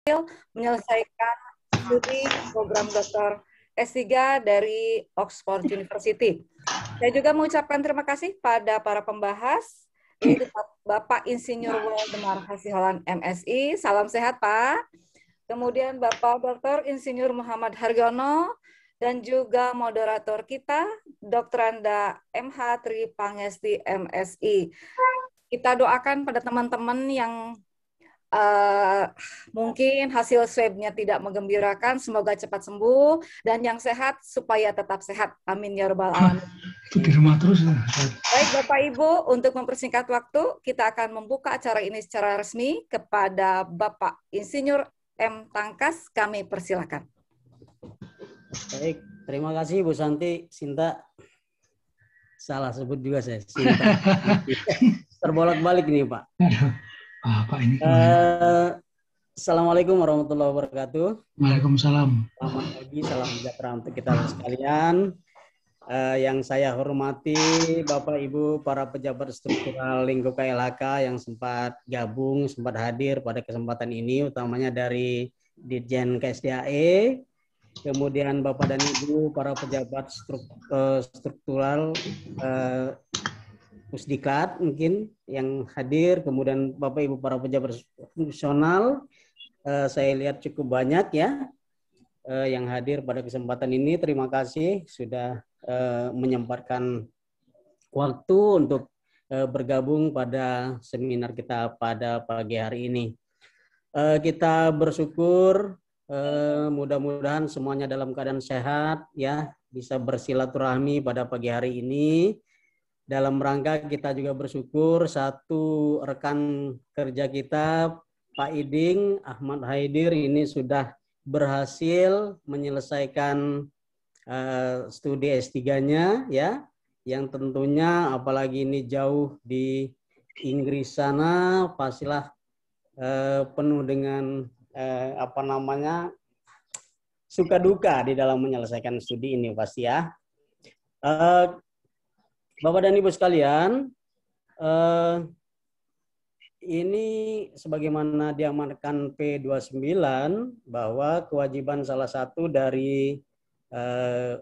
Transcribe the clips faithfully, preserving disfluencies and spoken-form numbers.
menyelesaikan studi program doktor S tiga dari Oxford University. Saya juga mengucapkan terima kasih pada para pembahas, yaitu Bapak Insinyur Waldemar Hasiholan M Si, salam sehat Pak. Kemudian Bapak Doktor Insinyur Muhammad Haryono, dan juga moderator kita, Doktor Anda M H Tri Pangesti M Si. Kita doakan pada teman-teman yang Uh, mungkin hasil swabnya tidak menggembirakan, semoga cepat sembuh, dan yang sehat supaya tetap sehat. Amin ya rabbal alamin. Itu di rumah terus ya. Baik Bapak Ibu, untuk mempersingkat waktu, kita akan membuka acara ini secara resmi kepada Bapak Insinyur M. Tangkas. Kami persilakan. Baik, terima kasih Bu Santi, Sinta. Salah sebut juga saya, Sinta. Terbolak-balik nih Pak. Ah, Pak ini. Uh, Assalamualaikum warahmatullahi wabarakatuh. Waalaikumsalam. Selamat pagi, salam sejahtera untuk kita sekalian. Uh, yang saya hormati Bapak Ibu para pejabat struktural lingkup K L H K yang sempat gabung, sempat hadir pada kesempatan ini, utamanya dari Ditjen K S D A E, kemudian Bapak dan Ibu para pejabat struk, uh, struktural uh, Pusdiklat mungkin yang hadir, kemudian Bapak Ibu para pejabat fungsional, uh, saya lihat cukup banyak ya uh, yang hadir pada kesempatan ini. Terima kasih sudah uh, menyempatkan waktu untuk uh, bergabung pada seminar kita pada pagi hari ini. Uh, kita bersyukur uh, mudah-mudahan semuanya dalam keadaan sehat ya, bisa bersilaturahmi pada pagi hari ini. Dalam rangka kita juga bersyukur satu rekan kerja kita, Pak Iding, Ahmad Haidir, ini sudah berhasil menyelesaikan uh, studi S tiga-nya ya, yang tentunya apalagi ini jauh di Inggris sana, pastilah uh, penuh dengan uh, apa namanya suka duka di dalam menyelesaikan studi ini pasti ya. Uh, Bapak dan Ibu sekalian, eh, ini sebagaimana diamanatkan P dua puluh sembilan bahwa kewajiban salah satu dari eh,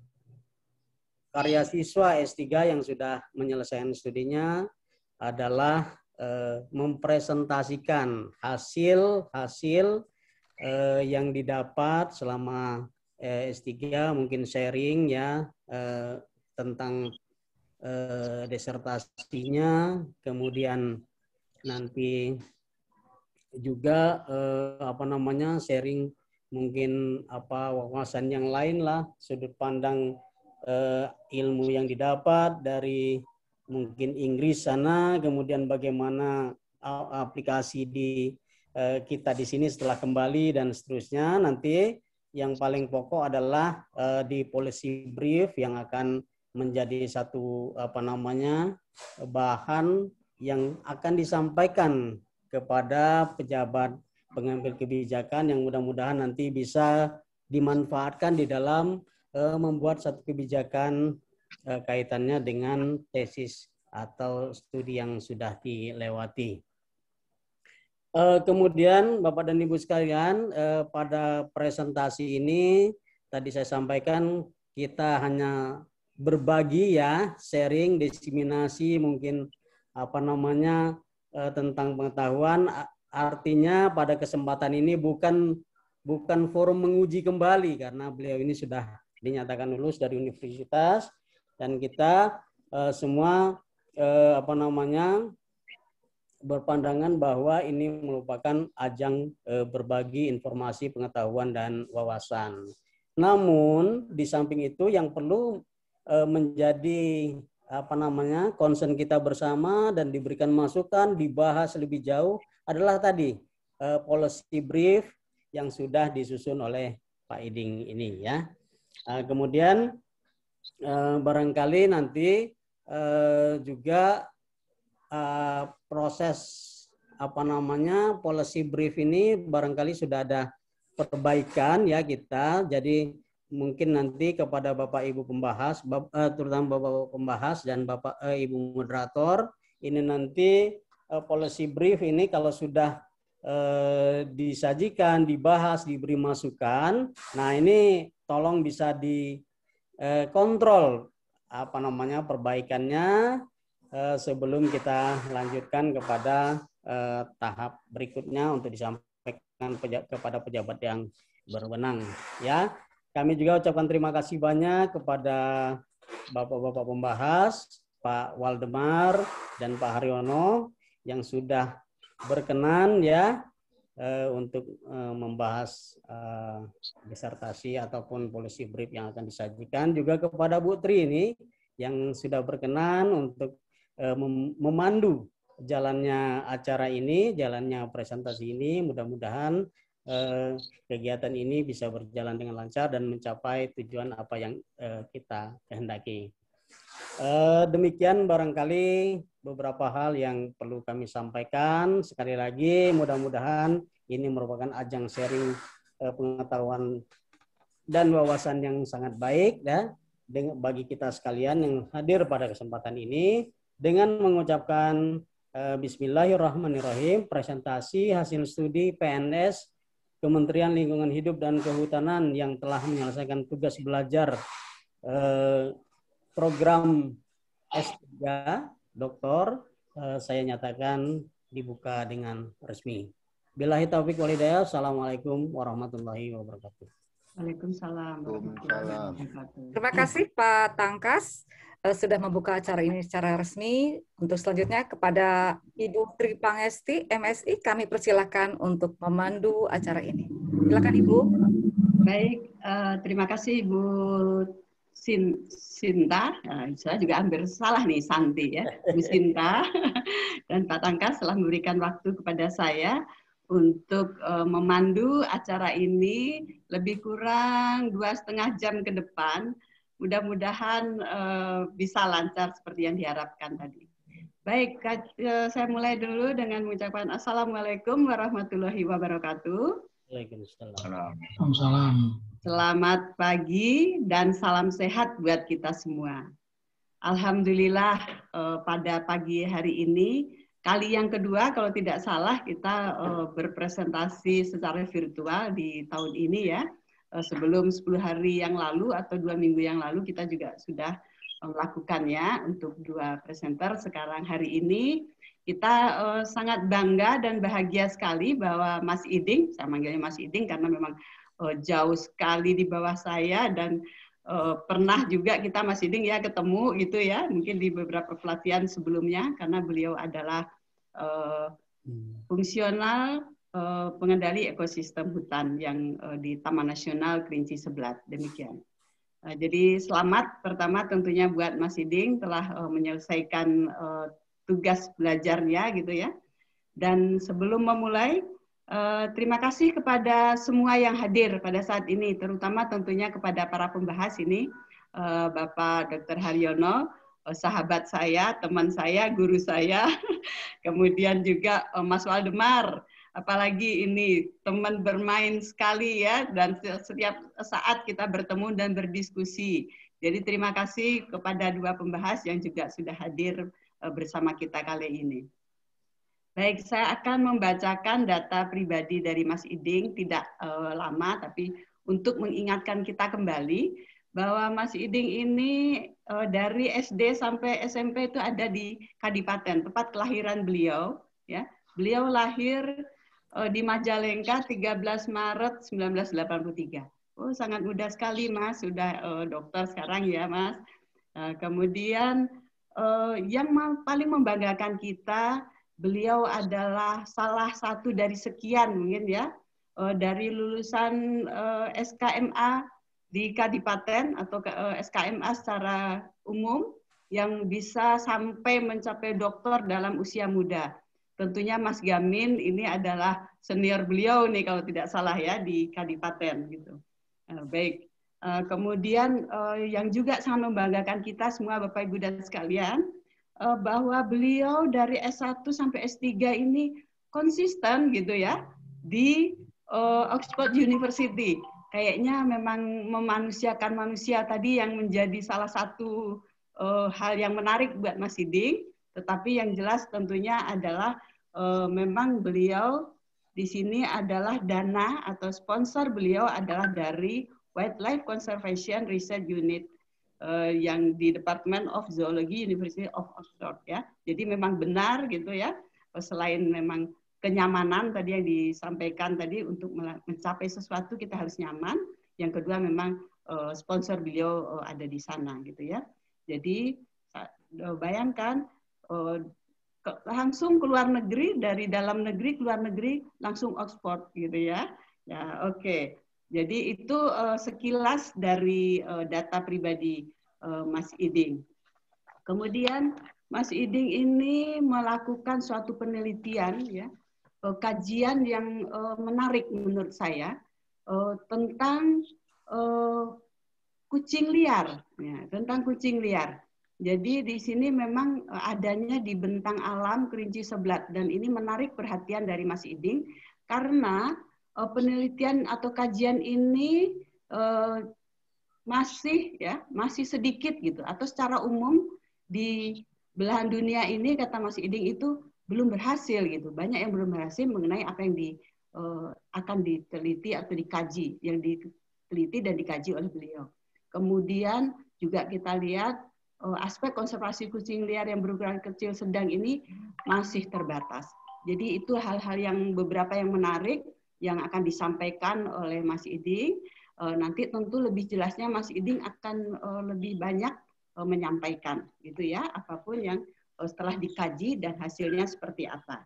karya siswa S tiga yang sudah menyelesaikan studinya adalah eh, mempresentasikan hasil-hasil eh, yang didapat selama eh, S tiga, mungkin sharing ya eh, tentang Eh, desertasinya, kemudian nanti juga eh, apa namanya sharing mungkin apa wawasan yang lain lah, sudut pandang eh, ilmu yang didapat dari mungkin Inggris sana, kemudian bagaimana aplikasi di eh, kita di sini setelah kembali dan seterusnya. Nanti yang paling pokok adalah eh, di policy brief yang akan menjadi satu apa namanya bahan yang akan disampaikan kepada pejabat pengambil kebijakan yang mudah-mudahan nanti bisa dimanfaatkan di dalam uh, membuat satu kebijakan uh, kaitannya dengan tesis atau studi yang sudah dilewati. Uh, kemudian Bapak dan Ibu sekalian, uh, pada presentasi ini tadi saya sampaikan kita hanya berbagi ya, sharing, diseminasi mungkin apa namanya eh, tentang pengetahuan. Artinya pada kesempatan ini bukan bukan forum menguji kembali karena beliau ini sudah dinyatakan lulus dari universitas dan kita eh, semua eh, apa namanya berpandangan bahwa ini merupakan ajang eh, berbagi informasi, pengetahuan dan wawasan. Namun di samping itu yang perlu menjadi apa namanya concern kita bersama dan diberikan masukan, dibahas lebih jauh adalah tadi uh, policy brief yang sudah disusun oleh Pak Iding ini ya. Uh, kemudian uh, barangkali nanti uh, juga uh, proses apa namanya policy brief ini barangkali sudah ada perbaikan ya kita. Jadi mungkin nanti kepada Bapak Ibu pembahas, terutama Bapak pembahas dan Bapak Ibu moderator, ini nanti policy brief ini kalau sudah eh, disajikan, dibahas, diberi masukan. Nah, ini tolong bisa dikontrol apa namanya perbaikannya eh, sebelum kita lanjutkan kepada eh, tahap berikutnya untuk disampaikan peja- kepada pejabat yang berwenang. Ya, kami juga ucapkan terima kasih banyak kepada Bapak-Bapak pembahas, Pak Waldemar dan Pak Haryono yang sudah berkenan ya eh, untuk eh, membahas eh, disertasi ataupun policy brief yang akan disajikan, juga kepada Bu Tri ini yang sudah berkenan untuk eh, mem memandu jalannya acara ini, jalannya presentasi ini. Mudah-mudahan eh, kegiatan ini bisa berjalan dengan lancar dan mencapai tujuan apa yang eh, kita kehendaki. Eh, demikian barangkali beberapa hal yang perlu kami sampaikan. Sekali lagi mudah-mudahan ini merupakan ajang sharing eh, pengetahuan dan wawasan yang sangat baik ya dengan bagi kita sekalian yang hadir pada kesempatan ini. Dengan mengucapkan eh, Bismillahirrahmanirrahim, presentasi hasil studi P N S Kementerian Lingkungan Hidup dan Kehutanan yang telah menyelesaikan tugas belajar eh, program S tiga doktor eh, saya nyatakan dibuka dengan resmi. Billahi taufik walhidayah. Assalamualaikum warahmatullahi wabarakatuh. Waalaikumsalam warahmatullahi wabarakatuh. Terima kasih Pak Tangkas eh, sudah membuka acara ini secara resmi. Untuk selanjutnya kepada Ibu Tri Pangesti M Si kami persilakan untuk memandu acara ini. Silakan Ibu. Baik, uh, terima kasih Bu Sin, Sinta, nah, saya juga hampir salah nih Santi ya, Bu Sinta dan Pak Tangkas telah memberikan waktu kepada saya untuk uh, memandu acara ini lebih kurang dua setengah jam ke depan. Mudah-mudahan uh, bisa lancar seperti yang diharapkan tadi. Baik, uh, saya mulai dulu dengan mengucapkan Assalamualaikum warahmatullahi wabarakatuh. Waalaikumsalam. Waalaikumsalam. Selamat pagi dan salam sehat buat kita semua. Alhamdulillah eh, pada pagi hari ini, kali yang kedua kalau tidak salah kita eh, berpresentasi secara virtual di tahun ini ya. Eh, sebelum sepuluh hari yang lalu atau dua minggu yang lalu kita juga sudah melakukannya untuk dua presenter. Sekarang hari ini kita eh, sangat bangga dan bahagia sekali bahwa Mas Iding, saya manggilnya Mas Iding karena memang Uh, jauh sekali di bawah saya dan uh, pernah juga kita Mas Iding ya ketemu gitu ya mungkin di beberapa pelatihan sebelumnya karena beliau adalah uh, fungsional uh, pengendali ekosistem hutan yang uh, di Taman Nasional Kerinci Seblat. Demikian. Uh, jadi selamat pertama tentunya buat Mas Iding telah uh, menyelesaikan uh, tugas belajarnya gitu ya. Dan sebelum memulai Uh, terima kasih kepada semua yang hadir pada saat ini, terutama tentunya kepada para pembahas ini, uh, Bapak Doktor Haryono, uh, sahabat saya, teman saya, guru saya, kemudian juga uh, Mas Waldemar, apalagi ini teman bermain sekali ya, dan setiap saat kita bertemu dan berdiskusi. Jadi terima kasih kepada dua pembahas yang juga sudah hadir uh, bersama kita kali ini. Baik, saya akan membacakan data pribadi dari Mas Iding, tidak uh, lama, tapi untuk mengingatkan kita kembali bahwa Mas Iding ini uh, dari S D sampai S M P itu ada di Kadipaten, tempat kelahiran beliau. Ya, beliau lahir uh, di Majalengka tiga belas Maret seribu sembilan ratus delapan puluh tiga. Oh, sangat muda sekali, Mas. Sudah uh, dokter sekarang ya, Mas. Uh, kemudian uh, yang paling membanggakan kita, beliau adalah salah satu dari sekian mungkin ya, dari lulusan S K M A di Kadipaten atau S K M A secara umum yang bisa sampai mencapai doktor dalam usia muda. Tentunya Mas Gamin ini adalah senior beliau nih kalau tidak salah ya di Kadipaten gitu. Baik, kemudian yang juga sangat membanggakan kita semua Bapak Ibu dan sekalian, bahwa beliau dari S satu sampai S tiga ini konsisten gitu ya di uh, Oxford University. Kayaknya memang memanusiakan manusia tadi yang menjadi salah satu uh, hal yang menarik buat Mas Iding. Tetapi yang jelas tentunya adalah uh, memang beliau di sini adalah dana atau sponsor beliau adalah dari Wildlife Conservation Research Unit uh, yang di Department of Zoology University of Oxford ya. Jadi memang benar gitu ya. Selain memang kenyamanan tadi yang disampaikan tadi untuk mencapai sesuatu kita harus nyaman. Yang kedua memang uh, sponsor beliau uh, ada di sana gitu ya. Jadi uh, bayangkan uh, ke, langsung keluar negeri, dari dalam negeri keluar negeri langsung Oxford gitu ya. Ya oke. Okay. Jadi itu uh, sekilas dari uh, data pribadi uh, Mas Iding. Kemudian Mas Iding ini melakukan suatu penelitian ya, uh, kajian yang uh, menarik menurut saya uh, tentang uh, kucing liar, ya, tentang kucing liar. Jadi di sini memang uh, adanya di bentang alam Kerinci Seblat dan ini menarik perhatian dari Mas Iding karena penelitian atau kajian ini uh, masih ya masih sedikit gitu atau secara umum di belahan dunia ini kata Mas Iding itu belum berhasil gitu, banyak yang belum berhasil mengenai apa yang di, uh, akan diteliti atau dikaji, yang diteliti dan dikaji oleh beliau. Kemudian juga kita lihat uh, aspek konservasi kucing liar yang berukuran kecil sedang ini masih terbatas. Jadi itu hal-hal yang beberapa yang menarik yang akan disampaikan oleh Mas Iding. Nanti tentu lebih jelasnya Mas Iding akan lebih banyak menyampaikan gitu ya, apapun yang setelah dikaji dan hasilnya seperti apa.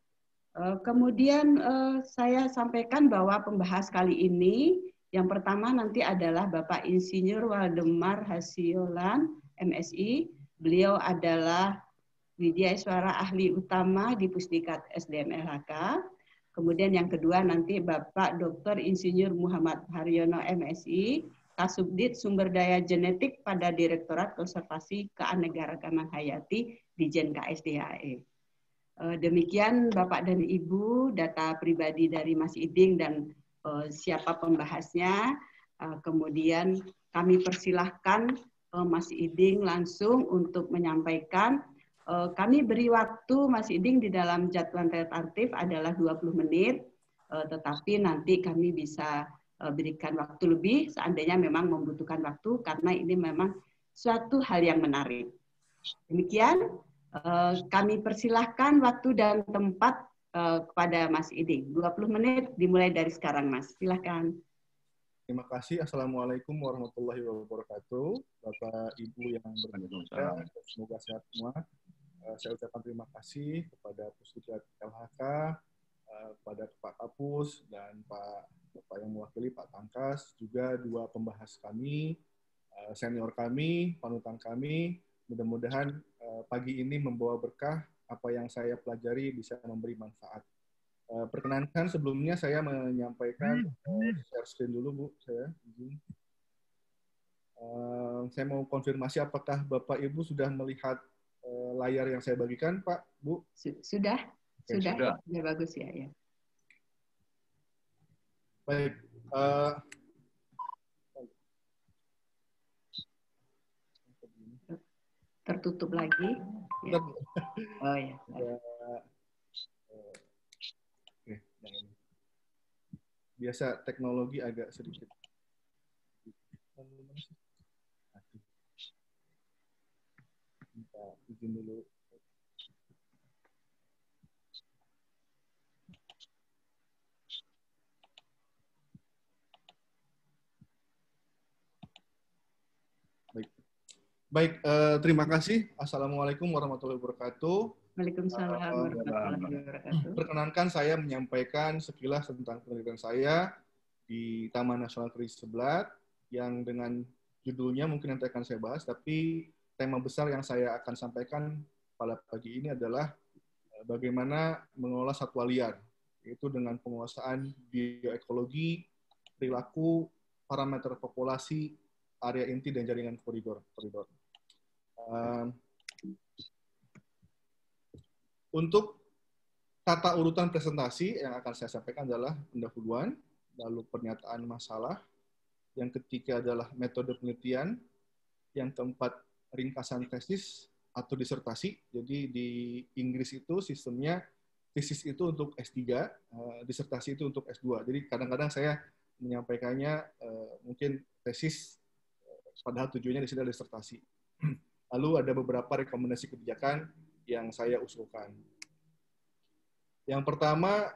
Kemudian saya sampaikan bahwa pembahas kali ini yang pertama nanti adalah Bapak Insinyur Waldemar Hasiolan, M Si. Beliau adalah Widyaswara Ahli Utama di Pusdikat S D M L H K. Kemudian yang kedua nanti Bapak Doktor Insinyur Muhammad Haryono M Si, Kasubdit Sumber Daya Genetik pada Direktorat Konservasi Keanekaragaman Hayati di Jen K S D H E. Demikian Bapak dan Ibu data pribadi dari Mas Iding dan uh, siapa pembahasnya. Uh, kemudian kami persilahkan uh, Mas Iding langsung untuk menyampaikan. Kami beri waktu Mas Iding di dalam jadwal tentatif adalah dua puluh menit, tetapi nanti kami bisa berikan waktu lebih seandainya memang membutuhkan waktu karena ini memang suatu hal yang menarik. Demikian, kami persilahkan waktu dan tempat kepada Mas Iding. dua puluh menit dimulai dari sekarang, Mas. Silakan. Terima kasih. Assalamualaikum warahmatullahi wabarakatuh. Bapak, Ibu yang berbahagia, semoga sehat semua. Uh, saya ucapkan terima kasih kepada Pusdikat L H K, uh, kepada Pak Kapus, dan Pak Bapak yang mewakili Pak Tangkas, juga dua pembahas kami, uh, senior kami, panutan kami. Mudah-mudahan uh, pagi ini membawa berkah, apa yang saya pelajari bisa memberi manfaat. Uh, perkenankan sebelumnya saya menyampaikan, uh, share screen dulu Bu, saya izin. Uh, saya mau konfirmasi apakah Bapak Ibu sudah melihat layar yang saya bagikan, Pak, Bu? Sudah, Oke, sudah, sudah, sudah bagus ya. ya. Baik. Uh, Tertutup lagi. Ya. Oh ya. Oke, yang ini. Biasa teknologi agak sedikit. Minta izin dulu. Baik, baik. Uh, terima kasih. Assalamualaikum warahmatullahi wabarakatuh. Waalaikumsalam warahmatullahi wabarakatuh. Perkenankan saya menyampaikan sekilas tentang penelitian saya di Taman Nasional Kerinci Seblat yang dengan judulnya mungkin nanti akan saya bahas, tapi tema besar yang saya akan sampaikan pada pagi ini adalah bagaimana mengelola satwa liar, yaitu dengan penguasaan bioekologi, perilaku, parameter populasi, area inti, dan jaringan koridor. koridor. Uh, untuk tata urutan presentasi yang akan saya sampaikan adalah pendahuluan, lalu pernyataan masalah, yang ketiga adalah metode penelitian, yang keempat ringkasan tesis atau disertasi. Jadi di Inggris itu sistemnya tesis itu untuk S tiga, uh, disertasi itu untuk S dua. Jadi kadang-kadang saya menyampaikannya uh, mungkin tesis, padahal tujuannya di sini adalah disertasi. Lalu ada beberapa rekomendasi kebijakan yang saya usulkan. Yang pertama,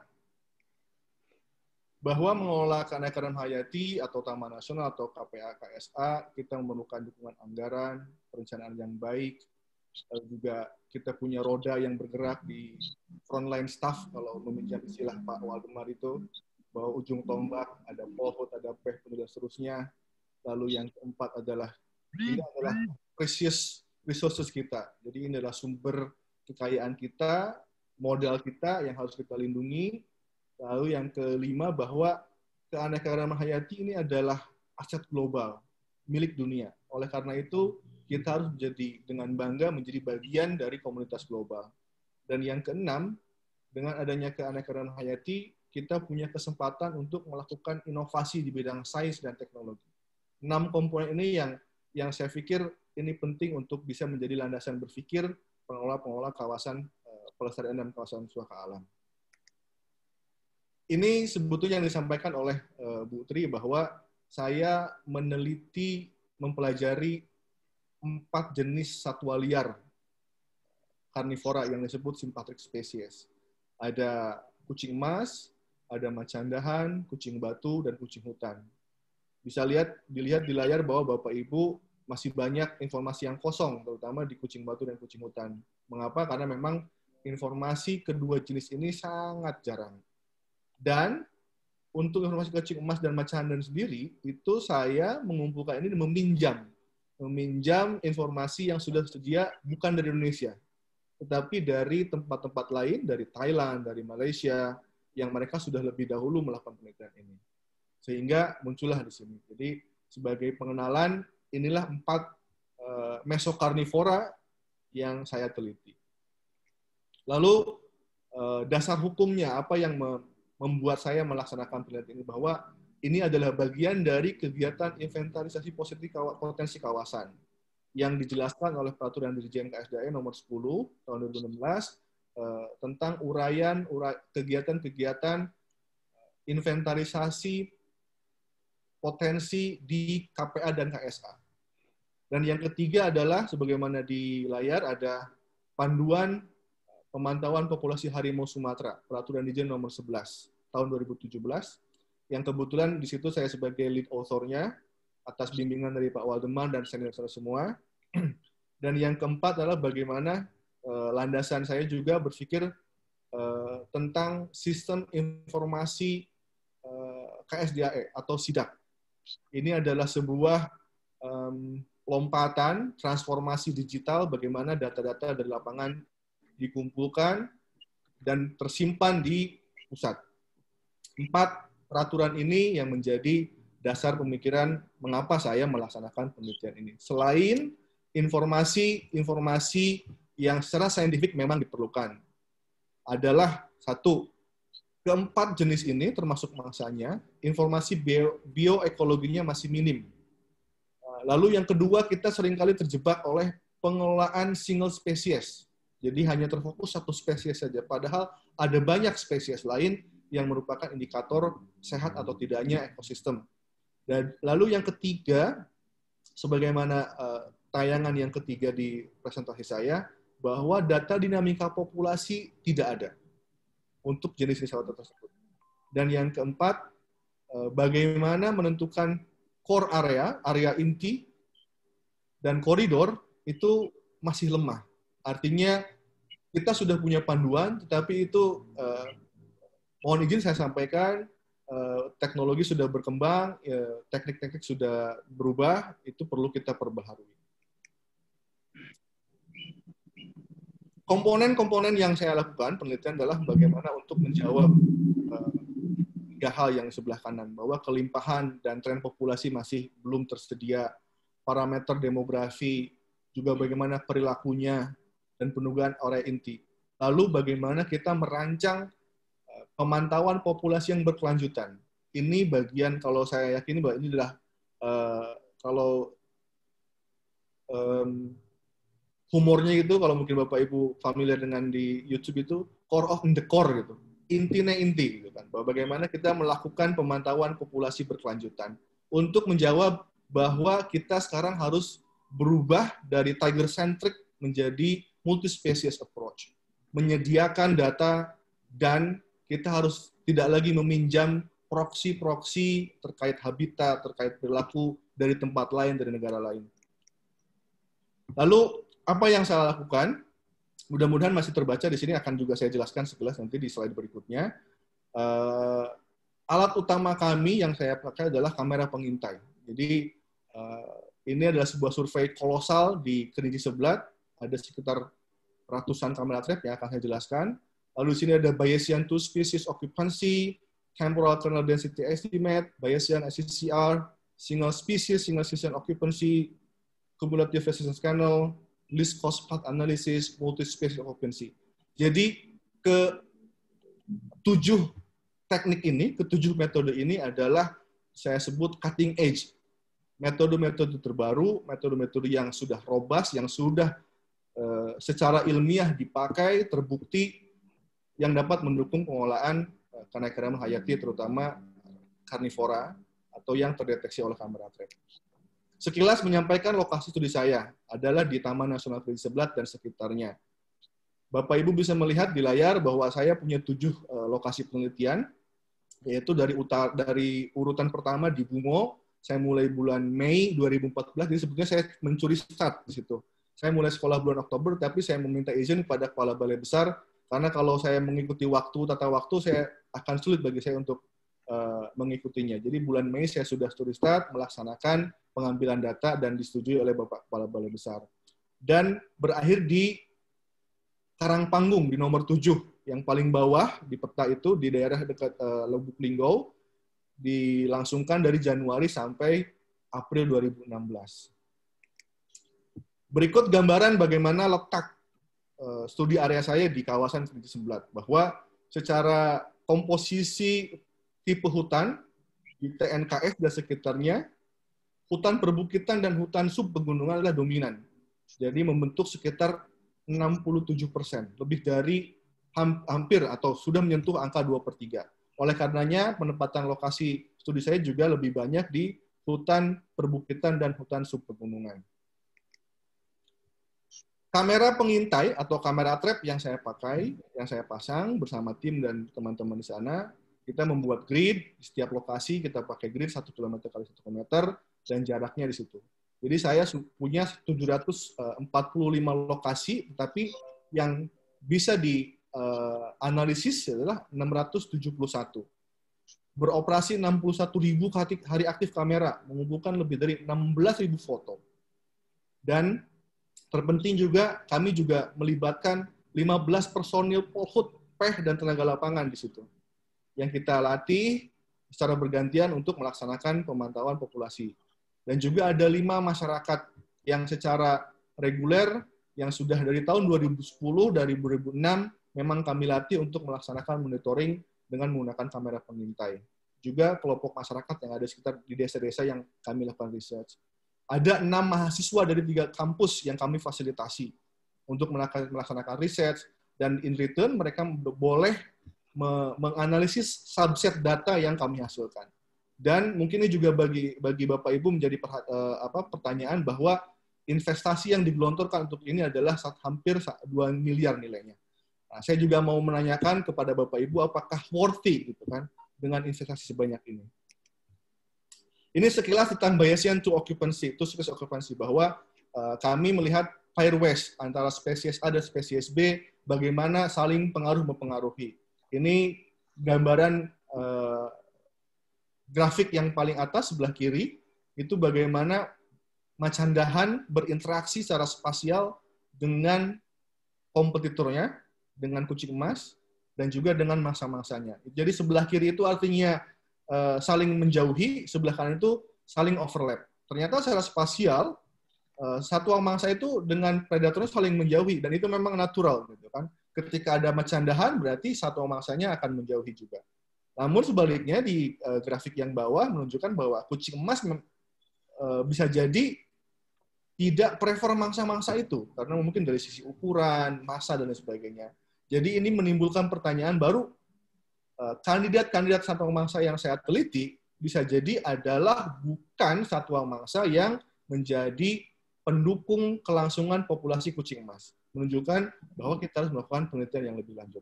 bahwa mengelola keanekaragaman hayati atau Taman Nasional atau K P A K S A, kita memerlukan dukungan anggaran, perencanaan yang baik, juga kita punya roda yang bergerak di frontline staff, kalau meminjam istilah Pak Waldemar itu, bahwa ujung tombak, ada polhut, ada peh, dan seterusnya. Lalu yang keempat adalah, ini adalah precious resources kita. Jadi ini adalah sumber kekayaan kita, modal kita yang harus kita lindungi. Lalu yang kelima, bahwa keanekaragaman hayati ini adalah aset global, milik dunia. Oleh karena itu, kita harus menjadi dengan bangga menjadi bagian dari komunitas global. Dan yang keenam, dengan adanya keanekaragaman hayati, kita punya kesempatan untuk melakukan inovasi di bidang sains dan teknologi. Enam komponen ini yang yang saya pikir ini penting untuk bisa menjadi landasan berpikir pengelola-pengelola kawasan uh, pelestarian dan kawasan suaka alam. Ini sebetulnya yang disampaikan oleh uh, Bu Tri, bahwa saya meneliti, mempelajari empat jenis satwa liar karnivora yang disebut sympatric species. Ada kucing emas, ada macan dahan, kucing batu, dan kucing hutan. Bisa lihat dilihat di layar bahwa Bapak Ibu masih banyak informasi yang kosong, terutama di kucing batu dan kucing hutan. Mengapa? Karena memang informasi kedua jenis ini sangat jarang. Dan untuk informasi kucing emas dan macan dahan sendiri, itu saya mengumpulkan ini meminjam meminjam informasi yang sudah tersedia bukan dari Indonesia, tetapi dari tempat-tempat lain, dari Thailand, dari Malaysia, yang mereka sudah lebih dahulu melakukan penelitian ini. Sehingga muncullah di sini. Jadi sebagai pengenalan, inilah empat uh, mesokarnivora yang saya teliti. Lalu uh, dasar hukumnya, apa yang membuat saya melaksanakan penelitian ini, bahwa ini adalah bagian dari kegiatan inventarisasi potensi kawasan yang dijelaskan oleh Peraturan Dirjen K S D A nomor sepuluh tahun dua ribu enam belas eh, tentang uraian kegiatan-kegiatan inventarisasi potensi di K P A dan K S A. Dan yang ketiga adalah, sebagaimana di layar, ada panduan pemantauan populasi harimau Sumatera, Peraturan Dirjen nomor sebelas tahun dua ribu tujuh belas, yang kebetulan di situ saya sebagai lead author-nya, atas bimbingan dari Pak Waldemar dan senior-senior semua. Dan yang keempat adalah bagaimana uh, landasan saya juga berpikir uh, tentang sistem informasi uh, K S D A E atau SIDAK. Ini adalah sebuah um, lompatan transformasi digital, bagaimana data-data dari lapangan dikumpulkan dan tersimpan di pusat. Empat peraturan ini yang menjadi dasar pemikiran mengapa saya melaksanakan penelitian ini. Selain informasi-informasi yang secara saintifik memang diperlukan, adalah satu, keempat jenis ini termasuk mangsanya, informasi bio, bioekologinya masih minim. Lalu yang kedua, kita seringkali terjebak oleh pengelolaan single spesies. Jadi hanya terfokus satu spesies saja, padahal ada banyak spesies lain yang merupakan indikator sehat atau tidaknya ekosistem. Dan lalu yang ketiga, sebagaimana uh, tayangan yang ketiga di presentasi saya, bahwa data dinamika populasi tidak ada untuk jenis-jenis hewan tersebut. Dan yang keempat, uh, bagaimana menentukan core area, area inti, dan koridor itu masih lemah. Artinya kita sudah punya panduan, tetapi itu uh, mohon izin saya sampaikan, teknologi sudah berkembang, teknik-teknik sudah berubah, itu perlu kita perbaharui. Komponen-komponen yang saya lakukan penelitian adalah bagaimana untuk menjawab tiga hal yang sebelah kanan, bahwa kelimpahan dan tren populasi masih belum tersedia, parameter demografi, juga bagaimana perilakunya, dan penugasan area inti. Lalu bagaimana kita merancang pemantauan populasi yang berkelanjutan. Ini bagian, kalau saya yakini bahwa ini adalah uh, kalau um, humornya itu, kalau mungkin Bapak Ibu familiar dengan di YouTube itu, core of the core gitu. Intinya inti gitu kan. Bahwa bagaimana kita melakukan pemantauan populasi berkelanjutan untuk menjawab bahwa kita sekarang harus berubah dari tiger centric menjadi multi species approach. Menyediakan data dan kita harus tidak lagi meminjam proksi-proksi terkait habitat, terkait perilaku dari tempat lain, dari negara lain. Lalu apa yang saya lakukan? Mudah-mudahan masih terbaca di sini, akan juga saya jelaskan sekilas nanti di slide berikutnya. Uh, alat utama kami yang saya pakai adalah kamera pengintai. Jadi uh, ini adalah sebuah survei kolosal di Kerinci Seblat, ada sekitar ratusan kamera trap yang akan saya jelaskan. Lalu di sini ada Bayesian two species occupancy, temporal kernel density estimate, Bayesian S C C R, single species, single season occupancy, cumulative resistance kernel, least cost path analysis, multi-species occupancy. Jadi ke tujuh teknik ini, ketujuh metode ini adalah saya sebut cutting edge. Metode-metode terbaru, metode-metode yang sudah robust, yang sudah uh, secara ilmiah dipakai, terbukti, yang dapat mendukung pengolahan uh, keanekaragaman hayati, terutama karnivora, atau yang terdeteksi oleh kamera trap. Sekilas menyampaikan lokasi studi saya adalah di Taman Nasional Kerinci Seblat dan sekitarnya. Bapak Ibu bisa melihat di layar bahwa saya punya tujuh uh, lokasi penelitian, yaitu dari utara, dari urutan pertama di Bungo. Saya mulai bulan Mei dua ribu empat belas, jadi sebetulnya saya mencuri start di situ. Saya mulai sekolah bulan Oktober, tapi saya meminta izin kepada Kepala Balai Besar, karena kalau saya mengikuti waktu, tata waktu, saya akan sulit bagi saya untuk uh, mengikutinya. Jadi bulan Mei saya sudah studi start, melaksanakan pengambilan data, dan disetujui oleh Bapak Kepala Balai Besar. Dan berakhir di Karangpanggung, di nomor tujuh, yang paling bawah di peta itu, di daerah dekat uh, Lubuk Linggau, dilangsungkan dari Januari sampai April dua ribu enam belas. Berikut gambaran bagaimana letak uh, studi area saya di kawasan Kerinci Seblat, bahwa secara komposisi tipe hutan di T N K S dan sekitarnya, hutan perbukitan dan hutan subpegunungan adalah dominan. Jadi membentuk sekitar enam puluh tujuh persen, lebih dari hampir atau sudah menyentuh angka dua per tiga. Oleh karenanya, penempatan lokasi studi saya juga lebih banyak di hutan perbukitan dan hutan subpegunungan. Kamera pengintai atau kamera trap yang saya pakai, yang saya pasang bersama tim dan teman-teman di sana, kita membuat grid, di setiap lokasi kita pakai grid satu kilometer kali satu kilometer, dan jaraknya di situ. Jadi saya punya tujuh ratus empat puluh lima lokasi, tetapi yang bisa di Uh, analisis adalah enam ratus tujuh puluh satu. Beroperasi enam puluh satu ribu hari aktif kamera, mengumpulkan lebih dari enam belas ribu foto. Dan terpenting juga, kami juga melibatkan lima belas personil Polhut, P E H, dan tenaga lapangan di situ. Yang kita latih secara bergantian untuk melaksanakan pemantauan populasi. Dan juga ada lima masyarakat yang secara reguler, yang sudah dari tahun dua ribu sepuluh, dari dua ribu enam, memang kami latih untuk melaksanakan monitoring dengan menggunakan kamera pengintai. Juga kelompok masyarakat yang ada sekitar di desa-desa yang kami lakukan research. Ada enam mahasiswa dari tiga kampus yang kami fasilitasi untuk melaksanakan research, dan in return mereka boleh menganalisis subset data yang kami hasilkan. Dan mungkin ini juga bagi bagi Bapak Ibu menjadi perha- apa, pertanyaan bahwa investasi yang digelontorkan untuk ini adalah hampir dua miliar nilainya. Nah, saya juga mau menanyakan kepada Bapak Ibu apakah worthy gitu kan dengan investasi sebanyak ini. Ini sekilas tentang Bayesian two occupancy, two species occupancy, bahwa uh, kami melihat pair ways antara spesies A dan spesies B, bagaimana saling pengaruh mempengaruhi. Ini gambaran uh, grafik yang paling atas sebelah kiri, itu bagaimana macan dahan berinteraksi secara spasial dengan kompetitornya, dengan kucing emas, dan juga dengan mangsa-mangsanya. Jadi sebelah kiri itu artinya uh, saling menjauhi, sebelah kanan itu saling overlap. Ternyata secara spasial, uh, satwa mangsa itu dengan predatornya saling menjauhi, dan itu memang natural, gitu kan. Ketika ada macan dahan, berarti satwa mangsanya akan menjauhi juga. Namun sebaliknya di uh, grafik yang bawah menunjukkan bahwa kucing emas uh, bisa jadi tidak prefer mangsa-mangsa itu, karena mungkin dari sisi ukuran, massa, dan lain sebagainya. Jadi ini menimbulkan pertanyaan baru, kandidat-kandidat satwa mangsa yang saya teliti bisa jadi adalah bukan satwa mangsa yang menjadi pendukung kelangsungan populasi kucing emas. Menunjukkan bahwa kita harus melakukan penelitian yang lebih lanjut.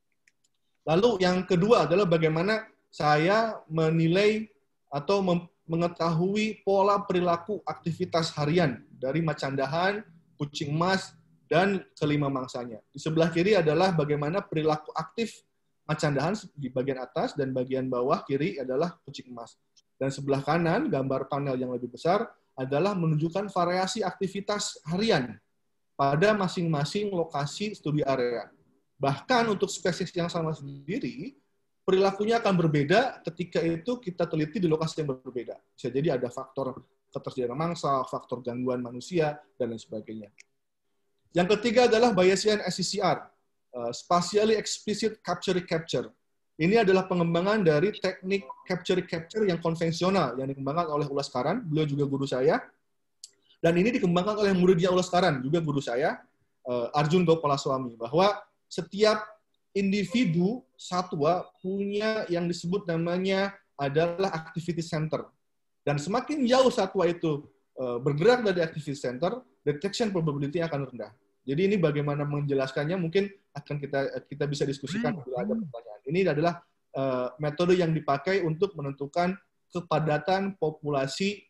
Lalu yang kedua adalah bagaimana saya menilai atau mengetahui pola perilaku aktivitas harian dari macandahan, kucing emas, dan kelima mangsanya. Di sebelah kiri adalah bagaimana perilaku aktif macandahan di bagian atas, dan bagian bawah kiri adalah kucing emas. Dan sebelah kanan, gambar panel yang lebih besar, adalah menunjukkan variasi aktivitas harian pada masing-masing lokasi studi area. Bahkan untuk spesies yang sama sendiri, perilakunya akan berbeda ketika itu kita teliti di lokasi yang berbeda. Bisa jadi ada faktor ketersediaan mangsa, faktor gangguan manusia, dan lain sebagainya. Yang ketiga adalah Bayesian S C C R, uh, Spatially Explicit Capture-Recapture. Ini adalah pengembangan dari teknik capture-recapture yang konvensional yang dikembangkan oleh Ulas Karan, beliau juga guru saya. Dan ini dikembangkan oleh muridnya Ulas Karan, juga guru saya, uh, Arjun Gopalaswamy, bahwa setiap individu satwa punya yang disebut namanya adalah activity center. Dan semakin jauh satwa itu uh, bergerak dari activity center, detection probability akan rendah. Jadi ini bagaimana menjelaskannya mungkin akan kita kita bisa diskusikan bila ada pertanyaan. Ini adalah uh, metode yang dipakai untuk menentukan kepadatan populasi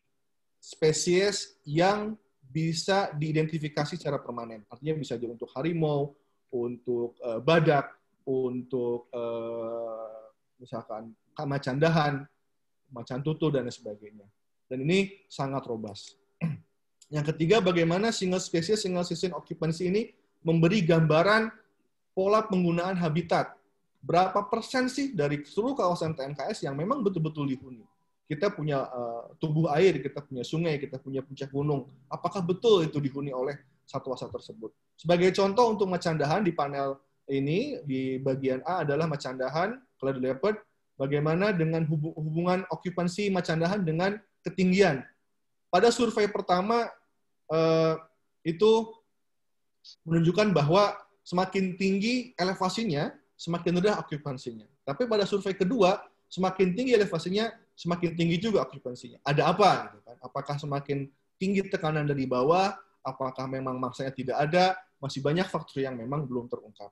spesies yang bisa diidentifikasi secara permanen. Artinya bisa jadi untuk harimau, untuk uh, badak, untuk uh, misalkan macandahan, macan tutul, dan sebagainya. Dan ini sangat robust. Yang ketiga, bagaimana single species, single season occupancy ini memberi gambaran pola penggunaan habitat. Berapa persen sih dari seluruh kawasan T N K S yang memang betul-betul dihuni? Kita punya uh, tubuh air, kita punya sungai, kita punya puncak gunung. Apakah betul itu dihuni oleh satwa-satwa tersebut? Sebagai contoh untuk macandahan di panel ini, di bagian A adalah macandahan, clad leopard, bagaimana dengan hubungan okupansi macandahan dengan ketinggian. Pada survei pertama, eh, itu menunjukkan bahwa semakin tinggi elevasinya, semakin rendah okupansinya. Tapi pada survei kedua, semakin tinggi elevasinya, semakin tinggi juga okupansinya. Ada apa? Apakah semakin tinggi tekanan dari bawah? Apakah memang mangsanya tidak ada? Masih banyak faktor yang memang belum terungkap.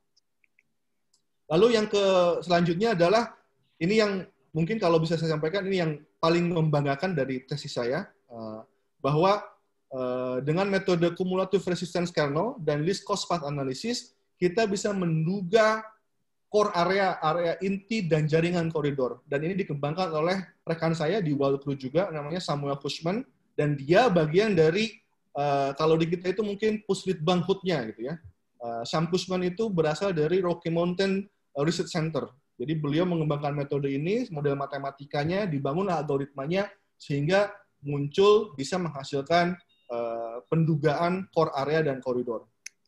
Lalu yang ke selanjutnya adalah, ini yang mungkin kalau bisa saya sampaikan, ini yang paling membanggakan dari tesis saya, bahwa dengan metode cumulative resistance kernel dan least cost path analysis, kita bisa menduga core area, area inti dan jaringan koridor. Dan ini dikembangkan oleh rekan saya di Wild Crew juga, namanya Samuel Cushman, dan dia bagian dari, kalau di kita itu mungkin Puslitbank Hood-nya gitu ya. Sam Cushman itu berasal dari Rocky Mountain Research Center. Jadi beliau mengembangkan metode ini, model matematikanya, dibangunlah algoritmanya, sehingga muncul bisa menghasilkan uh, pendugaan core area dan koridor.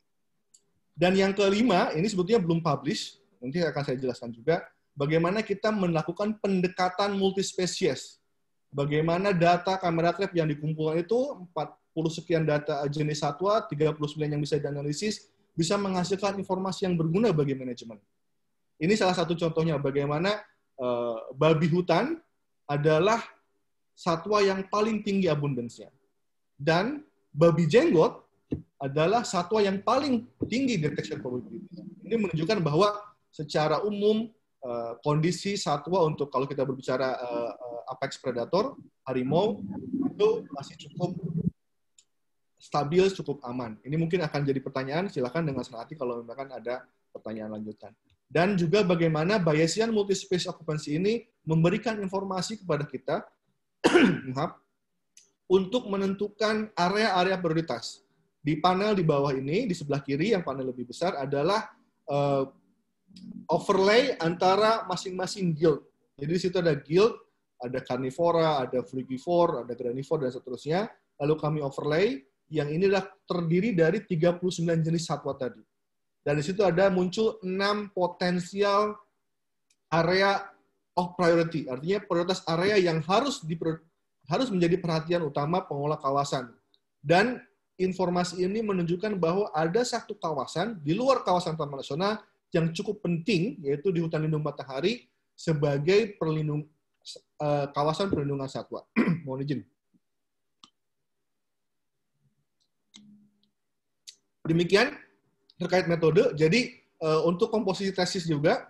Dan yang kelima, ini sebetulnya belum publish, nanti akan saya jelaskan juga, bagaimana kita melakukan pendekatan multispesies. Bagaimana data kamera trap yang dikumpulkan itu, empat puluh sekian data jenis satwa, tiga puluh sembilan yang bisa dianalisis, bisa menghasilkan informasi yang berguna bagi manajemen. Ini salah satu contohnya, bagaimana uh, babi hutan adalah satwa yang paling tinggi abundance-nya. Dan babi jenggot adalah satwa yang paling tinggi detection probability. Ini menunjukkan bahwa secara umum kondisi satwa untuk kalau kita berbicara apex predator, harimau, itu masih cukup stabil, cukup aman. Ini mungkin akan jadi pertanyaan, silakan dengan senang hati kalau misalkan ada pertanyaan lanjutan. Dan juga bagaimana Bayesian multispace occupancy ini memberikan informasi kepada kita maaf, untuk menentukan area-area prioritas. Di panel di bawah ini, di sebelah kiri, yang panel lebih besar, adalah uh, overlay antara masing-masing guild. Jadi di situ ada guild, ada carnivora, ada frugivore, ada granivore, dan seterusnya. Lalu kami overlay, yang ini adalah terdiri dari tiga puluh sembilan jenis satwa tadi. Dan di situ ada muncul enam potensial area of priority, artinya prioritas area yang harus di, harus menjadi perhatian utama pengelola kawasan. Dan informasi ini menunjukkan bahwa ada satu kawasan di luar kawasan taman nasional yang cukup penting, yaitu di hutan lindung matahari sebagai perlindung, uh, kawasan perlindungan satwa. Mohon izin. Demikian terkait metode. Jadi uh, untuk komposisi tesis juga,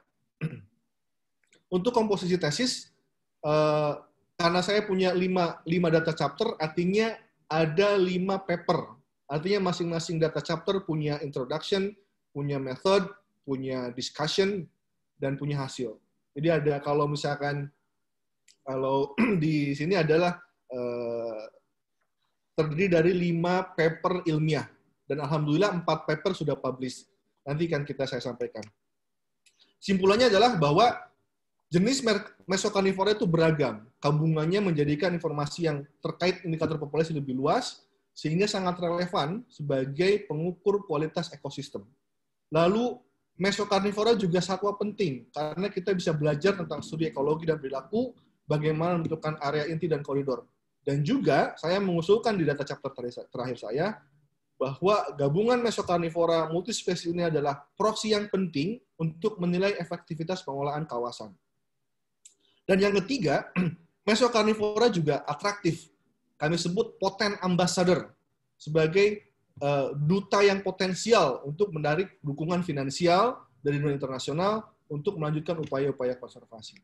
untuk komposisi tesis, uh, karena saya punya lima, lima data chapter, artinya ada lima paper. Artinya masing-masing data chapter punya introduction, punya method, punya discussion, dan punya hasil. Jadi ada, kalau misalkan, kalau di sini adalah uh, terdiri dari lima paper ilmiah. Dan alhamdulillah empat paper sudah publish. Nanti kan kita saya sampaikan. Simpulannya adalah bahwa jenis Mesocarnivora itu beragam. Gabungannya menjadikan informasi yang terkait indikator populasi lebih luas, sehingga sangat relevan sebagai pengukur kualitas ekosistem. Lalu, Mesocarnivora juga satwa penting, karena kita bisa belajar tentang studi ekologi dan perilaku, bagaimana menentukan area inti dan koridor. Dan juga, saya mengusulkan di data chapter terakhir saya, bahwa gabungan Mesocarnivora multispesies ini adalah proksi yang penting untuk menilai efektivitas pengelolaan kawasan. Dan yang ketiga, Mesocarnivora juga atraktif. Kami sebut potent ambassador sebagai uh, duta yang potensial untuk menarik dukungan finansial dari dunia internasional untuk melanjutkan upaya-upaya konservasi.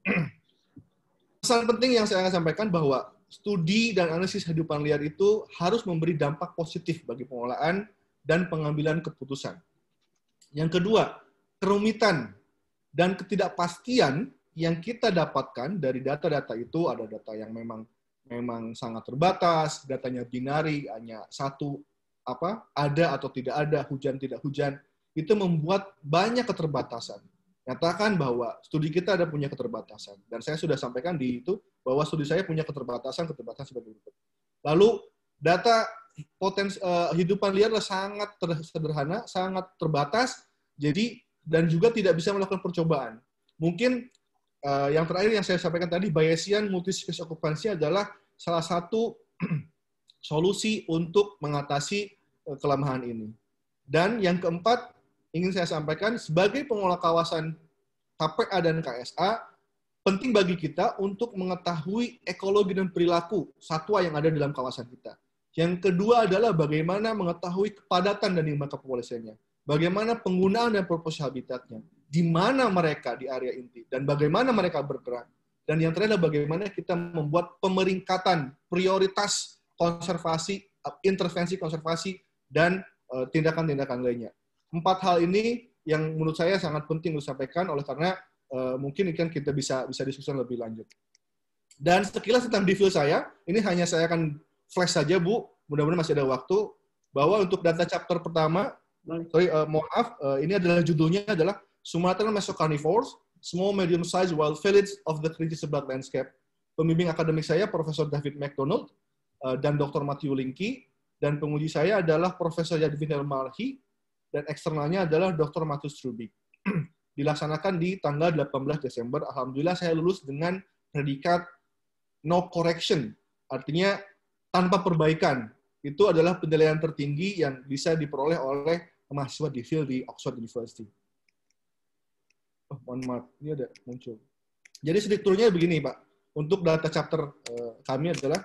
Pesan penting yang saya akan sampaikan bahwa studi dan analisis kehidupan liar itu harus memberi dampak positif bagi pengelolaan dan pengambilan keputusan. Yang kedua, kerumitan dan ketidakpastian yang kita dapatkan dari data-data itu, ada data yang memang memang sangat terbatas, datanya binari, hanya satu apa ada atau tidak ada, hujan tidak hujan, itu membuat banyak keterbatasan. Nyatakan bahwa studi kita ada punya keterbatasan, dan saya sudah sampaikan di itu bahwa studi saya punya keterbatasan keterbatasan seperti itu. Lalu data potensi uh, hidupan liar sangat sederhana, sangat terbatas, jadi dan juga tidak bisa melakukan percobaan. Mungkin uh, yang terakhir yang saya sampaikan tadi, Bayesian multispecies occupancy adalah salah satu solusi untuk mengatasi uh, kelemahan ini. Dan yang keempat, ingin saya sampaikan, sebagai pengelola kawasan K P A dan K S A, penting bagi kita untuk mengetahui ekologi dan perilaku satwa yang ada dalam kawasan kita. Yang kedua adalah bagaimana mengetahui kepadatan dan lima kepopulasiannya. Bagaimana penggunaan dan proporsi habitatnya. Di mana mereka di area inti. Dan bagaimana mereka bergerak. Dan yang terakhir adalah bagaimana kita membuat pemeringkatan prioritas konservasi, intervensi konservasi, dan tindakan-tindakan lainnya. Empat hal ini yang menurut saya sangat penting untuk disampaikan, oleh karena uh, mungkin ikan kita bisa bisa diskusi lebih lanjut. Dan sekilas tentang detail saya, ini hanya saya akan flash saja, Bu. Mudah-mudahan masih ada waktu. Bahwa untuk data chapter pertama, sorry, uh, mohon maaf, uh, ini adalah judulnya adalah Sumatran Mesocarnivores, Small Medium Size Wild Village of the Kerinci Sebelah Landscape. Pembimbing akademik saya Profesor David McDonald uh, dan Doktor Matthew Linky, dan penguji saya adalah Profesor Yadvin Malhi, dan eksternalnya adalah Doktor Matus Rubik. Dilaksanakan di tanggal delapan belas Desember. Alhamdulillah saya lulus dengan predikat no correction, artinya tanpa perbaikan. Itu adalah penilaian tertinggi yang bisa diperoleh oleh mahasiswa di field di Oxford University. Oh, mohon maaf, ini ada muncul. Jadi strukturnya begini, Pak. Untuk data chapter uh, kami adalah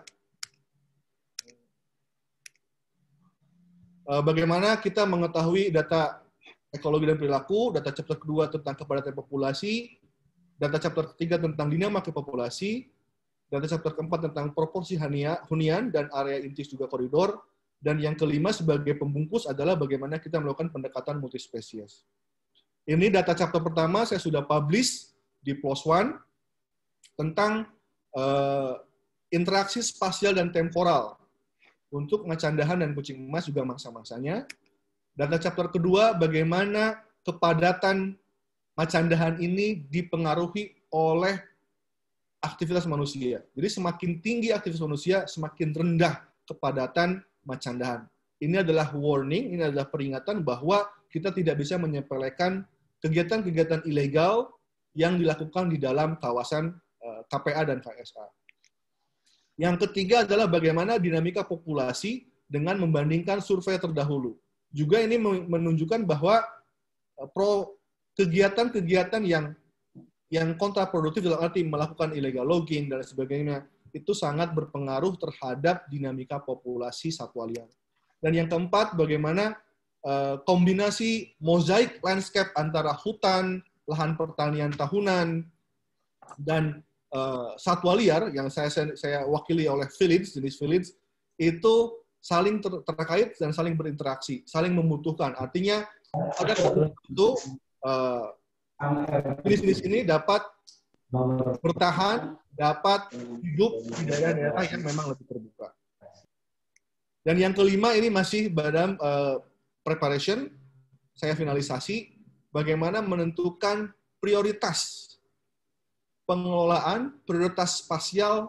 bagaimana kita mengetahui data ekologi dan perilaku, data chapter kedua tentang kepadatan populasi, data chapter ketiga tentang dinamika populasi, data chapter keempat tentang proporsi hunian dan area inti juga koridor, dan yang kelima sebagai pembungkus adalah bagaimana kita melakukan pendekatan multispesies. Ini data chapter pertama saya sudah publish di PLOS ONE tentang uh, interaksi spasial dan temporal. Untuk macandahan dan kucing emas juga mangsa-mangsanya. Data chapter kedua, bagaimana kepadatan macandahan ini dipengaruhi oleh aktivitas manusia. Jadi semakin tinggi aktivitas manusia, semakin rendah kepadatan macandahan. Ini adalah warning, ini adalah peringatan bahwa kita tidak bisa menyepelekan kegiatan-kegiatan ilegal yang dilakukan di dalam kawasan K P A dan K S A. Yang ketiga adalah bagaimana dinamika populasi dengan membandingkan survei terdahulu. Juga ini menunjukkan bahwa pro kegiatan-kegiatan yang yang kontraproduktif dalam arti melakukan illegal logging dan sebagainya itu sangat berpengaruh terhadap dinamika populasi satwa liar. Dan yang keempat, bagaimana uh, kombinasi mozaik landscape antara hutan, lahan pertanian tahunan, dan uh, satwa liar yang saya, saya, saya wakili oleh felids, jenis felids, itu saling ter, terkait dan saling berinteraksi, saling membutuhkan. Artinya, pada waktu itu, uh, jenis-jenis ini dapat bertahan, dapat hidup di daerah-daerah yang memang lebih terbuka. Dan yang kelima ini masih dalam uh, preparation, saya finalisasi, bagaimana menentukan prioritas pengelolaan, prioritas spasial,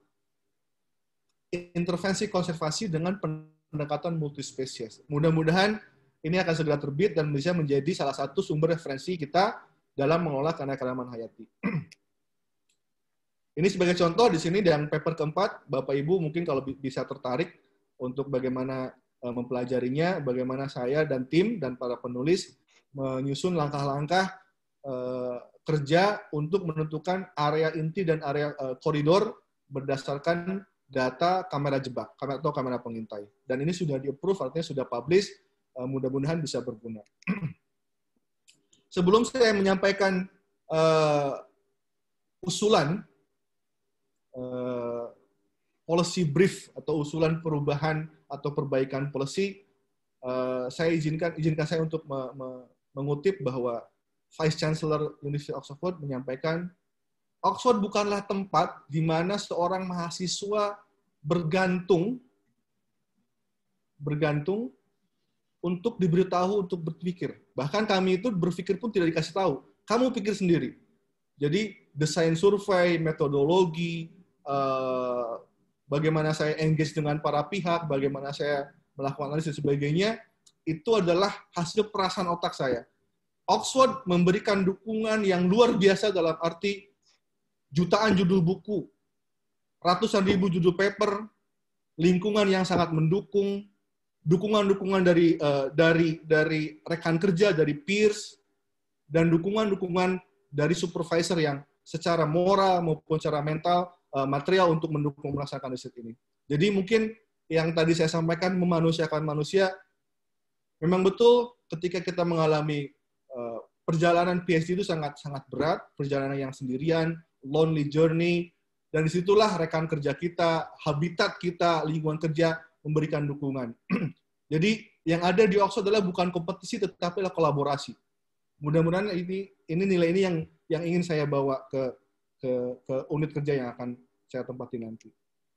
intervensi konservasi dengan pendekatan multispesies. Mudah-mudahan ini akan segera terbit dan bisa menjadi salah satu sumber referensi kita dalam mengelola keanekaragaman hayati. Ini sebagai contoh di sini dan paper keempat, Bapak Ibu mungkin kalau bisa tertarik untuk bagaimana uh, mempelajarinya, bagaimana saya dan tim dan para penulis menyusun langkah-langkah uh, kerja untuk menentukan area inti dan area uh, koridor berdasarkan data kamera jebak atau kamera pengintai. Dan ini sudah di-approve, artinya sudah publish, uh, mudah-mudahan bisa berguna. Sebelum saya menyampaikan uh, usulan uh, policy brief atau usulan perubahan atau perbaikan policy, uh, saya izinkan izinkan saya untuk me, me, mengutip bahwa Vice Chancellor University of Oxford menyampaikan, Oxford bukanlah tempat di mana seorang mahasiswa bergantung bergantung untuk diberitahu untuk berpikir. Bahkan kami itu berpikir pun tidak dikasih tahu. Kamu pikir sendiri. Jadi desain survei, metodologi, uh, bagaimana saya engage dengan para pihak, bagaimana saya melakukan analisis dan sebagainya, itu adalah hasil perasaan otak saya. Oxford memberikan dukungan yang luar biasa dalam arti jutaan judul buku, ratusan ribu judul paper, lingkungan yang sangat mendukung, dukungan-dukungan dari uh, dari dari rekan kerja, dari peers, dan dukungan-dukungan dari supervisor yang secara moral maupun secara mental, uh, material untuk mendukung melaksanakan riset ini. Jadi mungkin yang tadi saya sampaikan memanusiakan manusia, memang betul ketika kita mengalami uh, perjalanan P H D itu sangat sangat berat, perjalanan yang sendirian, lonely journey, dan disitulah rekan kerja kita, habitat kita, lingkungan kerja memberikan dukungan. Jadi yang ada di Oxford adalah bukan kompetisi tetapi adalah kolaborasi. Mudah-mudahan ini ini nilai ini yang yang ingin saya bawa ke ke ke unit kerja yang akan saya tempati nanti.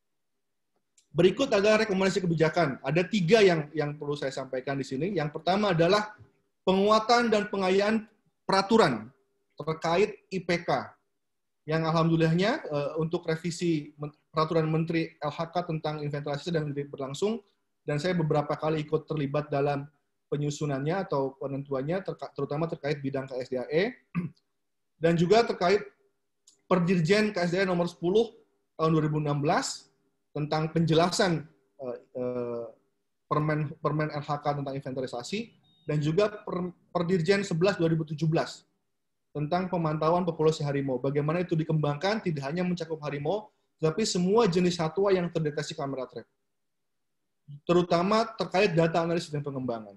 Berikut adalah rekomendasi kebijakan. Ada tiga yang yang perlu saya sampaikan di sini. Yang pertama adalah penguatan dan pengayaan peraturan terkait I P K. Yang alhamdulillahnya untuk revisi peraturan Menteri L H K tentang inventarisasi dan berlangsung, dan saya beberapa kali ikut terlibat dalam penyusunannya atau penentuannya, terutama terkait bidang K S D A E, dan juga terkait Perdirjen K S D A E nomor sepuluh tahun dua ribu enam belas tentang penjelasan uh, uh, permen permen L H K tentang inventarisasi, dan juga per, Perdirjen sebelas dua ribu tujuh belas tentang pemantauan populasi harimau. Bagaimana itu dikembangkan tidak hanya mencakup harimau, tapi semua jenis satwa yang terdeteksi kamera trap. Terutama terkait data analisis dan pengembangan.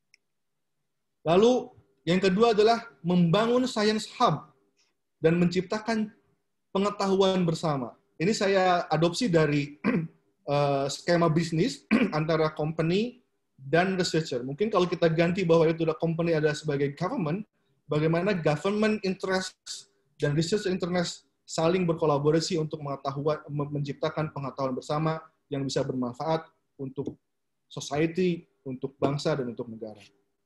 Lalu yang kedua adalah membangun science hub dan menciptakan pengetahuan bersama. Ini saya adopsi dari uh, skema bisnis antara company dan researcher. Mungkin kalau kita ganti bahwa itu adalah company adalah sebagai government, bagaimana government interest dan research interest saling berkolaborasi untuk mengetahuan, menciptakan pengetahuan bersama yang bisa bermanfaat untuk society, untuk bangsa, dan untuk negara.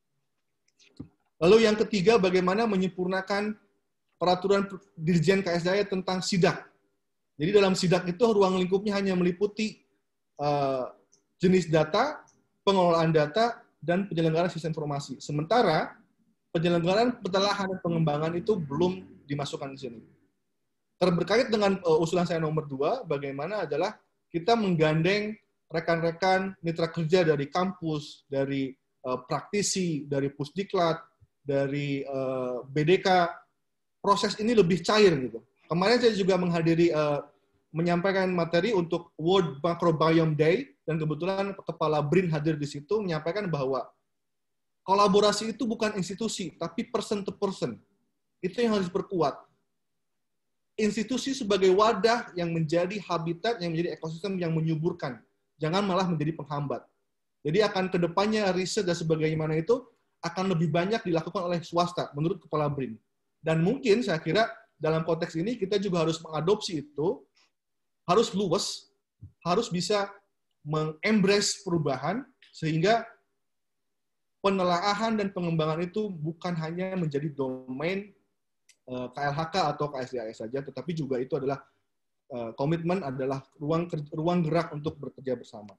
Lalu yang ketiga, bagaimana menyempurnakan peraturan Dirjen K S D A E tentang sidak. Jadi dalam sidak itu ruang lingkupnya hanya meliputi uh, jenis data, pengelolaan data, dan penyelenggaraan sistem informasi. Sementara penyelenggaraan petelahan dan pengembangan itu belum dimasukkan di sini. Terkait dengan uh, usulan saya nomor dua, bagaimana adalah kita menggandeng rekan-rekan mitra kerja dari kampus, dari uh, praktisi, dari Pusdiklat, dari uh, B D K proses ini lebih cair gitu. Kemarin saya juga menghadiri uh, menyampaikan materi untuk World Microbiome Day, dan kebetulan Kepala B R I N hadir di situ menyampaikan bahwa kolaborasi itu bukan institusi, tapi person to person. Itu yang harus diperkuat. Institusi sebagai wadah yang menjadi habitat, yang menjadi ekosistem yang menyuburkan. Jangan malah menjadi penghambat. Jadi akan kedepannya riset dan sebagainya itu akan lebih banyak dilakukan oleh swasta, menurut Kepala B R I N. Dan mungkin saya kira dalam konteks ini kita juga harus mengadopsi itu, harus luwes, harus bisa mengembrace perubahan, sehingga penelaahan dan pengembangan itu bukan hanya menjadi domain K L H K atau K S D A S saja, tetapi juga itu adalah komitmen, adalah ruang ruang gerak untuk bekerja bersama.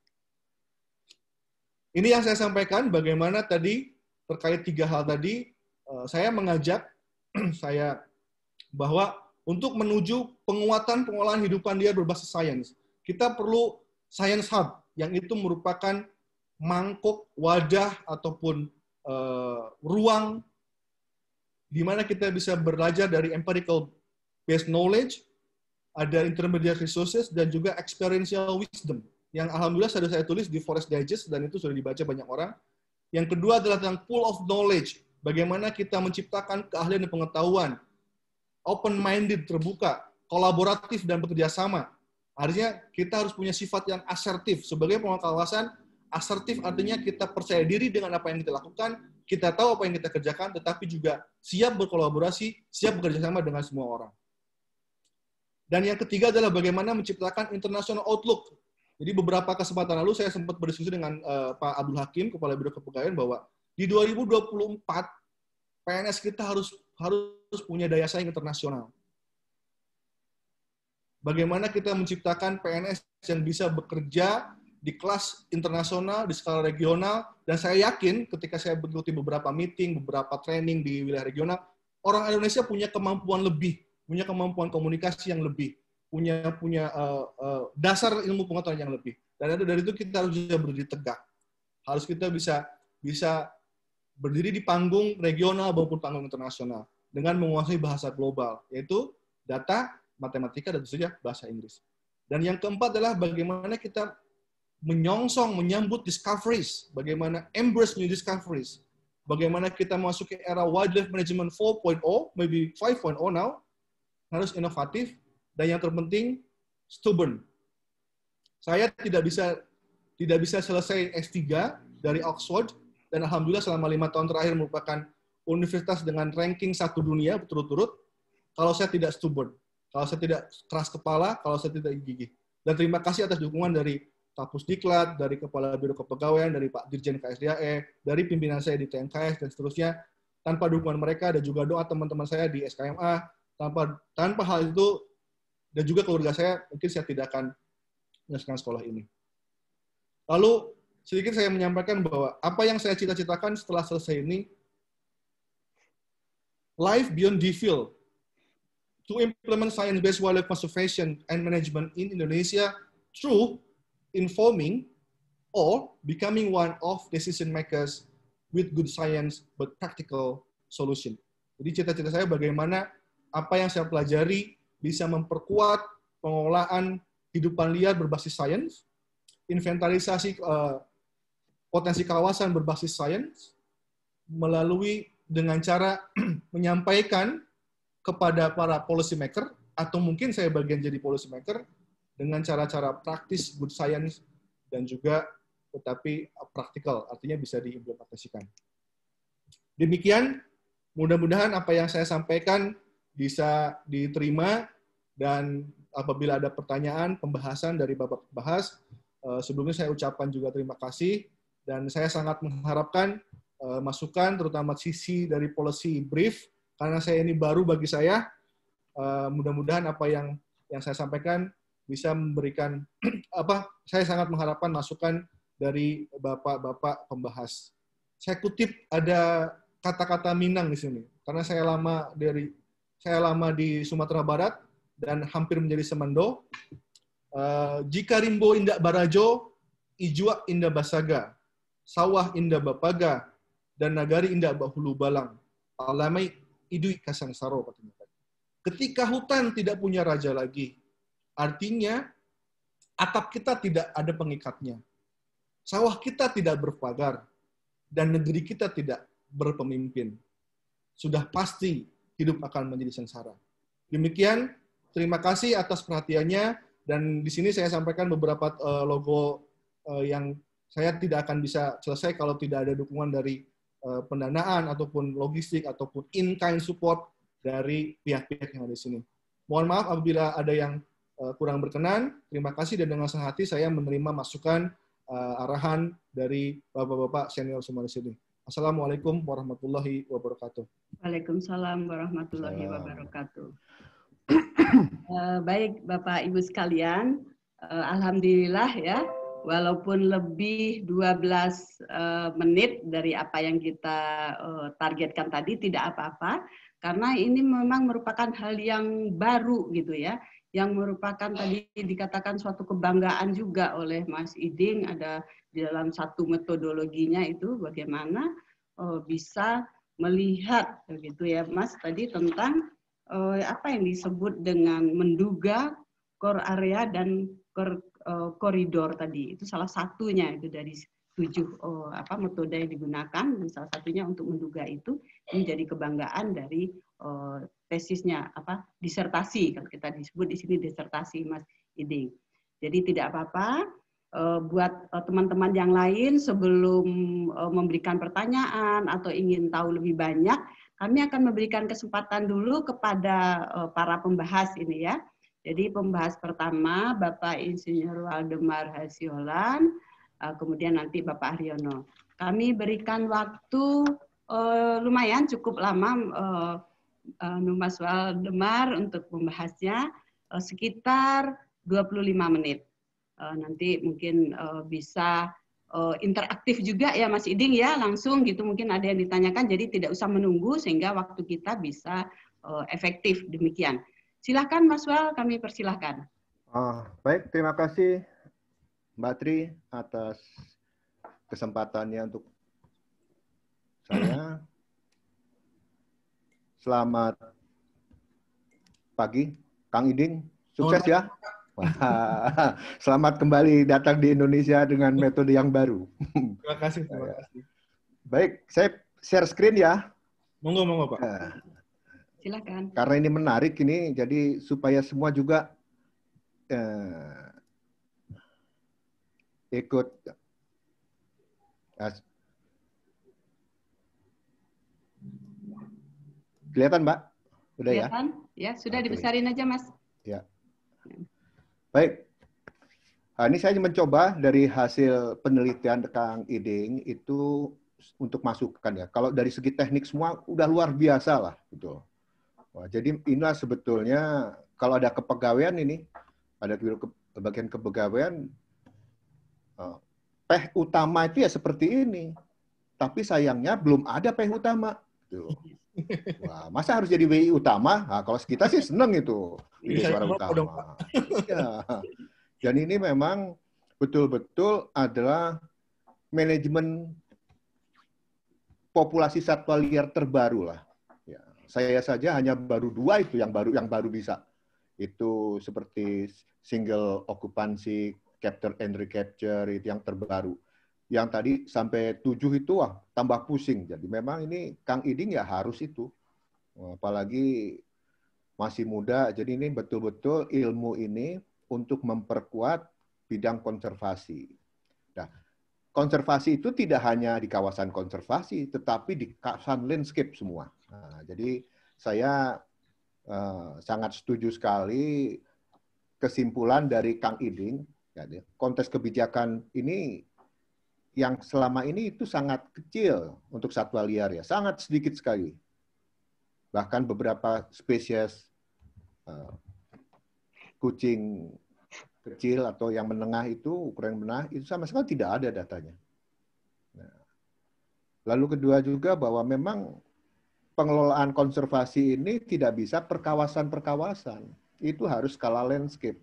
Ini yang saya sampaikan, bagaimana tadi terkait tiga hal tadi, saya mengajak saya bahwa untuk menuju penguatan pengolahan hidupan liar berbasis sains, kita perlu Science Hub, yang itu merupakan mangkuk, wadah, ataupun uh, ruang di mana kita bisa belajar dari empirical based knowledge, ada intermediate resources, dan juga experiential wisdom, yang alhamdulillah sudah saya tulis di Forest Digest, dan itu sudah dibaca banyak orang. Yang kedua adalah tentang pool of knowledge, bagaimana kita menciptakan keahlian dan pengetahuan, open-minded, terbuka, kolaboratif, dan bekerja sama. Artinya kita harus punya sifat yang asertif. Sebagai pengelola kawasan, asertif artinya kita percaya diri dengan apa yang kita lakukan, kita tahu apa yang kita kerjakan, tetapi juga siap berkolaborasi, siap bekerja sama dengan semua orang. Dan yang ketiga adalah bagaimana menciptakan international outlook. Jadi beberapa kesempatan lalu saya sempat berdiskusi dengan uh, Pak Abdul Hakim, Kepala Biro Kepegawaian, bahwa di dua ribu dua puluh empat P N S kita harus harus punya daya saing internasional. Bagaimana kita menciptakan P N S yang bisa bekerja di kelas internasional, di skala regional, dan saya yakin ketika saya mengikuti beberapa meeting, beberapa training di wilayah regional, orang Indonesia punya kemampuan lebih, punya kemampuan komunikasi yang lebih, punya punya uh, uh, dasar ilmu pengetahuan yang lebih. Dan dari itu kita harus bisa berdiri tegak. Harus kita bisa bisa berdiri di panggung regional maupun panggung internasional dengan menguasai bahasa global, yaitu data, matematika, dan tentu saja bahasa Inggris. Dan yang keempat adalah bagaimana kita menyongsong, menyambut discoveries, bagaimana embrace new discoveries, bagaimana kita masuk ke era wildlife management four point oh, maybe five point oh now, harus inovatif, dan yang terpenting stubborn. Saya tidak bisa tidak bisa selesai S tiga dari Oxford, dan alhamdulillah selama lima tahun terakhir merupakan universitas dengan ranking satu dunia berturut-turut, kalau saya tidak stubborn, kalau saya tidak keras kepala, kalau saya tidak gigih. Dan terima kasih atas dukungan dari Pak Pusdiklat, dari Kepala Biro Kepegawaian, dari Pak Dirjen K S D A E, dari pimpinan saya di T N K S, dan seterusnya. Tanpa dukungan mereka, dan juga doa teman-teman saya di S K M A, tanpa tanpa hal itu, dan juga keluarga saya, mungkin saya tidak akan menyelesaikan sekolah ini. Lalu, sedikit saya menyampaikan bahwa apa yang saya cita-citakan setelah selesai ini, life beyond D Phil, to implement science-based wildlife conservation and management in Indonesia through informing or becoming one of decision makers with good science but practical solution. Jadi cita-cita saya bagaimana apa yang saya pelajari bisa memperkuat pengelolaan hidupan liar berbasis sains, inventarisasi uh, potensi kawasan berbasis sains, melalui dengan cara menyampaikan kepada para policy maker, atau mungkin saya bagian jadi policy maker, dengan cara-cara praktis, good science, dan juga tetapi praktikal, artinya bisa diimplementasikan. Demikian, mudah-mudahan apa yang saya sampaikan bisa diterima, dan apabila ada pertanyaan, pembahasan dari Bapak Bahas, sebelumnya saya ucapkan juga terima kasih, dan saya sangat mengharapkan masukan, terutama sisi dari policy brief, karena saya ini baru bagi saya, mudah-mudahan apa yang yang saya sampaikan bisa memberikan apa saya sangat mengharapkan masukan dari bapak-bapak pembahas. Saya kutip ada kata-kata Minang di sini karena saya lama dari saya lama di Sumatera Barat dan hampir menjadi semendo. Uh, jika rimbo indak barajo, ijuak indah basaga, sawah indah bapaga, dan nagari indah bahulu balang. alamai idui kasang saro katanya. Ketika hutan tidak punya raja lagi, artinya atap kita tidak ada pengikatnya. Sawah kita tidak berpagar, dan negeri kita tidak berpemimpin. Sudah pasti hidup akan menjadi sengsara. Demikian, terima kasih atas perhatiannya, dan di sini saya sampaikan beberapa uh, logo uh, yang saya tidak akan bisa selesai kalau tidak ada dukungan dari uh, pendanaan, ataupun logistik, ataupun in-kind support dari pihak-pihak yang ada di sini. Mohon maaf apabila ada yang uh, kurang berkenan. Terima kasih, dan dengan senang hati saya menerima masukan uh, arahan dari bapak-bapak senior semua di sini. Assalamualaikum warahmatullahi wabarakatuh. Waalaikumsalam warahmatullahi wabarakatuh. Uh, baik Bapak Ibu sekalian, uh, alhamdulillah ya, walaupun lebih dua belas uh, menit dari apa yang kita uh, targetkan tadi, tidak apa-apa, karena ini memang merupakan hal yang baru gitu ya, yang merupakan tadi dikatakan suatu kebanggaan juga oleh Mas Iding, ada di dalam satu metodologinya itu bagaimana uh, bisa melihat begitu ya Mas tadi tentang uh, apa yang disebut dengan menduga core area dan core uh, koridor tadi, itu salah satunya itu dari tujuh uh, apa metode yang digunakan, dan salah satunya untuk menduga itu menjadi kebanggaan dari uh, tesisnya apa disertasi, kalau kita disebut di sini disertasi Mas Iding. Jadi tidak apa-apa uh, buat uh, teman-teman yang lain sebelum uh, memberikan pertanyaan atau ingin tahu lebih banyak, kami akan memberikan kesempatan dulu kepada uh, para pembahas ini ya. Jadi pembahas pertama Bapak Insinyur Waldemar Hasiolan, uh, kemudian nanti Bapak Haryono. Kami berikan waktu uh, lumayan cukup lama uh, uh, Mas Waldemar untuk membahasnya uh, sekitar dua puluh lima menit. Uh, nanti mungkin uh, bisa uh, interaktif juga ya Mas Iding ya, langsung gitu mungkin ada yang ditanyakan, jadi tidak usah menunggu sehingga waktu kita bisa uh, efektif demikian. Silahkan Mas Wal, kami persilahkan. Oh, baik, terima kasih Mbak Tri atas kesempatannya untuk saya. Selamat pagi, Kang Iding. Sukses ya. Wah, selamat kembali datang di Indonesia dengan metode yang baru. Terima kasih, terima kasih. Baik, saya share screen ya. Monggo, monggo Pak. Nah, silakan. Karena ini menarik ini, jadi supaya semua juga eh, ikut. Ya. Kelihatan, Mbak? Udah Kelihatan? Ya, ya sudah. Oke. Dibesarin aja, Mas. Ya. Baik. Nah, ini saya mencoba dari hasil penelitian Kang Iding itu untuk masukan ya. Kalau dari segi teknik semua udah luar biasa lah, gitu. Wah, jadi inilah sebetulnya kalau ada kepegawaian ini, ada bagian kepegawaian, peh utama itu ya seperti ini. Tapi sayangnya belum ada peh utama. Gitu. Wah, masa harus jadi W I utama? Nah, kalau kita sih seneng itu. Ini suara utama. Ya. Dan ini memang betul-betul adalah manajemen populasi satwa liar terbaru lah. Ya. Saya saja hanya baru dua itu yang baru yang baru bisa. Itu seperti single occupancy, capture and recapture itu yang terbaru. Yang tadi sampai tujuh itu wah tambah pusing. Jadi memang ini Kang Iding ya harus itu. Apalagi masih muda. Jadi ini betul-betul ilmu ini untuk memperkuat bidang konservasi. Nah, konservasi itu tidak hanya di kawasan konservasi, tetapi di kawasan landscape semua. Nah, jadi saya eh, sangat setuju sekali kesimpulan dari Kang Iding. Ya, konteks kebijakan ini yang selama ini itu sangat kecil untuk satwa liar ya, sangat sedikit sekali. Bahkan beberapa spesies uh, kucing kecil atau yang menengah itu, ukuran menengah itu sama sekali tidak ada datanya. Nah, lalu kedua juga bahwa memang pengelolaan konservasi ini tidak bisa per kawasan-per-kawasan. Itu harus skala landscape.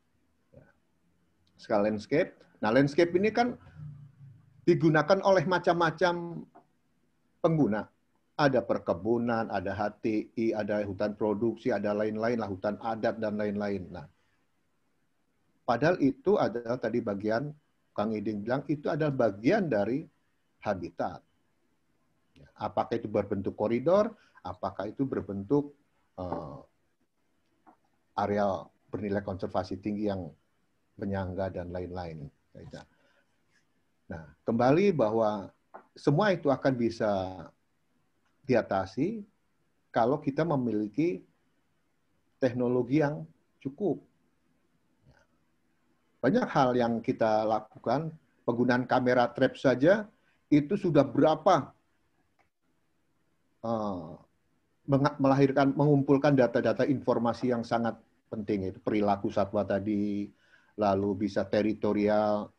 Skala landscape. Nah, landscape ini kan digunakan oleh macam-macam pengguna. ada perkebunan, ada H T I, ada hutan produksi, ada lain-lain lah, hutan adat dan lain-lain. Nah, padahal itu adalah tadi bagian, Kang Iding bilang, itu adalah bagian dari habitat. Apakah itu berbentuk koridor, apakah itu berbentuk uh, area bernilai konservasi tinggi yang penyangga dan lain-lain. Nah, kembali bahwa semua itu akan bisa diatasi kalau kita memiliki teknologi yang cukup. Banyak hal yang kita lakukan, penggunaan kamera trap saja, itu sudah berapa uh, melahirkan, mengumpulkan data-data informasi yang sangat penting, itu perilaku satwa tadi, lalu bisa teritorial,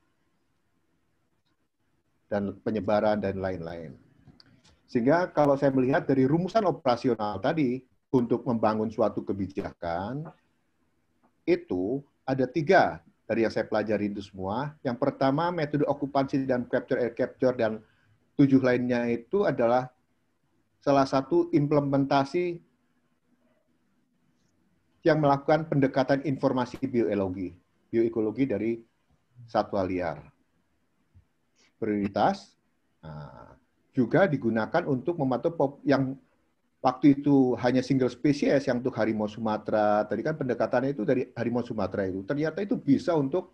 dan penyebaran, dan lain-lain. Sehingga kalau saya melihat dari rumusan operasional tadi, untuk membangun suatu kebijakan, itu ada tiga dari yang saya pelajari itu semua. Yang pertama, metode okupansi dan capture air capture, dan tujuh lainnya itu adalah salah satu implementasi yang melakukan pendekatan informasi bioekologi, bioekologi dari satwa liar. Prioritas, nah, juga digunakan untuk memantau pop yang waktu itu hanya single spesies yang untuk harimau Sumatera. Tadi kan pendekatannya itu dari harimau Sumatera itu. Ternyata itu bisa untuk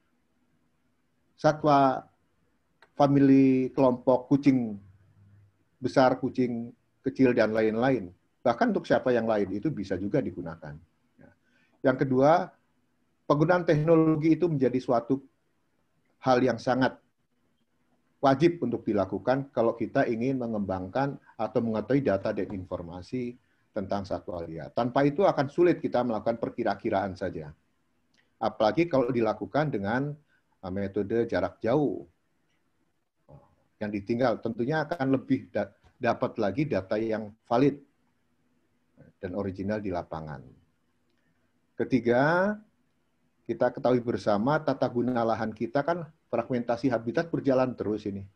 satwa famili kelompok kucing besar, kucing kecil, dan lain-lain. Bahkan untuk siapa yang lain itu bisa juga digunakan. Yang kedua, penggunaan teknologi itu menjadi suatu hal yang sangat wajib untuk dilakukan kalau kita ingin mengembangkan atau mengetahui data dan informasi tentang satwa liar. Tanpa itu akan sulit kita melakukan perkira-kiraan saja. Apalagi kalau dilakukan dengan metode jarak jauh. Yang ditinggal tentunya akan lebih da dapat lagi data yang valid dan original di lapangan. Ketiga, kita ketahui bersama tata guna lahan kita kan fragmentasi habitat berjalan terus ini.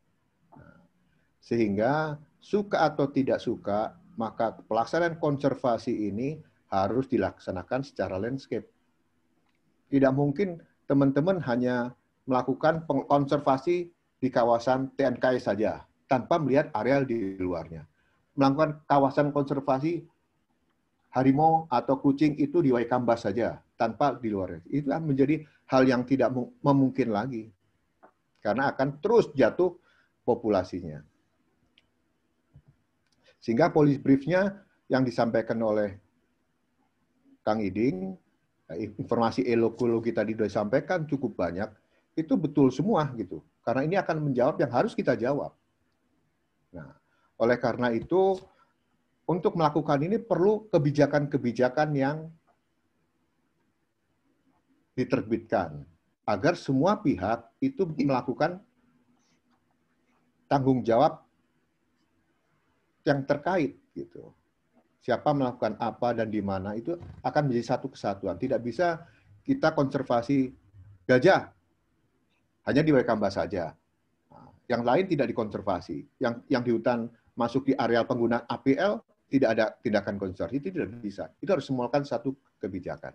Sehingga suka atau tidak suka, maka pelaksanaan konservasi ini harus dilaksanakan secara landscape. Tidak mungkin teman-teman hanya melakukan konservasi di kawasan T N K I saja, tanpa melihat areal di luarnya. Melakukan kawasan konservasi harimau atau kucing itu di Waikambas saja, tanpa di luarnya. Itu menjadi hal yang tidak memungkin lagi. Karena akan terus jatuh populasinya. Sehingga policy brief-nya yang disampaikan oleh Kang Iding, informasi ekologi tadi sudah disampaikan cukup banyak, itu betul semua gitu. Karena ini akan menjawab yang harus kita jawab. Nah, oleh karena itu, untuk melakukan ini perlu kebijakan-kebijakan yang diterbitkan agar semua pihak itu melakukan tanggung jawab yang terkait gitu. Siapa melakukan apa dan di mana itu akan menjadi satu kesatuan. Tidak bisa kita konservasi gajah hanya di Waikambas saja. Nah, yang lain tidak dikonservasi. Yang yang di hutan masuk di areal penggunaan A P L tidak ada tindakan konservasi, itu tidak bisa. Itu harus semulakan satu kebijakan.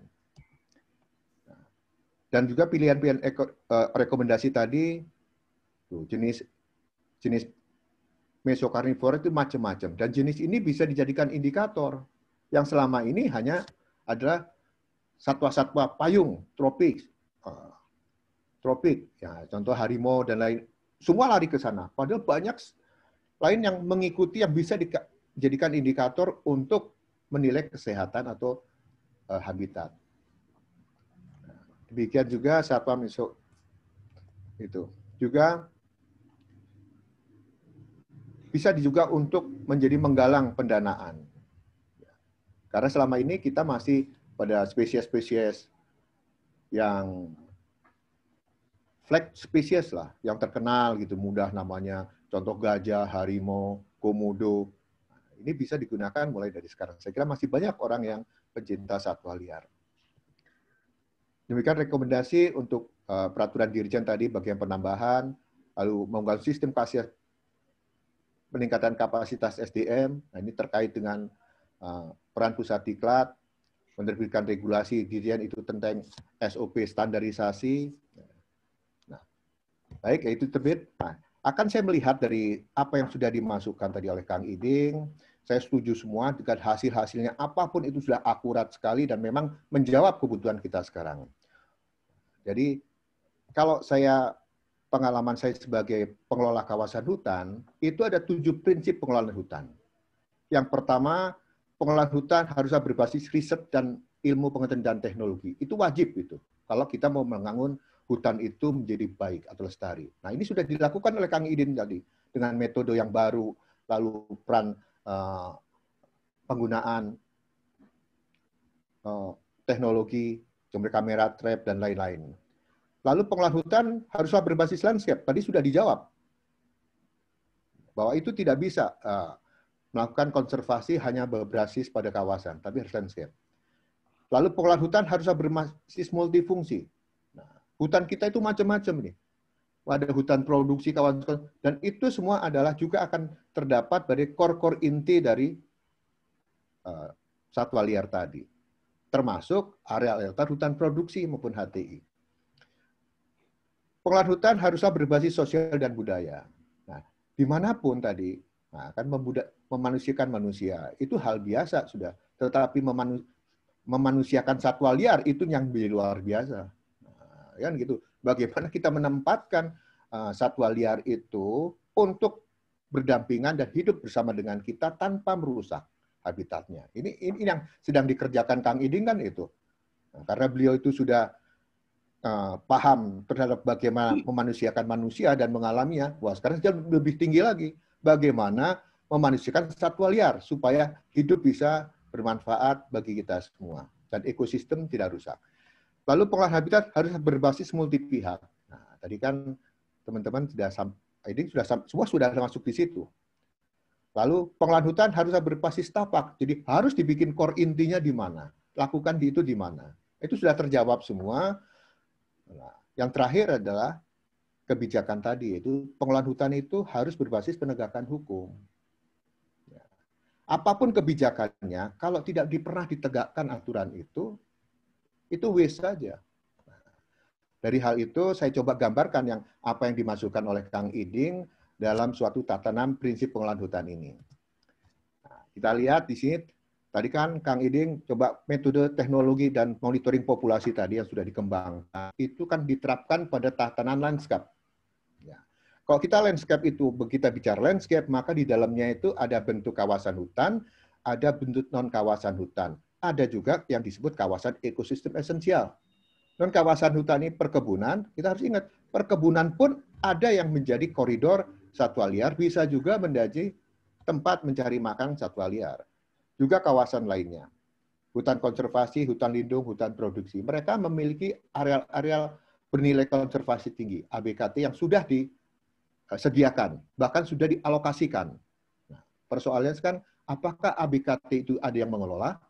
Dan juga pilihan-pilihan rekomendasi tadi, tuh, jenis jenis mesokarnivora itu macam-macam. Dan jenis ini bisa dijadikan indikator. Yang selama ini hanya adalah satwa-satwa payung, tropik, uh, tropik, ya, contoh harimau dan lain. Semua lari ke sana. Padahal banyak lain yang mengikuti yang bisa dijadikan indikator untuk menilai kesehatan atau uh, habitat. Demikian juga satwa meso itu juga bisa juga untuk menjadi menggalang pendanaan. Karena selama ini kita masih pada spesies-spesies yang flag spesies lah, yang terkenal gitu, mudah namanya, contoh gajah, harimau, komodo. Ini bisa digunakan mulai dari sekarang. Saya kira masih banyak orang yang pencinta satwa liar. Demikian rekomendasi untuk uh, peraturan dirjen tadi bagian penambahan, lalu membangun sistem peningkatan kapasitas S D M. Nah, ini terkait dengan uh, peran pusat diklat, menerbitkan regulasi dirian itu tentang S O P standarisasi. Nah, baik, itu terbit. Nah, akan saya melihat dari apa yang sudah dimasukkan tadi oleh Kang Iding, saya setuju semua dengan hasil-hasilnya apapun itu sudah akurat sekali dan memang menjawab kebutuhan kita sekarang. Jadi kalau saya pengalaman saya sebagai pengelola kawasan hutan, itu ada tujuh prinsip pengelolaan hutan. Yang pertama, pengelolaan hutan harusnya berbasis riset dan ilmu pengetahuan dan teknologi. Itu wajib itu. Kalau kita mau membangun hutan itu menjadi baik atau lestari. Nah, ini sudah dilakukan oleh Kang Idin tadi dengan metode yang baru, lalu peran uh, penggunaan uh, teknologi, kamera trap dan lain-lain. Lalu pengelolaan hutan haruslah berbasis landscape. Tadi sudah dijawab bahwa itu tidak bisa uh, melakukan konservasi hanya berbasis pada kawasan, tapi harus landscape. Lalu pengelolaan hutan haruslah berbasis multifungsi. Nah, hutan kita itu macam-macam nih. Ada hutan produksi kawasan, dan itu semua adalah juga akan terdapat dari core-core inti dari uh, satwa liar tadi, termasuk area altar hutan produksi maupun H T I. Pengelolaan hutan haruslah berbasis sosial dan budaya. Nah, dimanapun tadi, nah, kan memanusiakan manusia, itu hal biasa sudah. Tetapi memanu, memanusiakan satwa liar, itu yang luar biasa. Nah, kan gitu. Bagaimana kita menempatkan uh, satwa liar itu untuk berdampingan dan hidup bersama dengan kita tanpa merusak habitatnya. Ini, ini yang sedang dikerjakan Kang Iding kan itu. Nah, karena beliau itu sudah Uh, paham terhadap bagaimana memanusiakan manusia dan mengalaminya, wah sekarang lebih tinggi lagi bagaimana memanusiakan satwa liar supaya hidup bisa bermanfaat bagi kita semua dan ekosistem tidak rusak. Lalu pengelolaan habitat harus berbasis multi pihak. Nah, tadi kan teman-teman sudah ini sudah semua sudah masuk di situ. Lalu pengelolaan hutan harus berbasis tapak, jadi harus dibikin core intinya di mana, lakukan di itu di mana. Itu sudah terjawab semua. Nah, yang terakhir adalah kebijakan tadi, yaitu pengelolaan hutan itu harus berbasis penegakan hukum. Ya. Apapun kebijakannya, kalau tidak pernah ditegakkan aturan itu, itu waste saja. Nah, dari hal itu, saya coba gambarkan yang apa yang dimasukkan oleh Kang Iding dalam suatu tatanan prinsip pengelolaan hutan ini. Nah, kita lihat di sini, tadi kan Kang Iding coba metode teknologi dan monitoring populasi tadi yang sudah dikembangkan, itu kan diterapkan pada tatanan landscape. Ya. Kalau kita landscape itu, kita bicara landscape, maka di dalamnya itu ada bentuk kawasan hutan, ada bentuk non-kawasan hutan. Ada juga yang disebut kawasan ekosistem esensial. Non-kawasan hutan ini perkebunan, kita harus ingat, perkebunan pun ada yang menjadi koridor satwa liar, bisa juga menjadi tempat mencari makan satwa liar. Juga kawasan lainnya, hutan konservasi, hutan lindung, hutan produksi. Mereka memiliki areal-areal bernilai konservasi tinggi, A B K T yang sudah disediakan, bahkan sudah dialokasikan. Nah, persoalannya sekarang, apakah A B K T itu ada yang mengelola?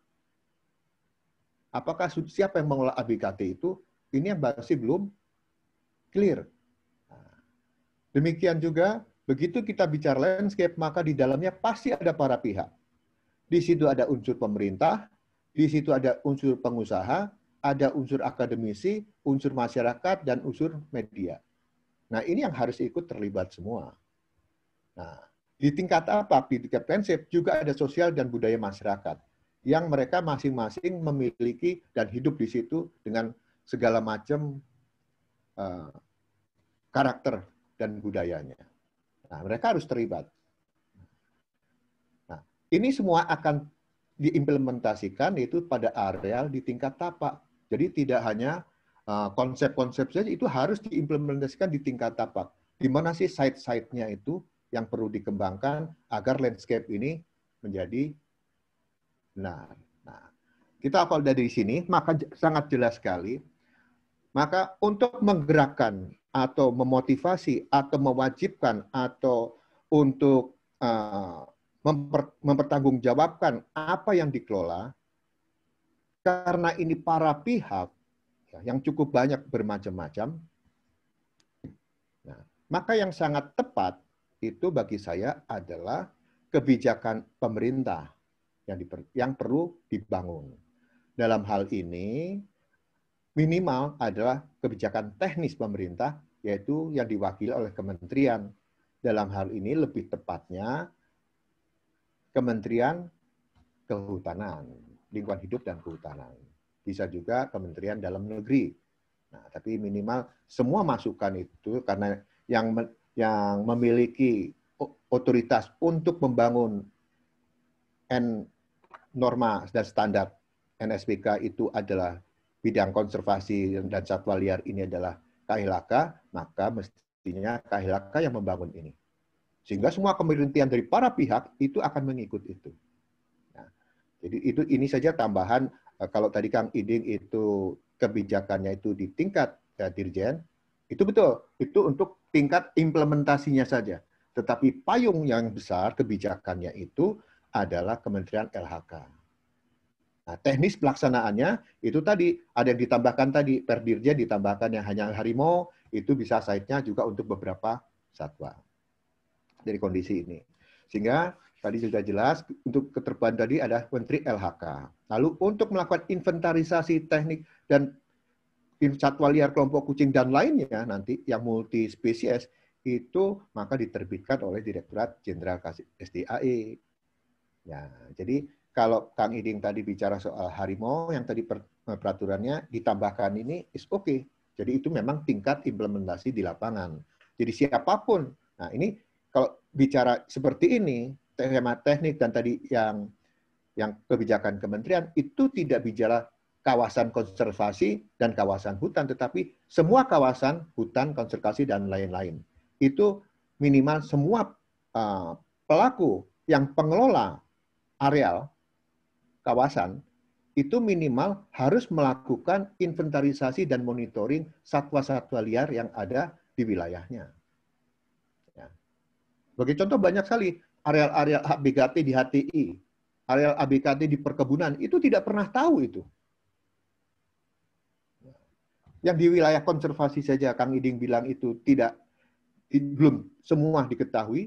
Apakah siapa yang mengelola A B K T itu? Ini yang masih belum clear. Nah, demikian juga, begitu kita bicara landscape, maka di dalamnya pasti ada para pihak. Di situ ada unsur pemerintah, di situ ada unsur pengusaha, ada unsur akademisi, unsur masyarakat, dan unsur media. Nah, ini yang harus ikut terlibat semua. Nah, di tingkat apa? Di tingkat prinsip juga ada sosial dan budaya masyarakat, yang mereka masing-masing memiliki dan hidup di situ dengan segala macam uh, karakter dan budayanya. Nah, mereka harus terlibat. Ini semua akan diimplementasikan itu pada areal di tingkat tapak. Jadi tidak hanya konsep-konsep uh, saja, itu harus diimplementasikan di tingkat tapak. Di mana sih site-site-nya itu yang perlu dikembangkan agar landscape ini menjadi benar. Nah, kita kalau dari sini, maka sangat jelas sekali. Maka untuk menggerakkan atau memotivasi atau mewajibkan atau untuk uh, Memper, mempertanggungjawabkan apa yang dikelola, karena ini para pihak ya, yang cukup banyak bermacam-macam, nah, maka yang sangat tepat itu bagi saya adalah kebijakan pemerintah yang, diper, yang perlu dibangun. Dalam hal ini, minimal adalah kebijakan teknis pemerintah, yaitu yang diwakili oleh kementerian. Dalam hal ini lebih tepatnya Kementerian Kehutanan, Lingkungan Hidup dan Kehutanan. Bisa juga Kementerian Dalam Negeri. Nah, tapi minimal semua masukan itu, karena yang yang memiliki otoritas untuk membangun N norma dan standar N S P K itu adalah bidang konservasi dan satwa liar, ini adalah K H L K, maka mestinya K H L K yang membangun ini. Sehingga semua pemerintahan dari para pihak itu akan mengikut itu. Nah, jadi itu ini saja tambahan. Kalau tadi Kang Iding itu kebijakannya itu di tingkat ya, Dirjen, itu betul. Itu untuk tingkat implementasinya saja. Tetapi payung yang besar kebijakannya itu adalah Kementerian L H K. Nah, teknis pelaksanaannya itu tadi ada yang ditambahkan tadi, per Dirjen ditambahkan yang hanya harimau, itu bisa site-nya juga untuk beberapa satwa dari kondisi ini. Sehingga tadi sudah jelas, untuk keterbuan tadi ada Menteri L H K. Lalu untuk melakukan inventarisasi teknik dan satwa liar kelompok kucing dan lainnya nanti yang multi spesies itu maka diterbitkan oleh Direktorat Jenderal S D A E. Ya, jadi kalau Kang Iding tadi bicara soal harimau yang tadi peraturannya ditambahkan ini is oke. Okay. Jadi itu memang tingkat implementasi di lapangan. Jadi siapapun. Nah, ini kalau bicara seperti ini, tema teknik dan tadi yang yang kebijakan kementerian itu tidak bicara kawasan konservasi dan kawasan hutan, tetapi semua kawasan hutan, konservasi dan lain-lain. Itu minimal semua uh, pelaku yang pengelola areal kawasan itu minimal harus melakukan inventarisasi dan monitoring satwa-satwa liar yang ada di wilayahnya. Bagi contoh banyak sekali areal-areal H B K T di H T I, areal A B K T di perkebunan, itu tidak pernah tahu itu. Yang di wilayah konservasi saja, Kang Iding bilang itu tidak, belum semua diketahui,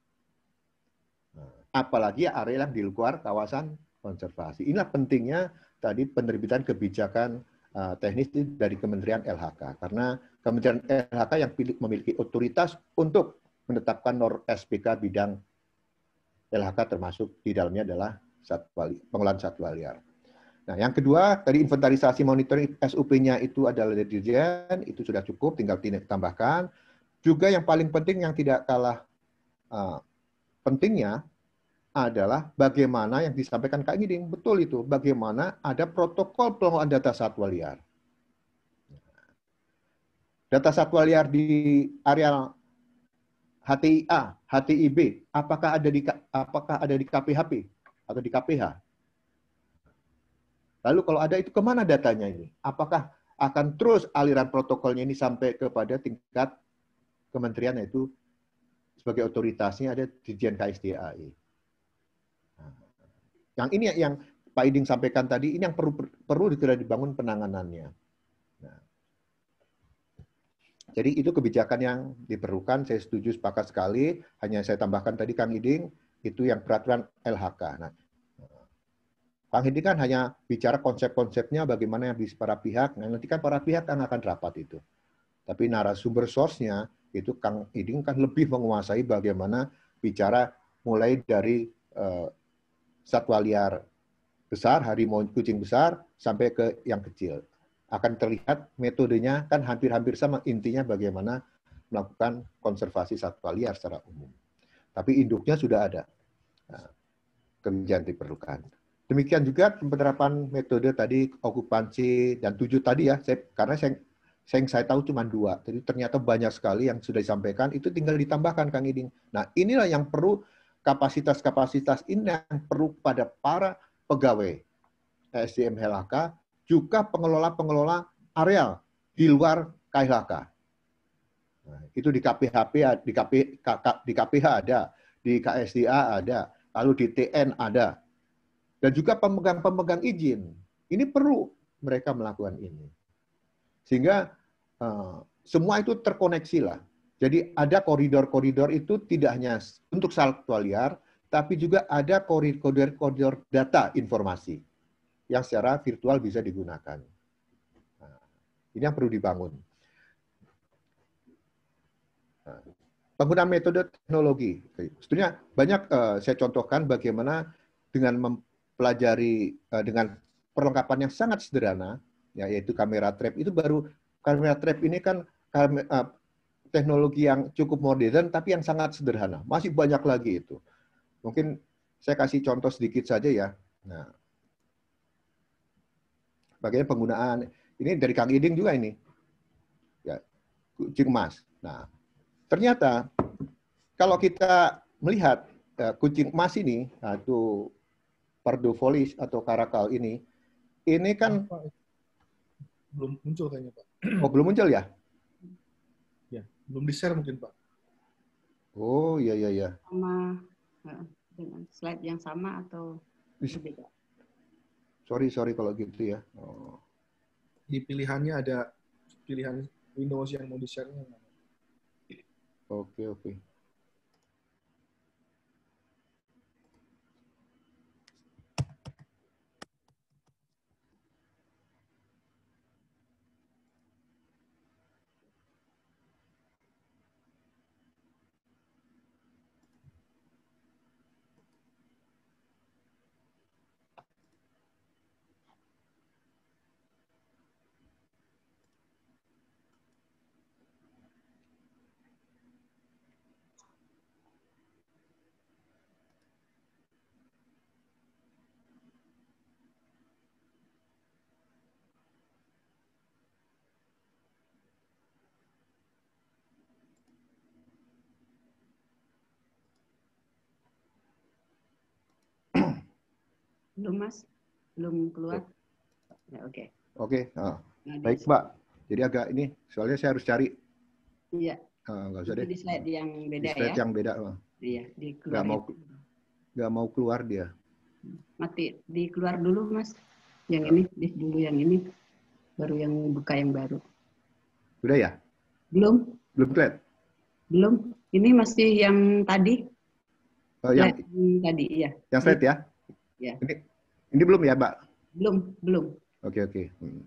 apalagi area yang di luar kawasan konservasi. Inilah pentingnya tadi penerbitan kebijakan uh, teknis dari Kementerian L H K, karena Kementerian L H K yang memiliki otoritas untuk menetapkan norma S P K bidang L H K, termasuk di dalamnya adalah satwa, pengelolaan satwa liar. Nah, yang kedua, tadi inventarisasi monitoring S U P-nya itu adalah dari Dirjen, itu sudah cukup, tinggal ditambahkan. Juga yang paling penting yang tidak kalah uh, pentingnya adalah bagaimana yang disampaikan Kak Iding, betul itu, bagaimana ada protokol pengelolaan data satwa liar. Data satwa liar di areal H T I A, H T I B, apakah ada di apakah ada di K P H P atau di K P H? Lalu kalau ada itu kemana datanya ini? Apakah akan terus aliran protokolnya ini sampai kepada tingkat kementerian, yaitu sebagai otoritasnya ada Dirjen K S D A I. Nah, yang ini yang Pak Iding sampaikan tadi, ini yang perlu perlu dibangun penanganannya. Nah, jadi itu kebijakan yang diperlukan, saya setuju, sepakat sekali. Hanya saya tambahkan tadi Kang Iding, itu yang peraturan L H K. Nah, Kang Iding kan hanya bicara konsep-konsepnya bagaimana yang bisa para pihak, nah, nanti kan para pihak kan akan rapat itu. Tapi narasumber source-nya, itu Kang Iding kan lebih menguasai bagaimana bicara mulai dari uh, satwa liar besar, harimau kucing besar, sampai ke yang kecil. Akan terlihat metodenya kan hampir-hampir sama, intinya bagaimana melakukan konservasi satwa liar secara umum. Tapi induknya sudah ada. Nah, kebijakan diperlukan. Demikian juga penerapan metode tadi okupansi dan tujuh tadi ya, saya, karena saya, saya, saya tahu cuma dua, jadi ternyata banyak sekali yang sudah disampaikan, itu tinggal ditambahkan Kang Iding. Nah, inilah yang perlu kapasitas-kapasitas ini yang perlu pada para pegawai S D M L H K, juga pengelola-pengelola areal di luar K H L K. Nah, itu di K P H P, di, KP, di K P H ada, di K S D A ada, lalu di T N ada, dan juga pemegang-pemegang izin. Ini perlu mereka melakukan ini. Sehingga uh, semua itu terkoneksi lah. Jadi ada koridor-koridor itu tidak hanya untuk satwa liar, tapi juga ada koridor-koridor data informasi yang secara virtual bisa digunakan. Nah, ini yang perlu dibangun. Nah, penggunaan metode teknologi. Sebetulnya banyak uh, saya contohkan bagaimana dengan mempelajari uh, dengan perlengkapan yang sangat sederhana, ya, yaitu kamera trap. Itu baru kamera trap ini kan kamera, uh, teknologi yang cukup modern, tapi yang sangat sederhana. Masih banyak lagi itu. Mungkin saya kasih contoh sedikit saja ya. Nah, bagaimana penggunaan ini dari Kang Iding juga ini, ya, kucing emas. Nah, ternyata kalau kita melihat uh, kucing emas ini, nah, itu pardofolis atau karakal ini, ini kan Apa? Belum muncul kayaknya Pak. Oh belum muncul ya? Ya, belum di-share mungkin Pak. Oh iya iya iya. Sama dengan slide yang sama atau berbeda? Sorry sorry kalau gitu ya. Oh. Di pilihannya ada pilihan Windows yang mau di-share-nya. Oke oke. Belum Mas? Belum keluar? Ya, oke. Oke. Nah, Nah, di- baik Mbak. Jadi agak ini soalnya saya harus cari. Iya. Uh, nggak usah Itu deh. di slide yang Di beda slide ya? yang beda. Mbak. Iya, Nggak dikeluarin. mau nggak mau keluar dia. Mati, dikeluar dulu Mas. Yang ini, di dulu yang ini. Baru yang buka yang baru. Udah ya? Belum? Belum slide? Belum. Ini masih yang tadi. Oh, yang Slide yang tadi, iya. yang slide ya? Iya. Ini ini belum ya Mbak? Belum, belum. Oke oke. Hmm.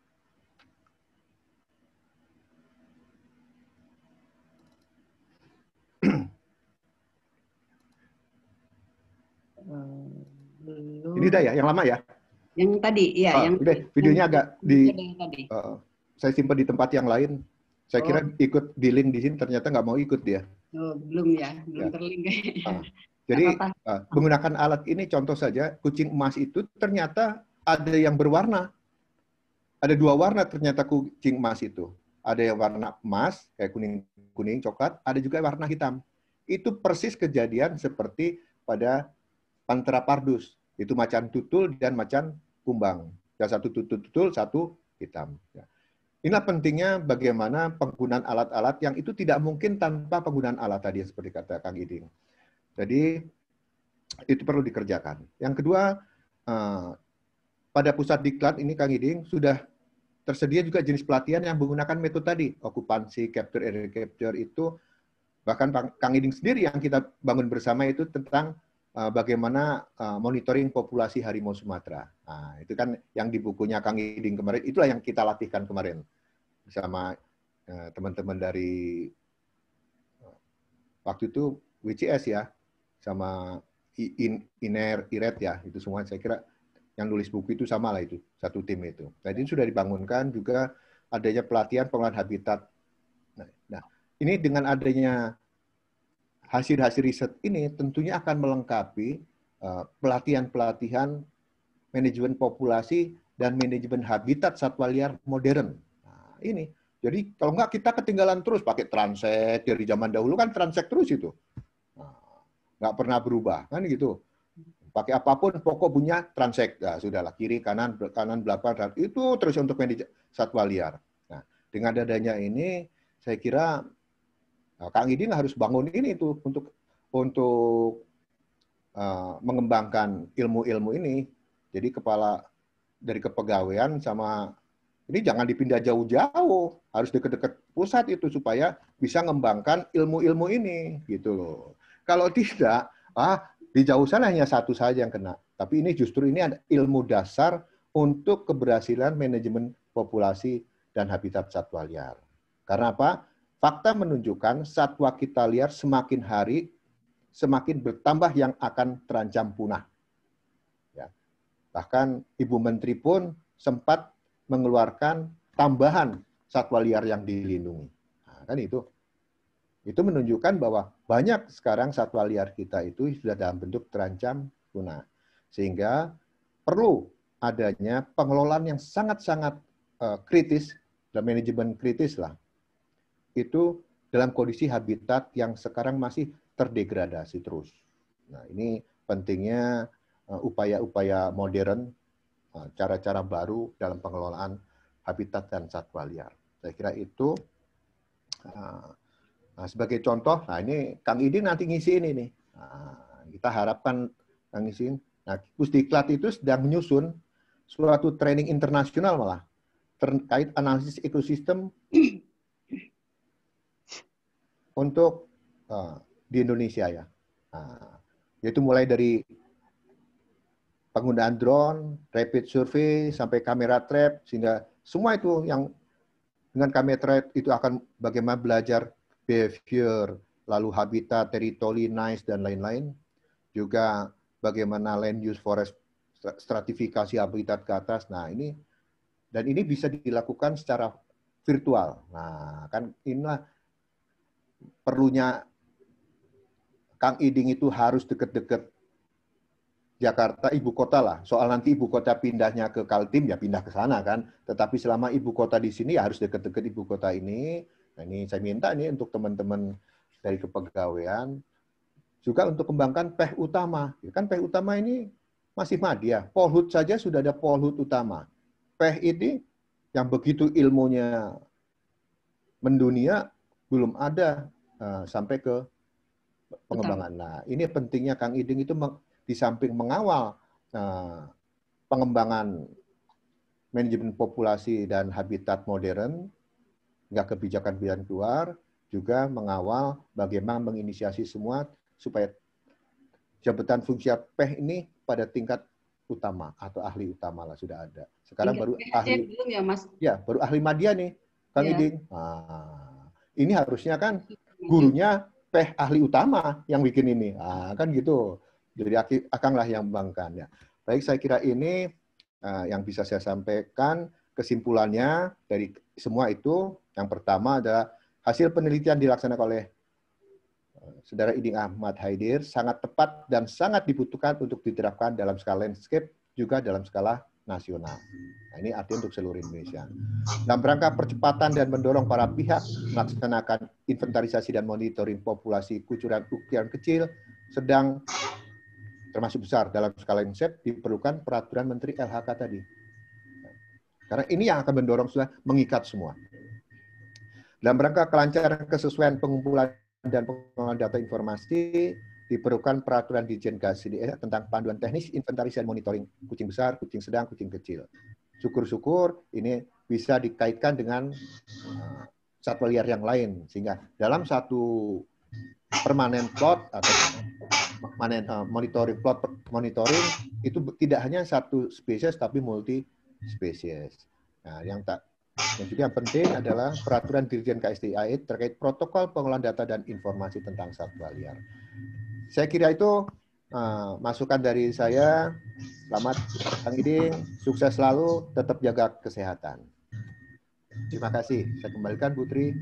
Uh, belum. Ini udah ya? Yang lama ya? Yang tadi, iya. Oh, yang udah. Videonya yang agak yang di. yang tadi. Uh, saya simpan di tempat yang lain. Saya kira Oh. ikut di link di sini, ternyata nggak mau ikut dia. Oh, belum ya, belum Ya. terlink kayaknya. Uh, jadi apa-apa. uh, menggunakan alat ini contoh saja, kucing emas itu ternyata ada yang berwarna. Ada dua warna ternyata kucing emas itu. Ada yang warna emas, kayak kuning-kuning, coklat, ada juga warna hitam. Itu persis kejadian seperti pada Panthera pardus. Itu macan tutul dan macan kumbang. Yang satu tutul-tutul, satu hitam. Ya. Inilah pentingnya bagaimana penggunaan alat-alat yang itu tidak mungkin tanpa penggunaan alat tadi, seperti kata Kang Iding. Jadi, itu perlu dikerjakan. Yang kedua, pada pusat diklat ini Kang Iding sudah tersedia juga jenis pelatihan yang menggunakan metode tadi, okupansi, capture, and recapture itu, bahkan Kang Iding sendiri yang kita bangun bersama itu tentang uh, bagaimana uh, monitoring populasi harimau Sumatera. Nah, itu kan yang di bukunya Kang Iding kemarin, itulah yang kita latihkan kemarin bersama uh, teman-teman dari uh, waktu itu W C S ya, sama In, Iner, Iret ya, itu semua saya kira yang nulis buku itu sama lah itu, satu tim itu. Nah, ini sudah dibangunkan juga adanya pelatihan pengolahan habitat. Nah, nah ini dengan adanya hasil-hasil riset ini tentunya akan melengkapi pelatihan-pelatihan uh, manajemen populasi dan manajemen habitat satwa liar modern. Nah, ini. Jadi kalau nggak kita ketinggalan terus pakai transek, dari zaman dahulu kan transek terus itu. Nah, nggak pernah berubah, kan gitu. Pakai apapun pokok bunyinya transek, nah, sudahlah kiri kanan kanan belakang itu terus untuk manajer satwa liar. Nah, dengan adanya ini saya kira nah, Kang Iding harus bangun ini itu untuk untuk uh, mengembangkan ilmu-ilmu ini. Jadi kepala dari kepegawaian sama Ini jangan dipindah jauh-jauh, harus dekat-dekat pusat itu supaya bisa mengembangkan ilmu-ilmu ini, gitu loh. Kalau tidak, ah di jauh sana hanya satu saja yang kena. Tapi ini justru ini ada ilmu dasar untuk keberhasilan manajemen populasi dan habitat satwa liar. Karena apa? Fakta menunjukkan satwa kita liar semakin hari semakin bertambah yang akan terancam punah. Ya. Bahkan Ibu Menteri pun sempat mengeluarkan tambahan satwa liar yang dilindungi. Nah, kan itu. Itu menunjukkan bahwa banyak sekarang satwa liar kita itu sudah dalam bentuk terancam punah. Sehingga perlu adanya pengelolaan yang sangat-sangat uh, kritis, dan manajemen kritis lah. Itu dalam kondisi habitat yang sekarang masih terdegradasi terus. Nah, ini pentingnya upaya-upaya uh, modern, cara-cara baru dalam pengelolaan habitat dan satwa liar. Saya kira itu uh, nah, sebagai contoh. Nah ini Kang Iding nanti ngisi ini nih. Nah, kita harapkan Kang ngisiin. Nah, Pusdiklat itu sedang menyusun suatu training internasional malah terkait analisis ekosistem untuk uh, di Indonesia ya. Nah, yaitu mulai dari penggunaan drone, rapid survey, sampai kamera trap, sehingga semua itu yang dengan kamera trap itu akan bagaimana belajar behavior, lalu habitat, teritori, nice, dan lain-lain. Juga bagaimana land use forest stratifikasi habitat ke atas. Nah ini, dan ini bisa dilakukan secara virtual. Nah kan inilah perlunya Kang Iding itu harus deket-deket Jakarta, ibu kota lah. Soal nanti ibu kota pindahnya ke Kaltim, ya pindah ke sana kan. Tetapi selama ibu kota di sini, ya harus deket-deket ibu kota ini. Nah ini saya minta nih untuk teman-teman dari kepegawaian, juga untuk kembangkan P E H utama. Ya kan P E H utama ini masih madya. Polhut saja sudah ada Polhut utama. P E H ini yang begitu ilmunya mendunia, belum ada uh, sampai ke pengembangan. Nah ini pentingnya Kang Iding itu di samping mengawal uh, pengembangan manajemen populasi dan habitat modern, hingga kebijakan-kebijakan keluar, juga mengawal bagaimana menginisiasi semua supaya jabatan fungsi P E H ini pada tingkat utama atau ahli utama lah sudah ada. Sekarang tingkat baru P H ahli belum ya Mas? Ya baru ahli madya nih, Kang ya. Iding. Nah, ini harusnya kan gurunya P E H ahli utama yang bikin ini, nah, kan gitu. Jadi Akang lah yang membangkan ya. Baik, saya kira ini uh, yang bisa saya sampaikan kesimpulannya dari semua itu. Yang pertama adalah hasil penelitian dilaksanakan oleh uh, Saudara Iding Ahmad Haidir sangat tepat dan sangat dibutuhkan untuk diterapkan dalam skala landscape juga dalam skala nasional. Nah, ini artinya untuk seluruh Indonesia. Dalam rangka percepatan dan mendorong para pihak melaksanakan inventarisasi dan monitoring populasi kucuran ukuran kecil, sedang termasuk besar dalam skala landscape, diperlukan peraturan Menteri L H K tadi. Karena ini yang akan mendorong sudah mengikat semua. Dalam rangka kelancaran kesesuaian pengumpulan dan pengelolaan data informasi, diperlukan peraturan Dirjen K S D S tentang panduan teknis inventarisasi dan monitoring kucing besar, kucing sedang, kucing kecil. Syukur-syukur ini bisa dikaitkan dengan uh, satwa liar yang lain, sehingga dalam satu permanen plot atau Manen, uh, monitoring plot monitoring itu tidak hanya satu spesies tapi multi spesies. Nah, yang tak yang juga yang penting adalah peraturan Dirjen K S D I terkait protokol pengolahan data dan informasi tentang satwa liar. Saya kira itu uh, masukan dari saya. Selamat Kang Iding, sukses selalu, tetap jaga kesehatan. Terima kasih. Saya kembalikan Putri.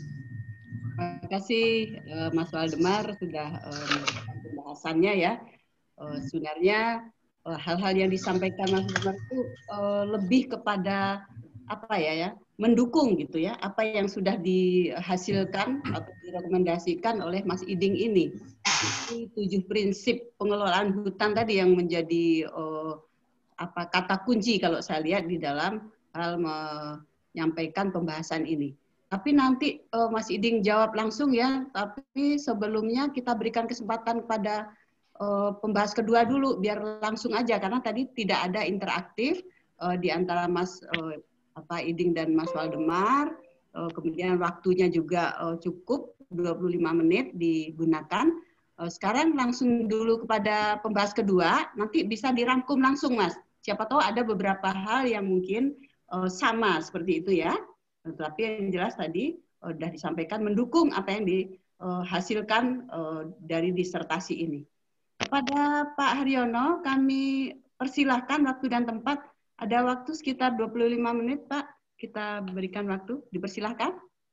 Terima kasih Mas Waldemar sudah um, pembahasannya ya. Uh, sebenarnya hal-hal uh, yang disampaikan Mas Waldemar itu uh, lebih kepada apa ya ya mendukung gitu ya apa yang sudah dihasilkan atau direkomendasikan oleh Mas Iding ini. Jadi, tujuh prinsip pengelolaan hutan tadi yang menjadi uh, apa kata kunci kalau saya lihat di dalam hal menyampaikan pembahasan ini. Tapi nanti uh, Mas Iding jawab langsung ya, tapi sebelumnya kita berikan kesempatan kepada uh, pembahas kedua dulu, biar langsung aja, karena tadi tidak ada interaktif uh, di antara Mas uh, Pak Iding dan Mas Waldemar. Kemudian waktunya juga cukup, dua puluh lima menit digunakan. Sekarang langsung dulu kepada pembahas kedua, nanti bisa dirangkum langsung, Mas. Siapa tahu ada beberapa hal yang mungkin sama seperti itu ya. Tetapi yang jelas tadi sudah disampaikan mendukung apa yang dihasilkan dari disertasi ini. Kepada Pak Haryono, kami persilahkan waktu dan tempat. Ada waktu sekitar dua puluh lima menit, Pak. Kita berikan waktu, dipersilahkan.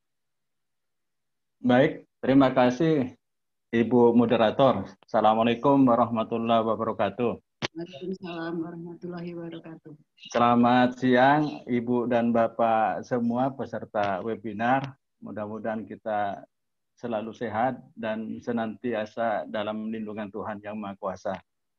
Baik, terima kasih Ibu Moderator. Assalamualaikum warahmatullahi wabarakatuh. Waalaikumsalam warahmatullahi wabarakatuh. Selamat siang Ibu dan Bapak semua peserta webinar. Mudah-mudahan kita selalu sehat dan senantiasa dalam lindungan Tuhan Yang Maha Kuasa.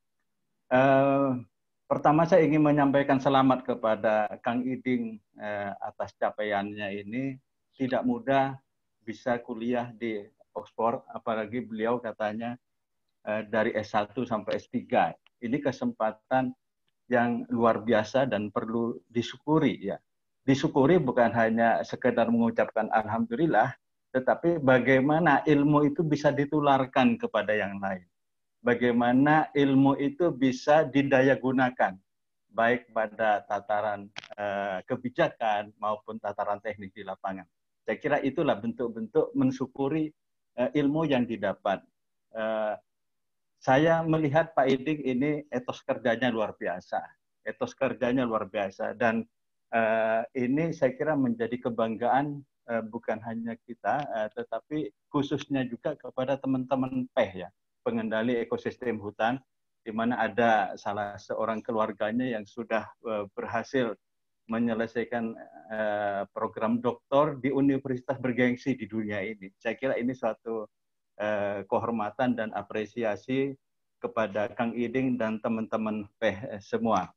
Uh, Pertama saya ingin menyampaikan selamat kepada Kang Iding eh, atas capaiannya ini. Tidak mudah bisa kuliah di Oxford, apalagi beliau katanya eh, dari S satu sampai S tiga. Ini kesempatan yang luar biasa dan perlu disyukuri ya. Disyukuri bukan hanya sekedar mengucapkan alhamdulillah, tetapi bagaimana ilmu itu bisa ditularkan kepada yang lain. Bagaimana ilmu itu bisa didayagunakan, baik pada tataran eh, kebijakan maupun tataran teknik di lapangan. Saya kira itulah bentuk-bentuk mensyukuri eh, ilmu yang didapat. Eh, saya melihat Pak Iding ini etos kerjanya luar biasa, etos kerjanya luar biasa, dan eh, ini saya kira menjadi kebanggaan eh, bukan hanya kita, eh, tetapi khususnya juga kepada teman-teman P E H ya. Pengendali ekosistem hutan, di mana ada salah seorang keluarganya yang sudah uh, berhasil menyelesaikan uh, program doktor di universitas bergengsi di dunia ini. Saya kira ini suatu uh, kehormatan dan apresiasi kepada Kang Iding dan teman-teman P E H semua.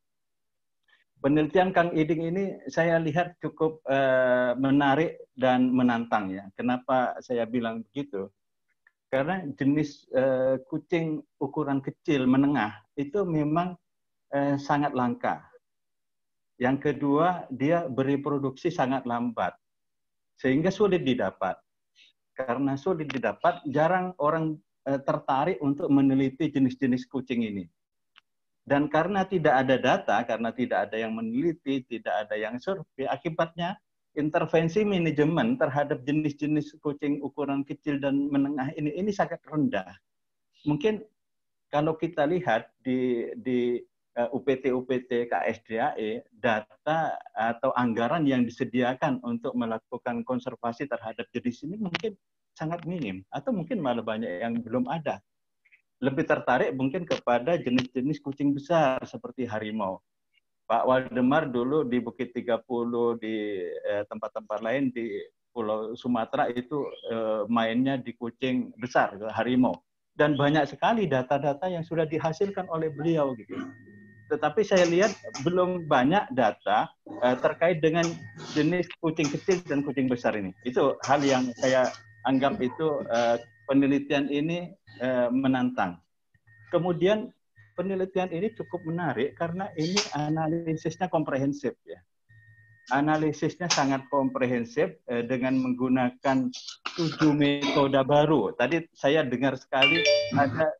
Penelitian Kang Iding ini saya lihat cukup uh, menarik dan menantang ya. Kenapa saya bilang begitu? Karena jenis uh, kucing ukuran kecil menengah itu memang uh, sangat langka. Yang kedua, dia bereproduksi sangat lambat, sehingga sulit didapat. Karena sulit didapat, jarang orang uh, tertarik untuk meneliti jenis-jenis kucing ini. Dan karena tidak ada data, karena tidak ada yang meneliti, tidak ada yang survei, akibatnya intervensi manajemen terhadap jenis-jenis kucing ukuran kecil dan menengah ini ini sangat rendah. Mungkin kalau kita lihat di di uh, U P T U P T K S D A E, data atau anggaran yang disediakan untuk melakukan konservasi terhadap jenis ini mungkin sangat minim, atau mungkin malah banyak yang belum ada. Lebih tertarik mungkin kepada jenis-jenis kucing besar seperti harimau. Pak Waldemar dulu di Bukit tiga puluh, di tempat-tempat eh, lain di Pulau Sumatera itu eh, mainnya di kucing besar, harimau. Dan banyak sekali data-data yang sudah dihasilkan oleh beliau gitu. Tetapi saya lihat belum banyak data eh, terkait dengan jenis kucing kecil dan kucing besar ini. Itu hal yang saya anggap itu eh, penelitian ini eh, menantang. Kemudian penelitian ini cukup menarik karena ini analisisnya komprehensif ya. Analisisnya sangat komprehensif eh, dengan menggunakan tujuh metode baru. Tadi saya dengar sekali ada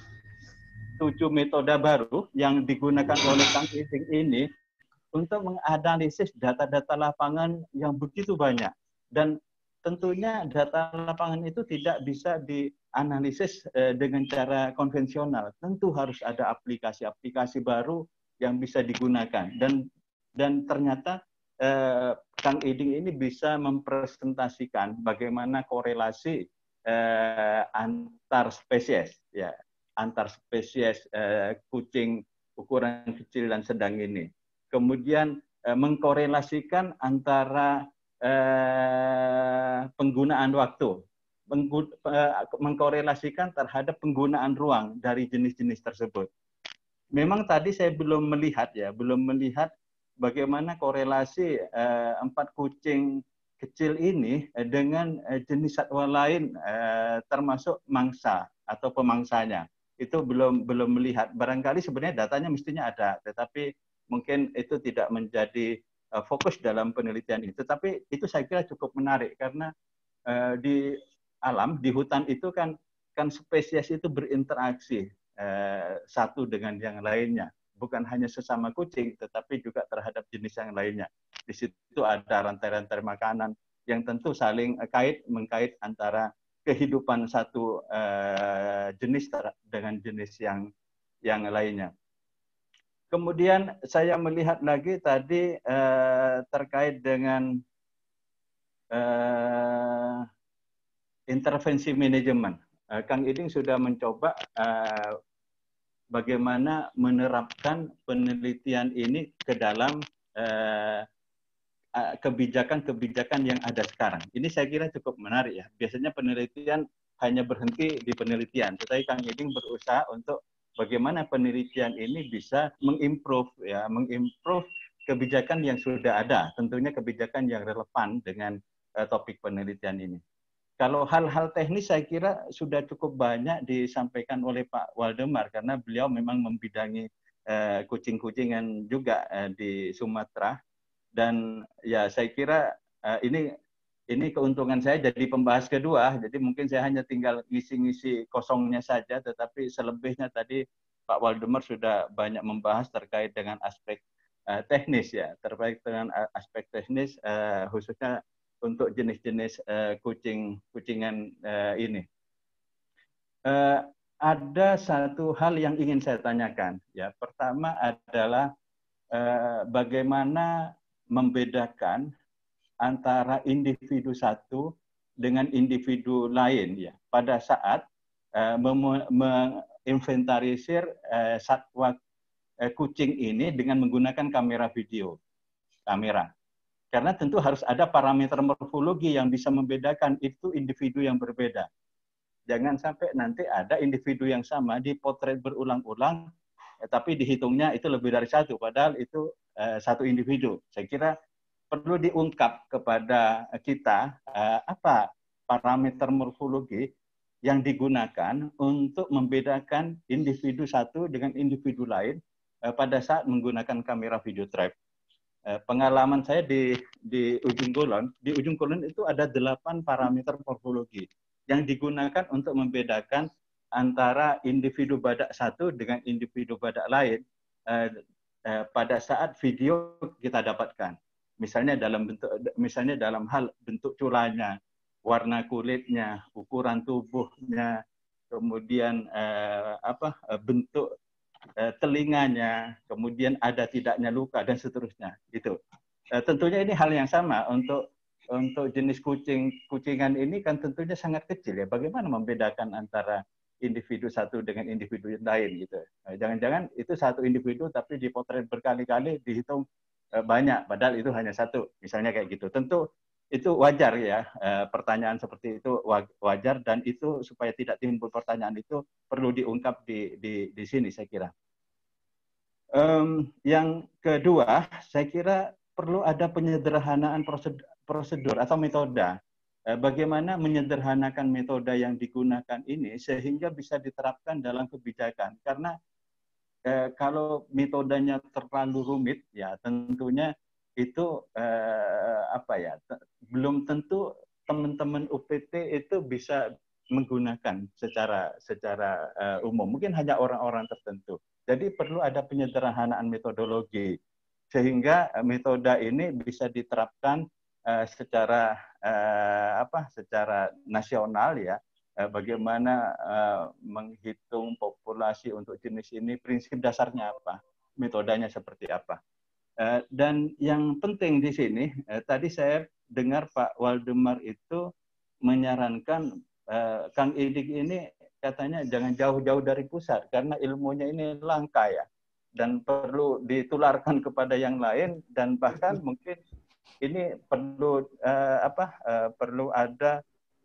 tujuh metode baru yang digunakan oleh Kang Iding ini untuk menganalisis data-data lapangan yang begitu banyak. Dan tentunya data lapangan itu tidak bisa dianalisis eh, dengan cara konvensional. Tentu harus ada aplikasi-aplikasi baru yang bisa digunakan. Dan dan ternyata eh, Kang Iding ini bisa mempresentasikan bagaimana korelasi eh, antar spesies, ya, antar spesies eh, kucing ukuran kecil dan sedang ini. Kemudian eh, mengkorelasikan antara Eh, penggunaan waktu, Menggu, eh, mengkorelasikan terhadap penggunaan ruang dari jenis-jenis tersebut. Memang tadi saya belum melihat ya, belum melihat bagaimana korelasi eh, empat kucing kecil ini eh, dengan eh, jenis satwa lain, eh, termasuk mangsa atau pemangsanya. Itu belum belum melihat. Barangkali sebenarnya datanya mestinya ada, tetapi mungkin itu tidak menjadi uh, fokus dalam penelitian ini. Tetapi itu saya kira cukup menarik karena uh, di alam, di hutan itu kan kan spesies itu berinteraksi uh, satu dengan yang lainnya. Bukan hanya sesama kucing, tetapi juga terhadap jenis yang lainnya. Di situ ada rantai-rantai makanan yang tentu saling kait mengkait antara kehidupan satu uh, jenis dengan jenis yang yang lainnya. Kemudian saya melihat lagi tadi uh, terkait dengan uh, intervensi manajemen. Uh, Kang Iding sudah mencoba uh, bagaimana menerapkan penelitian ini ke dalam kebijakan-kebijakan yang ada sekarang. Ini saya kira cukup menarik ya. Biasanya penelitian hanya berhenti di penelitian, tetapi Kang Iding berusaha untuk bagaimana penelitian ini bisa mengimprove ya, mengimprove kebijakan yang sudah ada. Tentunya kebijakan yang relevan dengan uh, topik penelitian ini. Kalau hal-hal teknis saya kira sudah cukup banyak disampaikan oleh Pak Waldemar karena beliau memang membidangi uh, kucing-kucingan juga uh, di Sumatera, dan ya saya kira uh, ini ini keuntungan saya jadi pembahas kedua, jadi mungkin saya hanya tinggal ngisi-ngisi kosongnya saja, tetapi selebihnya tadi Pak Waldemar sudah banyak membahas terkait dengan aspek uh, teknis ya, terkait dengan aspek teknis uh, khususnya untuk jenis-jenis uh, kucing kucingan uh, ini. Uh, ada satu hal yang ingin saya tanyakan ya. Pertama adalah uh, bagaimana membedakan antara individu satu dengan individu lain ya. Pada saat uh, menginventarisir uh, satwa uh, kucing ini dengan menggunakan kamera video, kamera. Karena tentu harus ada parameter morfologi yang bisa membedakan itu individu yang berbeda. Jangan sampai nanti ada individu yang sama dipotret berulang-ulang, eh, tapi dihitungnya itu lebih dari satu, padahal itu eh, satu individu. Saya kira perlu diungkap kepada kita eh, apa parameter morfologi yang digunakan untuk membedakan individu satu dengan individu lain eh, pada saat menggunakan kamera video trap. Pengalaman saya di di ujung kulon, di ujung kulon itu ada delapan parameter morfologi yang digunakan untuk membedakan antara individu badak satu dengan individu badak lain eh, eh, pada saat video kita dapatkan. Misalnya dalam bentuk, misalnya dalam hal bentuk culanya, warna kulitnya, ukuran tubuhnya, kemudian eh, apa bentuk telinganya, kemudian ada tidaknya luka dan seterusnya. Gitu. E, tentunya ini hal yang sama untuk untuk jenis kucing kucingan ini kan tentunya sangat kecil ya. Bagaimana membedakan antara individu satu dengan individu lain gitu. Jangan-jangan itu satu individu tapi dipotret berkali-kali dihitung e, banyak, padahal itu hanya satu. Misalnya kayak gitu. Tentu itu wajar ya, e, pertanyaan seperti itu wajar, dan itu supaya tidak timbul pertanyaan itu perlu diungkap di di, di sini saya kira. Um, yang kedua, saya kira perlu ada penyederhanaan prosedur, prosedur atau metode. E, bagaimana menyederhanakan metode yang digunakan ini sehingga bisa diterapkan dalam kebijakan. Karena e, kalau metodenya terlalu rumit, ya tentunya itu eh, apa ya belum tentu teman-teman U P T itu bisa menggunakan secara secara uh, umum, mungkin hanya orang-orang tertentu. Jadi perlu ada penyederhanaan metodologi sehingga uh, metode ini bisa diterapkan uh, secara uh, apa secara nasional ya. Uh, bagaimana uh, menghitung populasi untuk jenis ini, prinsip dasarnya apa, metodenya seperti apa. Uh, dan yang penting di sini, uh, tadi saya dengar Pak Waldemar itu menyarankan uh, Kang Iding ini katanya jangan jauh-jauh dari pusat karena ilmunya ini langka ya, dan perlu ditularkan kepada yang lain, dan bahkan mungkin ini perlu uh, apa uh, perlu ada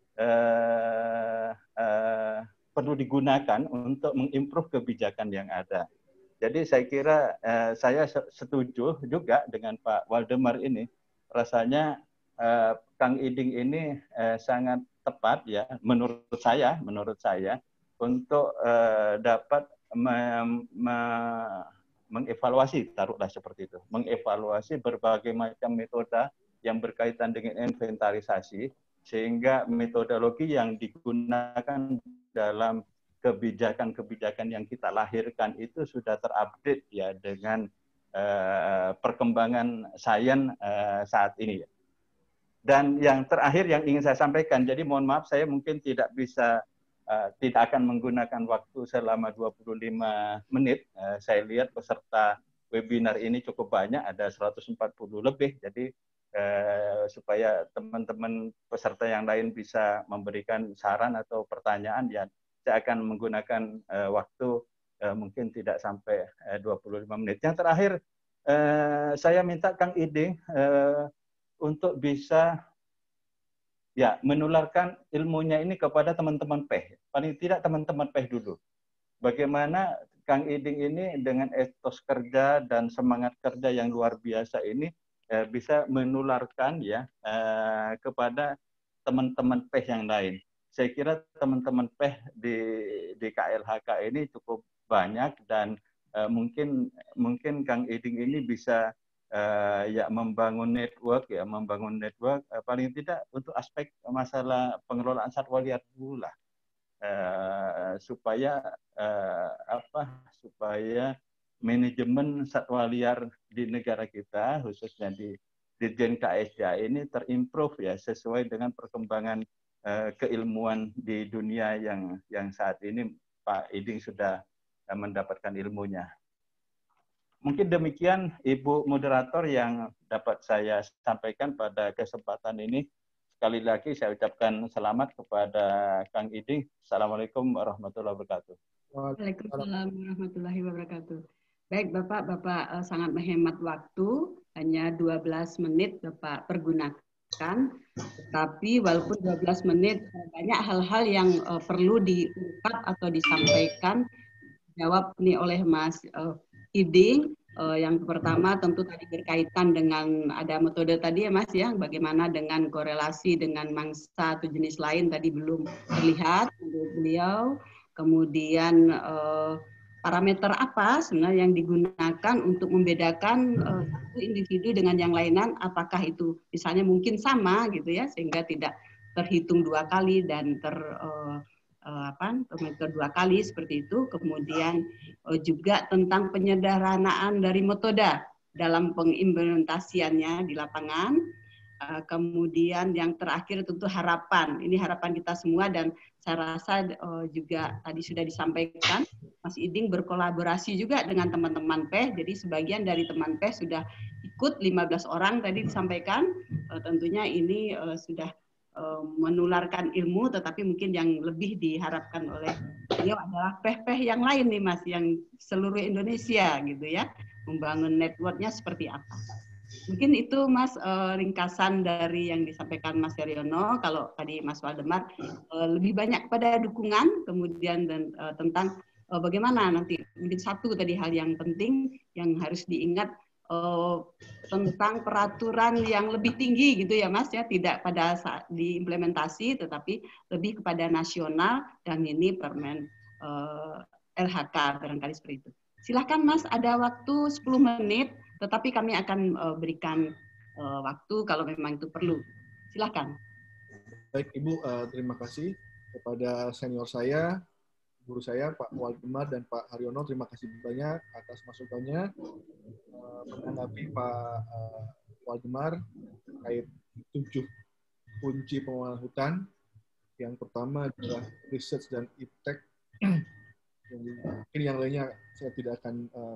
uh, uh, perlu digunakan untuk mengimprove kebijakan yang ada. Jadi saya kira eh, saya setuju juga dengan Pak Waldemar ini. Rasanya eh, Kang Iding ini eh, sangat tepat ya, menurut saya, menurut saya untuk eh, dapat me, me, mengevaluasi, taruhlah seperti itu, mengevaluasi berbagai macam metode yang berkaitan dengan inventarisasi, sehingga metodologi yang digunakan dalam kebijakan-kebijakan yang kita lahirkan itu sudah terupdate ya dengan uh, perkembangan sains uh, saat ini. Dan yang terakhir yang ingin saya sampaikan, jadi mohon maaf saya mungkin tidak bisa, uh, tidak akan menggunakan waktu selama dua puluh lima menit. Uh, saya lihat peserta webinar ini cukup banyak, ada seratus empat puluh lebih, jadi uh, supaya teman-teman peserta yang lain bisa memberikan saran atau pertanyaan, ya saya akan menggunakan uh, waktu uh, mungkin tidak sampai uh, dua puluh lima menit. Yang terakhir, uh, saya minta Kang Iding uh, untuk bisa ya menularkan ilmunya ini kepada teman-teman P E H. Paling tidak teman-teman P E H dulu. Bagaimana Kang Iding ini dengan etos kerja dan semangat kerja yang luar biasa ini uh, bisa menularkan ya uh, kepada teman-teman P E H yang lain. Saya kira teman-teman P E H di, di K L H K ini cukup banyak dan uh, mungkin mungkin Kang Iding ini bisa uh, ya membangun network ya membangun network uh, paling tidak untuk aspek masalah pengelolaan satwa liar dulu lah uh, supaya uh, apa supaya manajemen satwa liar di negara kita khususnya di Dirjen K S D A ini terimprove ya sesuai dengan perkembangan keilmuan di dunia yang yang saat ini Pak Iding sudah mendapatkan ilmunya. Mungkin demikian Ibu Moderator yang dapat saya sampaikan pada kesempatan ini. Sekali lagi saya ucapkan selamat kepada Kang Iding. Assalamualaikum warahmatullahi wabarakatuh. Waalaikumsalam warahmatullahi wabarakatuh. Baik Bapak, Bapak uh, sangat menghemat waktu, hanya dua belas menit Bapak pergunakan. Tapi walaupun dua belas menit banyak hal-hal yang uh, perlu diungkap atau disampaikan jawab nih oleh Mas uh, Iding. Uh, yang pertama tentu tadi berkaitan dengan ada metode tadi ya Mas ya, bagaimana dengan korelasi dengan mangsa atau jenis lain tadi belum terlihat menurut beliau. Kemudian uh, parameter apa sebenarnya yang digunakan untuk membedakan uh, satu individu dengan yang lainan, apakah itu misalnya mungkin sama gitu ya, sehingga tidak terhitung dua kali dan ter uh, uh, apa terhitung dua kali seperti itu. Kemudian uh, juga tentang penyederhanaan dari metode dalam pengimplementasiannya di lapangan. Uh, kemudian yang terakhir tentu harapan. Ini harapan kita semua dan saya rasa uh, juga tadi sudah disampaikan, Mas Iding berkolaborasi juga dengan teman-teman P E H. Jadi sebagian dari teman P E H sudah ikut lima belas orang tadi disampaikan. Uh, tentunya ini uh, sudah uh, menularkan ilmu, tetapi mungkin yang lebih diharapkan oleh beliau adalah P E H-P E H yang lain nih Mas, yang seluruh Indonesia gitu ya, membangun networknya seperti apa. Mungkin itu Mas uh, ringkasan dari yang disampaikan Mas Haryono. Kalau tadi Mas Waldemar uh, lebih banyak pada dukungan, kemudian dan uh, tentang uh, bagaimana nanti mungkin satu tadi hal yang penting yang harus diingat uh, tentang peraturan yang lebih tinggi gitu ya Mas ya, tidak pada saat diimplementasi tetapi lebih kepada nasional dan ini Permen uh, L H K barangkali seperti itu. Silahkan Mas, ada waktu sepuluh menit. Tetapi kami akan uh, berikan uh, waktu kalau memang itu perlu. Silakan. Baik Ibu, uh, terima kasih kepada senior saya, guru saya Pak Waldemar dan Pak Haryono. Terima kasih banyak atas masukannya uh, menanggapi Pak uh, Waldemar terkait tujuh kunci pengelolaan hutan. Yang pertama adalah research dan iptek. Mungkin yang lainnya saya tidak akan uh,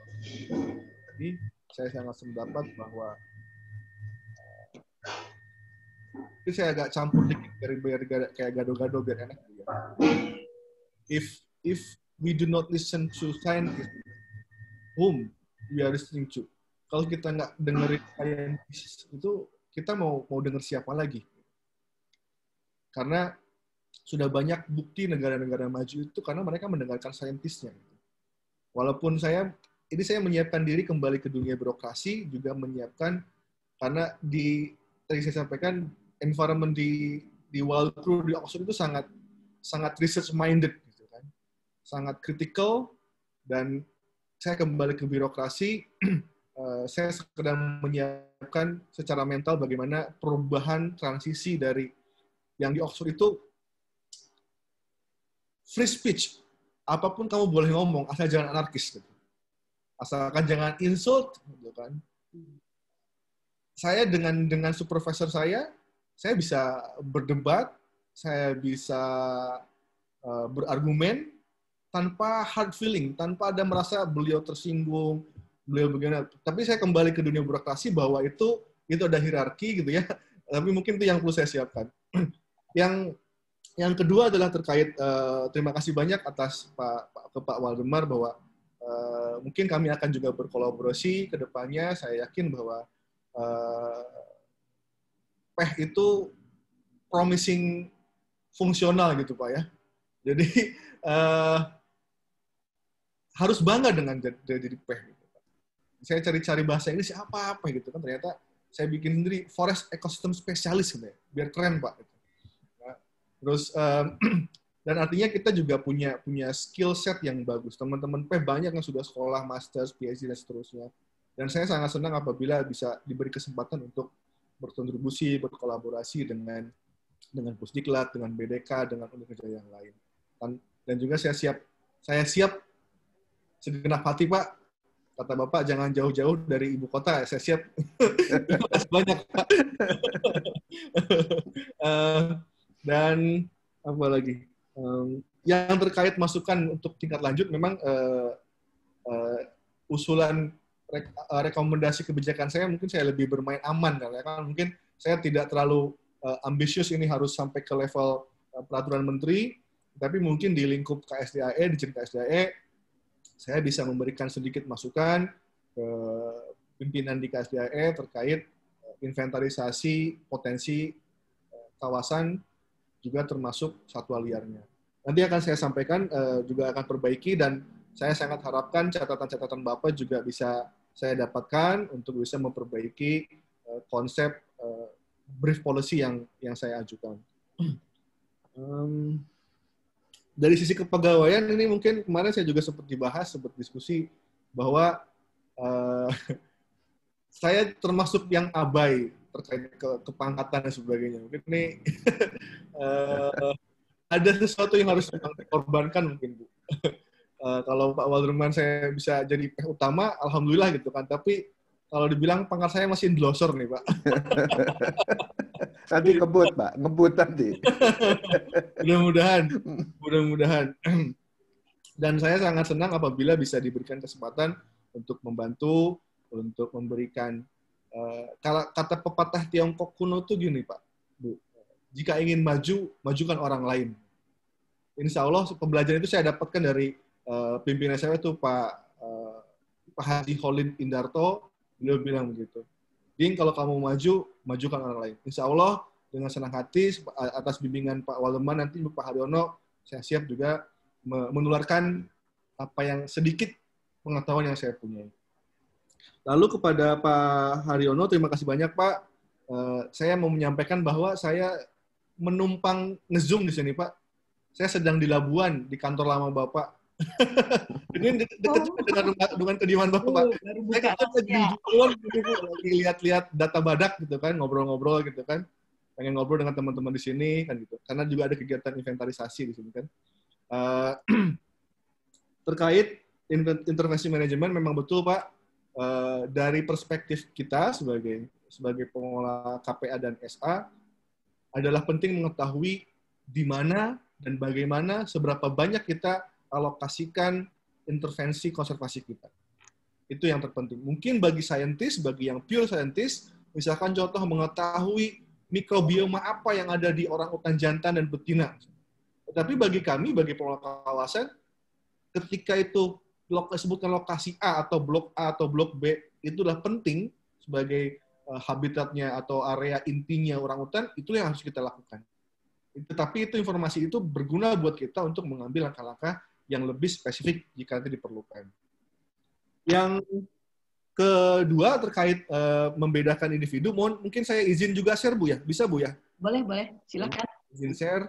jadi saya sangat sependapat bahwa itu saya agak campur dikit biar kayak gado-gado biar enak. If if we do not listen to scientists, whom we are listening to. Kalau kita nggak dengerin scientists itu, kita mau mau denger siapa lagi? Karena sudah banyak bukti negara-negara maju itu karena mereka mendengarkan saintisnya. Walaupun saya ini saya menyiapkan diri kembali ke dunia birokrasi, juga menyiapkan karena di tadi saya sampaikan environment di di Walpro di Oxford itu sangat sangat research minded gitu kan. Sangat critical dan saya kembali ke birokrasi, uh, saya sedang menyiapkan secara mental bagaimana perubahan transisi dari yang di Oxford itu free speech, apapun kamu boleh ngomong, asal jangan anarkis gitu. Asalkan jangan insult, gitu kan. Saya dengan dengan supervisor saya, saya bisa berdebat, saya bisa uh, berargumen tanpa hard feeling, tanpa ada merasa beliau tersinggung, beliau bagaimana. Tapi saya kembali ke dunia birokrasi bahwa itu itu ada hierarki gitu ya. Tapi mungkin itu yang perlu saya siapkan. Yang yang kedua adalah terkait uh, terima kasih banyak atas Pak, Pak ke Pak Waldemar bahwa uh, mungkin kami akan juga berkolaborasi ke depannya. Saya yakin bahwa uh, P E H itu promising fungsional gitu Pak ya. Jadi uh, harus bangga dengan jadi P E H. Gitu. Saya cari-cari bahasa Inggris apa-apa gitu kan, ternyata saya bikin sendiri forest ecosystem specialist gitu ya, biar keren Pak. Gitu. Nah, terus um, dan artinya kita juga punya punya skill set yang bagus. Teman-teman P E H banyak yang sudah sekolah, master, P H D dan seterusnya. Dan saya sangat senang apabila bisa diberi kesempatan untuk berkontribusi, berkolaborasi dengan dengan Pusdiklat, dengan B D K, dengan universitas yang lain. Dan, dan juga saya siap saya siap segenap hati Pak. Kata Bapak jangan jauh-jauh dari ibu kota. Saya siap. Terima kasih banyak Pak. uh, dan apa lagi? Um, yang terkait masukan untuk tingkat lanjut, memang uh, uh, usulan re rekomendasi kebijakan saya mungkin saya lebih bermain aman karena kan mungkin saya tidak terlalu uh, ambisius ini harus sampai ke level uh, peraturan menteri, tapi mungkin di lingkup K S D A E, di K S D A E, saya bisa memberikan sedikit masukan ke pimpinan di K S D A E terkait uh, inventarisasi potensi uh, kawasan juga termasuk satwa liarnya. Nanti akan saya sampaikan, uh, juga akan perbaiki, dan saya sangat harapkan catatan-catatan Bapak juga bisa saya dapatkan untuk bisa memperbaiki uh, konsep uh, brief policy yang yang saya ajukan. Um, dari sisi kepegawaian ini mungkin kemarin saya juga sempat dibahas, sempat diskusi bahwa uh, saya termasuk yang abai terkait ke kepangkatan dan sebagainya. Mungkin ini uh, ada sesuatu yang harus dikorbankan mungkin Bu. Uh, kalau Pak Walderman saya bisa jadi P E H utama, alhamdulillah gitu kan. Tapi kalau dibilang pangkat saya masih endlosor nih Pak. Nanti ngebut Pak, ngebut nanti. Mudah-mudahan, mudah-mudahan. Dan saya sangat senang apabila bisa diberikan kesempatan untuk membantu, untuk memberikan uh, kata pepatah Tiongkok kuno tuh gini Pak, Bu. Jika ingin maju, majukan orang lain. Insya Allah pembelajaran itu saya dapatkan dari uh, pimpinan saya itu Pak uh, Pak Haji Khalid Indarto. Beliau bilang begitu. Ding, kalau kamu maju, majukan orang lain. Insya Allah dengan senang hati atas bimbingan Pak Waldeman, nanti Pak Haryono, saya siap juga menularkan apa yang sedikit pengetahuan yang saya punya. Lalu kepada Pak Haryono, terima kasih banyak Pak. Uh, saya mau menyampaikan bahwa saya menumpang nge-zoom di sini Pak. Saya sedang di Labuan, di kantor lama Bapak. Ini dekat oh. dengan dengan kediaman Bapak. Oh, saya kan lagi jualan gitu, lagi lihat-lihat data badak gitu kan, ngobrol-ngobrol gitu kan. Pengen ngobrol dengan teman-teman di sini kan gitu. Karena juga ada kegiatan inventarisasi di sini kan. Uh, terkait intervensi manajemen memang betul Pak, uh, dari perspektif kita sebagai sebagai pengelola K P A dan S A adalah penting mengetahui di mana dan bagaimana seberapa banyak kita alokasikan intervensi konservasi kita. Itu yang terpenting. Mungkin bagi saintis, bagi yang pure saintis, misalkan contoh mengetahui mikrobioma apa yang ada di orangutan jantan dan betina. Tetapi bagi kami, bagi pengelola kawasan, ketika itu disebutkan lokasi A atau blok A atau blok B, itulah penting sebagai habitatnya atau area intinya orangutan, itu yang harus kita lakukan. Tetapi itu informasi itu berguna buat kita untuk mengambil langkah-langkah yang lebih spesifik jika itu diperlukan. Yang kedua terkait uh, membedakan individu, mohon mungkin saya izin juga share Bu ya, bisa Bu ya? Boleh, boleh, silakan. Izin share.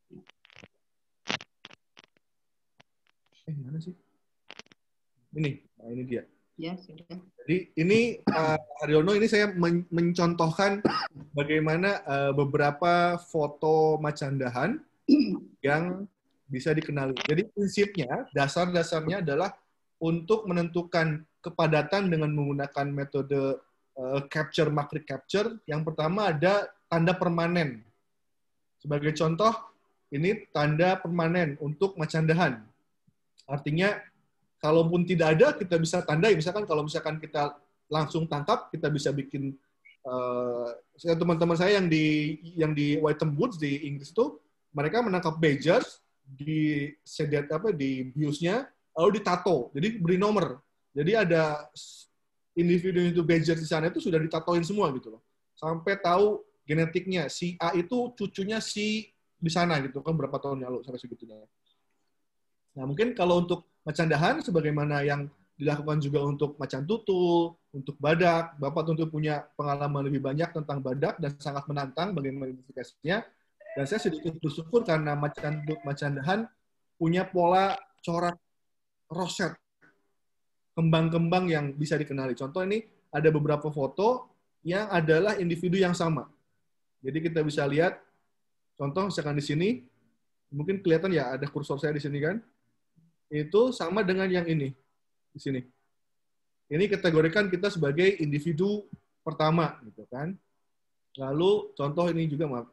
Eh mana sih? Ini, Nah, ini dia. Ya, sudah. Jadi ini uh, Haryono, ini saya men mencontohkan bagaimana uh, beberapa foto macandahan yang bisa dikenali. Jadi prinsipnya, dasar-dasarnya adalah untuk menentukan kepadatan dengan menggunakan metode uh, capture, matrix capture. Yang pertama ada tanda permanen. Sebagai contoh, ini tanda permanen untuk macandahan. Artinya, kalaupun tidak ada, kita bisa tandai. Misalkan kalau misalkan kita langsung tangkap, kita bisa bikin uh, teman-teman saya yang di yang di Wytham Woods di Inggris itu, mereka menangkap badgers di sedet apa di biusnya, lalu ditato. Jadi beri nomor. Jadi ada individu itu badger di sana itu sudah ditatoin semua gitu loh. Sampai tahu genetiknya. Si A itu cucunya si di sana gitu kan berapa tahun lalu sampai segitunya. Nah, mungkin kalau untuk macandahan, sebagaimana yang dilakukan juga untuk macan tutul, untuk badak, Bapak tentu punya pengalaman lebih banyak tentang badak dan sangat menantang bagaimana identifikasinya. Dan saya sedikit bersyukur karena macan macandahan punya pola corak roset, kembang-kembang yang bisa dikenali. Contoh ini ada beberapa foto yang adalah individu yang sama. Jadi kita bisa lihat, contoh misalkan di sini, mungkin kelihatan ya ada kursor saya di sini kan, itu sama dengan yang ini di sini. Ini kategorikan kita sebagai individu pertama, gitu kan. Lalu contoh ini juga maaf,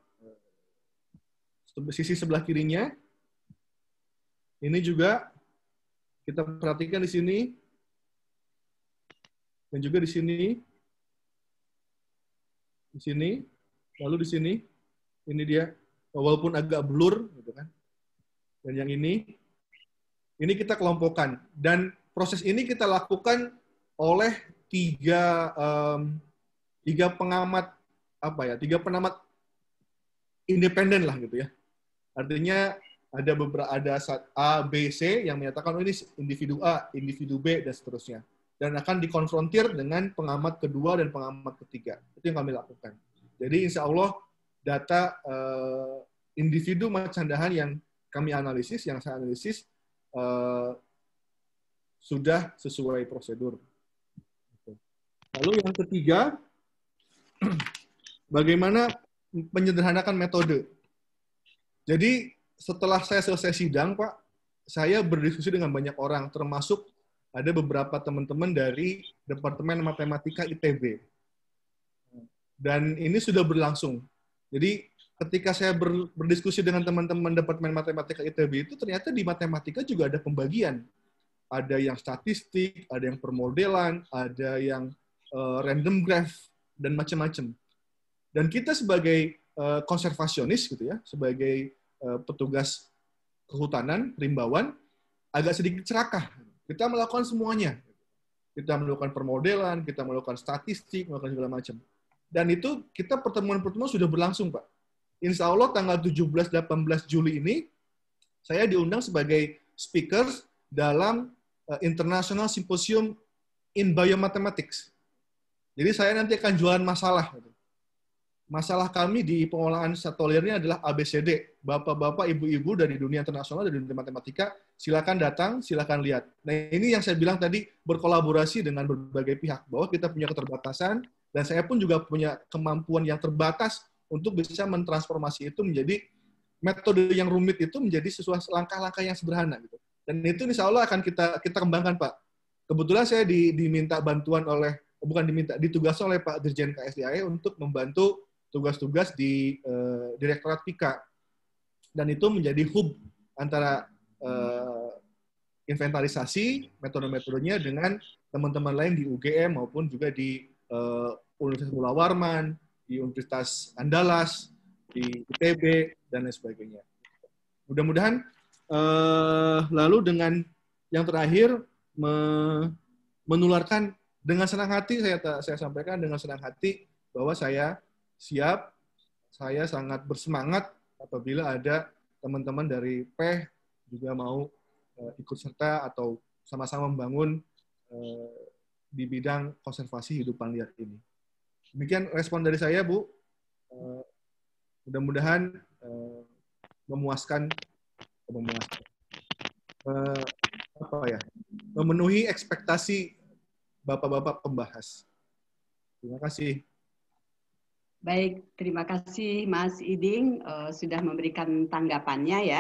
sisi sebelah kirinya, ini juga kita perhatikan di sini, dan juga di sini, di sini, lalu di sini, ini dia, walaupun agak blur, gitu kan. Dan yang ini, ini kita kelompokkan. Dan proses ini kita lakukan oleh tiga, um, tiga pengamat, apa ya, tiga pengamat independen lah gitu ya. Artinya ada beberapa ada A, B, C yang menyatakan oh, ini individu A, individu B dan seterusnya. Dan akan dikonfrontir dengan pengamat kedua dan pengamat ketiga. Itu yang kami lakukan. Jadi insya Allah data uh, individu macandahan yang kami analisis, yang saya analisis uh, sudah sesuai prosedur. Lalu yang ketiga, bagaimana menyederhanakan metode. Jadi setelah saya selesai sidang, Pak, saya berdiskusi dengan banyak orang, termasuk ada beberapa teman-teman dari Departemen Matematika I T B. Dan ini sudah berlangsung. Jadi ketika saya ber, berdiskusi dengan teman-teman Departemen Matematika I T B itu, ternyata di matematika juga ada pembagian. Ada yang statistik, ada yang permodelan, ada yang uh, random graph, dan macam-macam. Dan kita sebagai uh, konservasionis, gitu ya, sebagai uh, petugas kehutanan, rimbawan, agak sedikit serakah. Kita melakukan semuanya. Kita melakukan permodelan, kita melakukan statistik, melakukan segala macam. Dan itu kita pertemuan-pertemuan sudah berlangsung, Pak. Insya Allah tanggal tujuh belas delapan belas Juli ini, saya diundang sebagai speaker dalam uh, International Symposium in Biomathematics. Jadi saya nanti akan jualan masalah. Masalah kami di pengolahan satolirnya adalah A B C D. Bapak-bapak, ibu-ibu dari dunia internasional, dari dunia matematika, silakan datang, silakan lihat. Nah, ini yang saya bilang tadi, berkolaborasi dengan berbagai pihak, bahwa kita punya keterbatasan, dan saya pun juga punya kemampuan yang terbatas untuk bisa mentransformasi itu menjadi metode yang rumit itu menjadi sesuatu langkah-langkah yang sederhana. Gitu. Dan itu insya Allah akan kita kita kembangkan, Pak. Kebetulan saya di, diminta bantuan oleh, bukan diminta, ditugas oleh Pak Dirjen K S D A E untuk membantu tugas-tugas di uh, Direktorat P I K A. Dan itu menjadi hub antara uh, inventarisasi, metode-metodenya dengan teman-teman lain di U G M maupun juga di uh, Universitas Mula Warman, di Universitas Andalas, di I T B, dan lain sebagainya. Mudah-mudahan, uh, lalu dengan yang terakhir, me menularkan dengan senang hati, saya, saya sampaikan dengan senang hati, bahwa saya siap, saya sangat bersemangat apabila ada teman-teman dari P E H juga mau uh, ikut serta atau sama-sama membangun uh, di bidang konservasi hidupan liar ini. Demikian respon dari saya, Bu. Uh, mudah-mudahan uh, memuaskan, memuaskan. Uh, apa ya? memenuhi ekspektasi Bapak-Bapak pembahas. Terima kasih. Baik, terima kasih Mas Iding uh, sudah memberikan tanggapannya ya.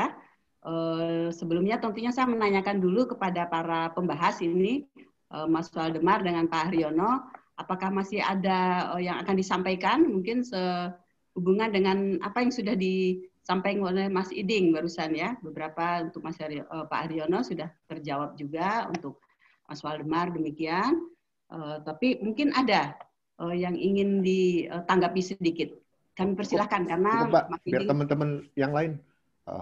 Uh, sebelumnya tentunya saya menanyakan dulu kepada para pembahas ini, uh, Mas Waldemar dengan Pak Haryono, apakah masih ada uh, yang akan disampaikan mungkin sehubungan dengan apa yang sudah disampaikan oleh Mas Iding barusan ya. Beberapa untuk Mas Haryo, uh, Pak Haryono sudah terjawab juga, untuk Mas Waldemar demikian. Uh, tapi mungkin ada uh, yang ingin ditanggapi sedikit. Kami persilahkan cukup, karena cukup, Pak, biar teman-teman yang lain. Uh.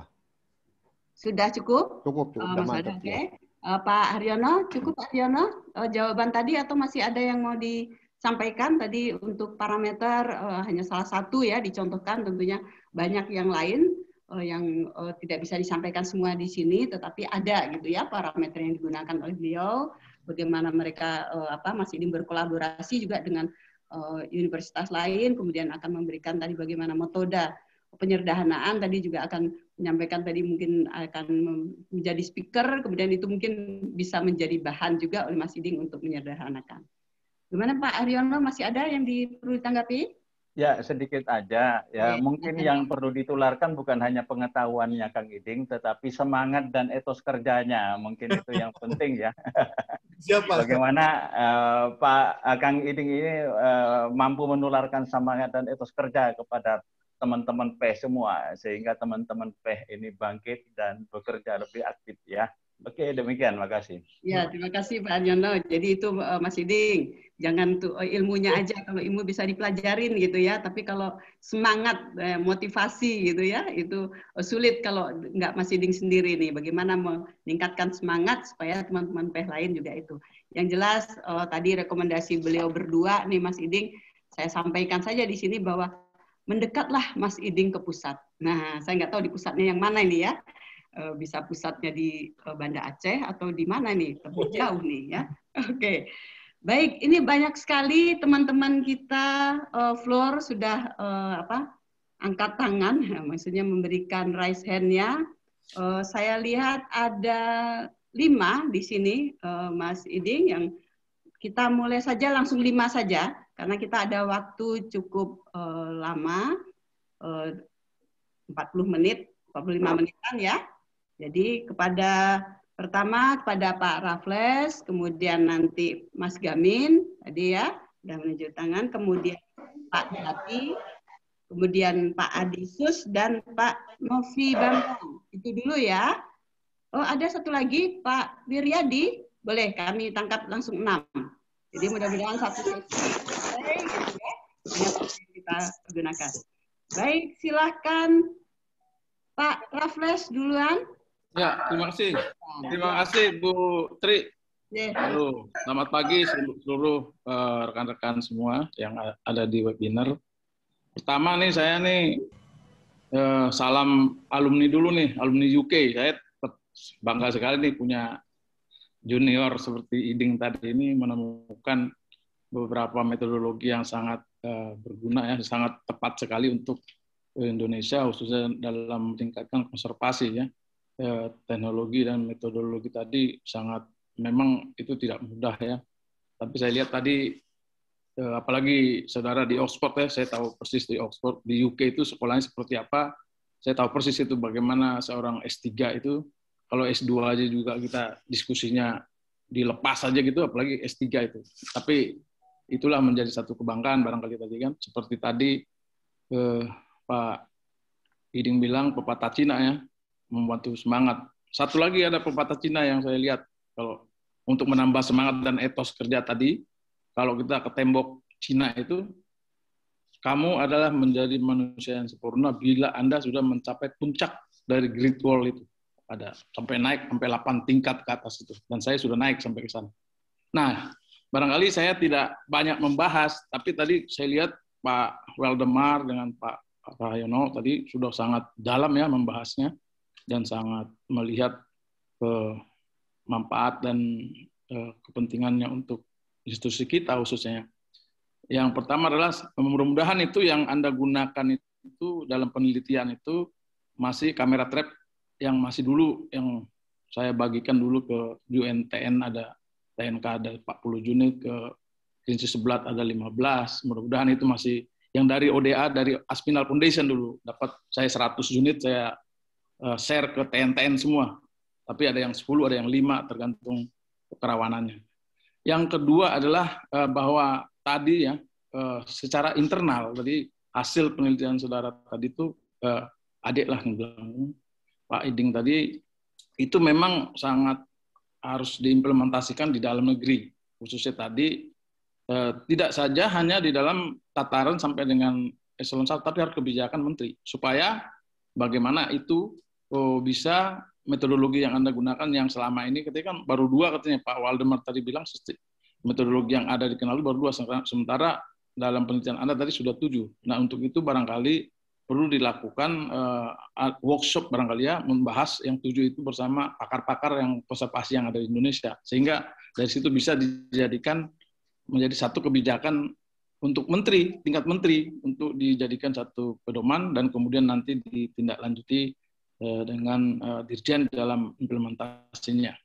Sudah cukup? Cukup, cukup. Uh, Mas Waldemar, oke. Okay. Uh, Pak Haryono, cukup Pak Haryono uh, jawaban tadi atau masih ada yang mau disampaikan tadi untuk parameter uh, hanya salah satu ya dicontohkan, tentunya banyak yang lain uh, yang uh, tidak bisa disampaikan semua di sini, tetapi ada gitu ya parameter yang digunakan oleh beliau. Bagaimana mereka uh, apa masih ingin berkolaborasi juga dengan uh, universitas lain, kemudian akan memberikan tadi bagaimana metode penyederhanaan, tadi juga akan menyampaikan tadi mungkin akan menjadi speaker, kemudian itu mungkin bisa menjadi bahan juga oleh Mas Iding untuk menyederhanakan. Gimana Pak Haryono, masih ada yang di, perlu ditanggapi? Ya, sedikit aja. Ya, Oke. mungkin yang perlu ditularkan bukan hanya pengetahuannya Kang Iding, tetapi semangat dan etos kerjanya. Mungkin itu yang penting ya. Siapa? Bagaimana uh, Pak uh, Kang Iding ini uh, mampu menularkan semangat dan etos kerja kepada teman-teman P E H semua, sehingga teman-teman P E H ini bangkit dan bekerja lebih aktif ya. Oke, demikian, makasih. Ya, terima kasih Pak Haryono. Jadi itu uh, Mas Iding, jangan tuh uh, ilmunya aja, kalau ilmu bisa dipelajarin gitu ya, tapi kalau semangat, uh, motivasi gitu ya, itu uh, sulit kalau nggak Mas Iding sendiri nih. Bagaimana meningkatkan semangat supaya teman-teman P E H lain juga itu. Yang jelas uh, tadi rekomendasi beliau berdua nih Mas Iding, saya sampaikan saja di sini bahwa mendekatlah Mas Iding ke pusat. Nah, saya nggak tahu di pusatnya yang mana ini ya. Bisa pusatnya di Banda Aceh atau di mana nih, lebih jauh nih ya. Oke, okay. Baik, ini banyak sekali teman-teman kita, uh, Floor sudah uh, apa angkat tangan, ya, maksudnya memberikan raise hand-nya. Uh, saya lihat ada lima di sini, uh, Mas Iding, yang kita mulai saja langsung lima saja, karena kita ada waktu cukup uh, lama, uh, empat puluh menit, empat puluh lima menitan ya. Jadi kepada pertama kepada Pak Raffles, kemudian nanti Mas Gamin tadi ya sudah menunjuk tangan, kemudian Pak Dati, kemudian Pak Adisus dan Pak Novi Bambang. Itu dulu ya. Oh ada satu lagi Pak Wiryadi, boleh kami tangkap langsung enam. Jadi mudah-mudahan satu sesi selesai gitu ya. Yang kita gunakan. Baik, silahkan Pak Raffles duluan. Ya, terima kasih. Terima kasih Bu Tri. Halo, selamat pagi seluruh rekan-rekan uh, semua yang ada di webinar. Pertama nih saya nih uh, salam alumni dulu nih, alumni U K. Saya bangga sekali nih punya junior seperti Iding tadi ini menemukan beberapa metodologi yang sangat uh, berguna ya, sangat tepat sekali untuk Indonesia khususnya dalam meningkatkan konservasi ya. Eh, teknologi dan metodologi tadi sangat memang itu tidak mudah ya. Tapi saya lihat tadi eh, apalagi saudara di Oxford ya, saya tahu persis di Oxford, di U K itu sekolahnya seperti apa. Saya tahu persis itu bagaimana seorang S tiga itu, kalau S dua aja juga kita diskusinya dilepas aja gitu, apalagi S tiga itu. Tapi itulah menjadi satu kebanggaan barangkali tadi kan, seperti tadi eh, Pak Iding bilang pepatah Cina ya, membantu semangat. Satu lagi ada pepatah Cina yang saya lihat, kalau untuk menambah semangat dan etos kerja tadi, kalau kita ke tembok Cina itu, kamu adalah menjadi manusia yang sempurna bila Anda sudah mencapai puncak dari Great Wall itu. Ada sampai naik sampai delapan tingkat ke atas itu. Dan saya sudah naik sampai ke sana. Nah, barangkali saya tidak banyak membahas, tapi tadi saya lihat Pak Waldemar dengan Pak Haryono tadi sudah sangat dalam ya membahasnya, dan sangat melihat ke manfaat dan eh, kepentingannya untuk institusi kita khususnya. Yang pertama adalah mudah-mudahan itu yang Anda gunakan itu dalam penelitian itu masih kamera trap yang masih dulu yang saya bagikan dulu ke U N T N ada T N K ada empat puluh unit, ke Prinsip Sebelat ada lima belas. Mudah-mudahan itu masih yang dari O D A, dari Aspinal Foundation dulu dapat saya seratus unit, saya uh, share ke T N T N semua. Tapi ada yang sepuluh, ada yang lima, tergantung kerawanannya. Yang kedua adalah uh, bahwa tadi ya uh, secara internal, tadi hasil penelitian saudara tadi itu uh, adik lah yang bilang, Pak Iding tadi, itu memang sangat harus diimplementasikan di dalam negeri. Khususnya tadi, eh, tidak saja hanya di dalam tataran sampai dengan eselon satu, tapi harus kebijakan menteri. Supaya bagaimana itu oh, bisa metodologi yang Anda gunakan yang selama ini, ketika kan baru dua katanya, Pak Waldemar tadi bilang, metodologi yang ada dikenal baru dua, sementara dalam penelitian Anda tadi sudah tujuh. Nah, untuk itu barangkali perlu dilakukan uh, workshop barangkali ya, membahas yang tujuh itu bersama pakar-pakar yang konservasi yang ada di Indonesia, sehingga dari situ bisa dijadikan menjadi satu kebijakan untuk menteri, tingkat menteri, untuk dijadikan satu pedoman dan kemudian nanti ditindaklanjuti uh, dengan uh, dirjen dalam implementasinya.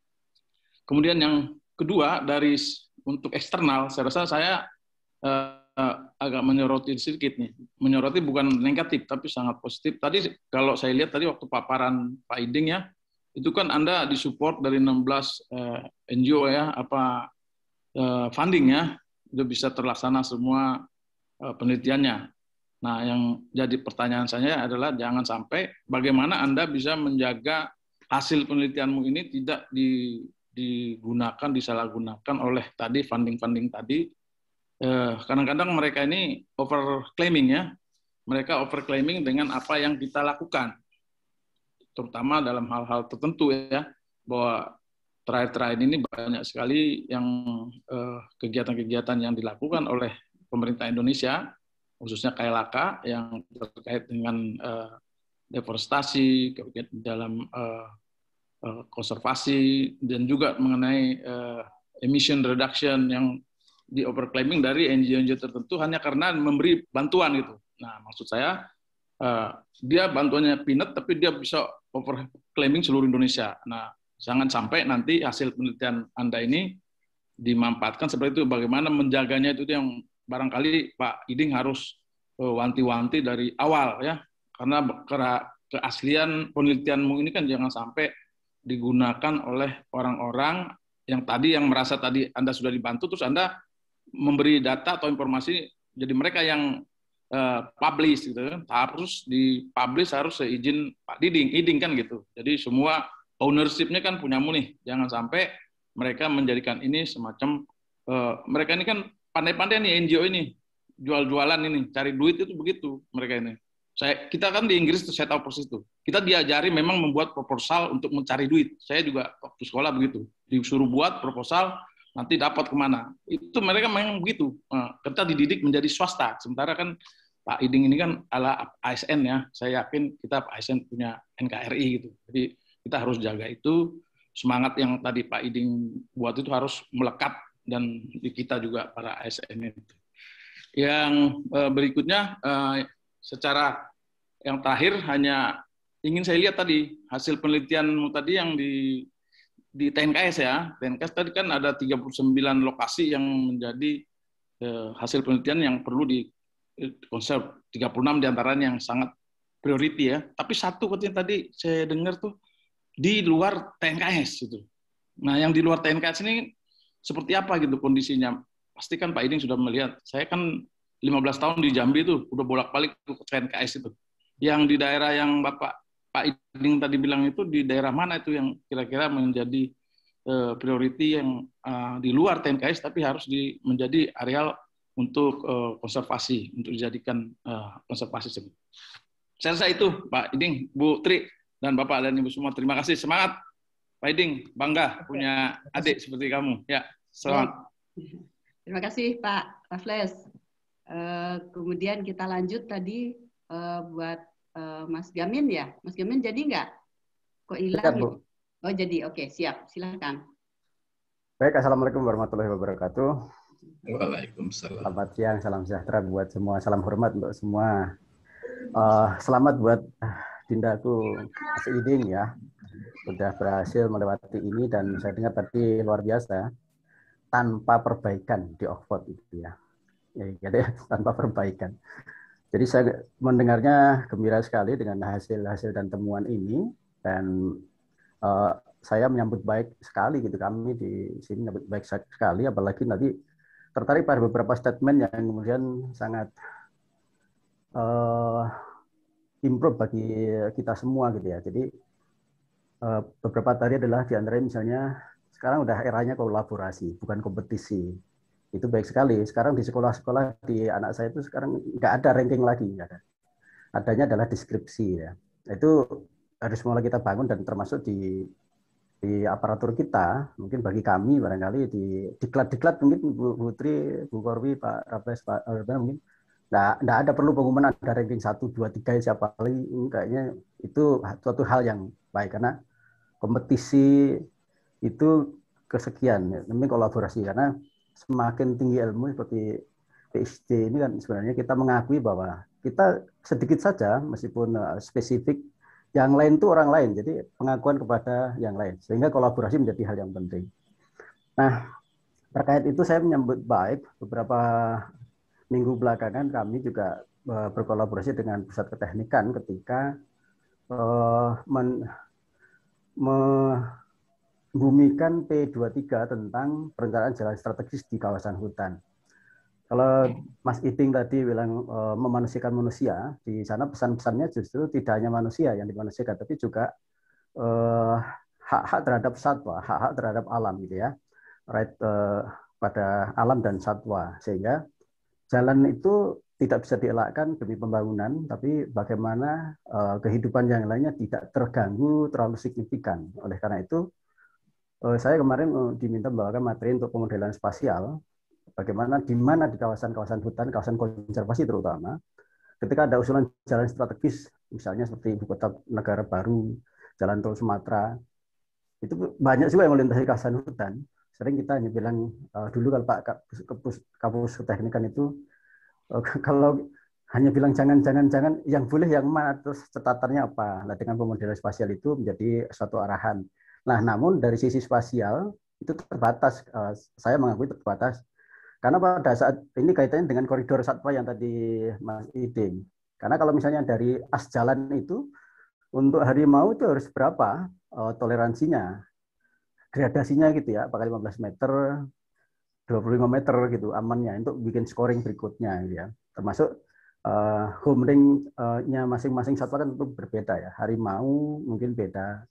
Kemudian yang kedua, dari untuk eksternal, saya rasa saya uh, Uh, agak menyoroti sedikit nih. Menyoroti bukan negatif, tapi sangat positif. Tadi kalau saya lihat tadi waktu paparan Pak Iding ya, itu kan Anda disupport dari enam belas uh, N G O ya, apa uh, funding ya, itu bisa terlaksana semua uh, penelitiannya. Nah, yang jadi pertanyaan saya adalah jangan sampai bagaimana Anda bisa menjaga hasil penelitianmu ini tidak di, digunakan, disalahgunakan oleh tadi funding-funding tadi. Kadang-kadang mereka ini overclaiming ya, mereka overclaiming dengan apa yang kita lakukan, terutama dalam hal-hal tertentu ya, bahwa terakhir-terakhir ini banyak sekali yang kegiatan-kegiatan yang dilakukan oleh pemerintah Indonesia, khususnya K L H K yang terkait dengan uh, deforestasi, kemudian dalam uh, uh, konservasi, dan juga mengenai uh, emission reduction yang di overclaiming dari N G O-N G O tertentu hanya karena memberi bantuan gitu. Nah, maksud saya uh, dia bantuannya peanut tapi dia bisa overclaiming seluruh Indonesia. Nah, jangan sampai nanti hasil penelitian Anda ini dimanfaatkan seperti itu. Bagaimana menjaganya itu yang barangkali Pak Iding harus uh, wanti-wanti dari awal ya. Karena keaslian penelitianmu ini kan jangan sampai digunakan oleh orang-orang yang tadi yang merasa tadi Anda sudah dibantu terus Anda memberi data atau informasi, jadi mereka yang uh, publish gitu kan, harus dipublish harus seizin Pak Iding, Iding kan gitu. Jadi semua ownership-nya kan punyamu nih, jangan sampai mereka menjadikan ini semacam uh, mereka ini kan pandai-pandai nih N G O ini, jual-jualan ini, cari duit itu begitu mereka ini. Saya kita kan di Inggris saya tahu persis itu. Kita diajari memang membuat proposal untuk mencari duit. Saya juga waktu sekolah begitu, disuruh buat proposal nanti dapat kemana. Itu mereka memang begitu. Kita dididik menjadi swasta. Sementara kan Pak Iding ini kan ala A S N ya. Saya yakin kita A S N punya N K R I gitu. Jadi kita harus jaga itu. Semangat yang tadi Pak Iding buat itu harus melekat dan di kita juga para A S N itu. Yang berikutnya secara yang terakhir hanya ingin saya lihat tadi hasil penelitianmu tadi yang di di T N K S ya, T N K S tadi kan ada tiga puluh sembilan lokasi yang menjadi eh, hasil penelitian yang perlu di konserv, tiga puluh enam diantaranya yang sangat priority ya. Tapi satu katanya tadi saya dengar tuh di luar T N K S gitu. Nah yang di luar T N K S ini seperti apa gitu kondisinya? Pasti kan Pak Iding sudah melihat. Saya kan lima belas tahun di Jambi tuh udah bolak-balik ke T N K S itu. Yang di daerah yang Bapak Pak Iding tadi bilang itu di daerah mana itu yang kira-kira menjadi uh, priority yang uh, di luar T N K S tapi harus di, menjadi areal untuk uh, konservasi, untuk dijadikan uh, konservasi. Saya rasa itu Pak Iding, Bu Tri, dan Bapak dan Ibu semua. Terima kasih, semangat Pak Iding, bangga punya adik seperti kamu. Ya, selamat. Terima kasih Pak Raffles. Uh, kemudian kita lanjut tadi uh, buat Uh, Mas Gamin ya, Mas Gamin jadi nggak? Kok hilang? Ya, oh jadi, oke siap, silahkan. Baik, assalamualaikum warahmatullahi wabarakatuh. Waalaikumsalam. Selamat siang, salam sejahtera buat semua, salam hormat untuk semua. Uh, selamat buat uh, Dindaku Mas Iding ya. sudah berhasil melewati ini dan saya dengar tadi luar biasa tanpa perbaikan di Oxford itu ya, ya gitu ya, tanpa perbaikan. Jadi saya mendengarnya gembira sekali dengan hasil-hasil dan temuan ini dan uh, saya menyambut baik sekali gitu, kami di sini menyambut baik sekali, apalagi nanti tertarik pada beberapa statement yang kemudian sangat uh, improve bagi kita semua gitu ya. Jadi uh, beberapa tadi adalah diantaranya misalnya sekarang udah eranya kolaborasi bukan kompetisi. Itu baik sekali. Sekarang di sekolah-sekolah di anak saya itu sekarang nggak ada ranking lagi, nggak ada. Adanya adalah deskripsi ya. Itu harus mulai kita bangun dan termasuk di di aparatur kita, mungkin bagi kami barangkali di diklat-diklat mungkin Bu Putri, Bu Korwi, Pak Raffles, Pak Arben mungkin nggak nggak ada perlu pengumuman ada ranking satu, dua, tiga siapa lagi, kayaknya itu suatu hal yang baik karena kompetisi itu kesekian, demi kolaborasi karena semakin tinggi ilmu seperti P H D ini kan sebenarnya kita mengakui bahwa kita sedikit saja meskipun spesifik, yang lain itu orang lain, jadi pengakuan kepada yang lain sehingga kolaborasi menjadi hal yang penting. Nah, terkait itu saya menyambut baik beberapa minggu belakangan kami juga berkolaborasi dengan pusat keteknikan ketika uh, men, membumikan P dua puluh tiga tentang perencanaan jalan strategis di kawasan hutan. Kalau Mas Iding tadi bilang e, memanusiakan manusia, di sana pesan-pesannya justru tidak hanya manusia yang dimanusiakan, tapi juga hak-hak e, terhadap satwa, hak-hak terhadap alam gitu ya, right e, pada alam dan satwa, sehingga jalan itu tidak bisa dielakkan demi pembangunan, tapi bagaimana e, kehidupan yang lainnya tidak terganggu terlalu signifikan. Oleh karena itu, e, saya kemarin e, diminta membawakan materi untuk pemodelan spasial. Bagaimana di mana di kawasan-kawasan hutan, kawasan konservasi terutama, ketika ada usulan jalan strategis, misalnya seperti ibu kota negara baru, jalan tol Sumatera, itu banyak juga yang melintasi kawasan hutan. Sering kita hanya bilang uh, dulu kalau Pak Kapus, Kapus Keteknikan itu uh, kalau hanya bilang jangan-jangan-jangan, yang boleh yang mana, terus catatannya apa. Nah, dengan pemodelan spasial itu menjadi suatu arahan. Nah, namun dari sisi spasial itu terbatas, uh, saya mengakui terbatas. Karena pada saat ini kaitannya dengan koridor satwa yang tadi Mas Iding. Karena kalau misalnya dari as jalan itu, untuk harimau itu harus berapa uh, toleransinya, gradasinya gitu ya, apakah lima belas meter, dua puluh lima meter gitu amannya, untuk bikin scoring berikutnya gitu ya. Termasuk uh, home ring-nya masing-masing satwa kan tentu berbeda ya. Harimau mungkin beda.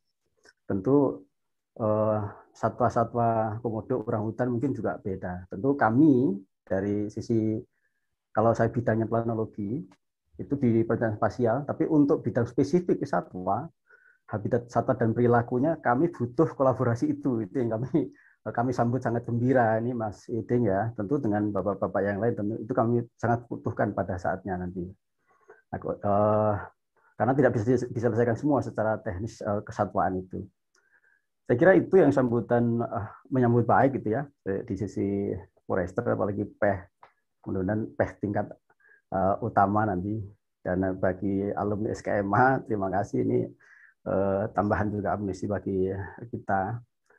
Tentu uh, satwa-satwa komodo orangutan mungkin juga beda. Tentu kami dari sisi, kalau saya bidangnya planologi, itu di perencanaan spasial, tapi untuk bidang spesifik satwa, habitat satwa dan perilakunya, kami butuh kolaborasi itu. Itu yang kami kami sambut sangat gembira ini Mas Iding ya. Tentu dengan bapak-bapak yang lain, tentu itu kami sangat butuhkan pada saatnya nanti. Aku, uh, karena tidak bisa diselesaikan semua secara teknis uh, kesatwaan itu. Saya kira itu yang sambutan uh, menyambut baik gitu ya di sisi Forester, apalagi P E H, mudah-mudahan P E H tingkat uh, utama nanti. Dan bagi alumni S K M H, terima kasih ini uh, tambahan juga amunisi bagi kita.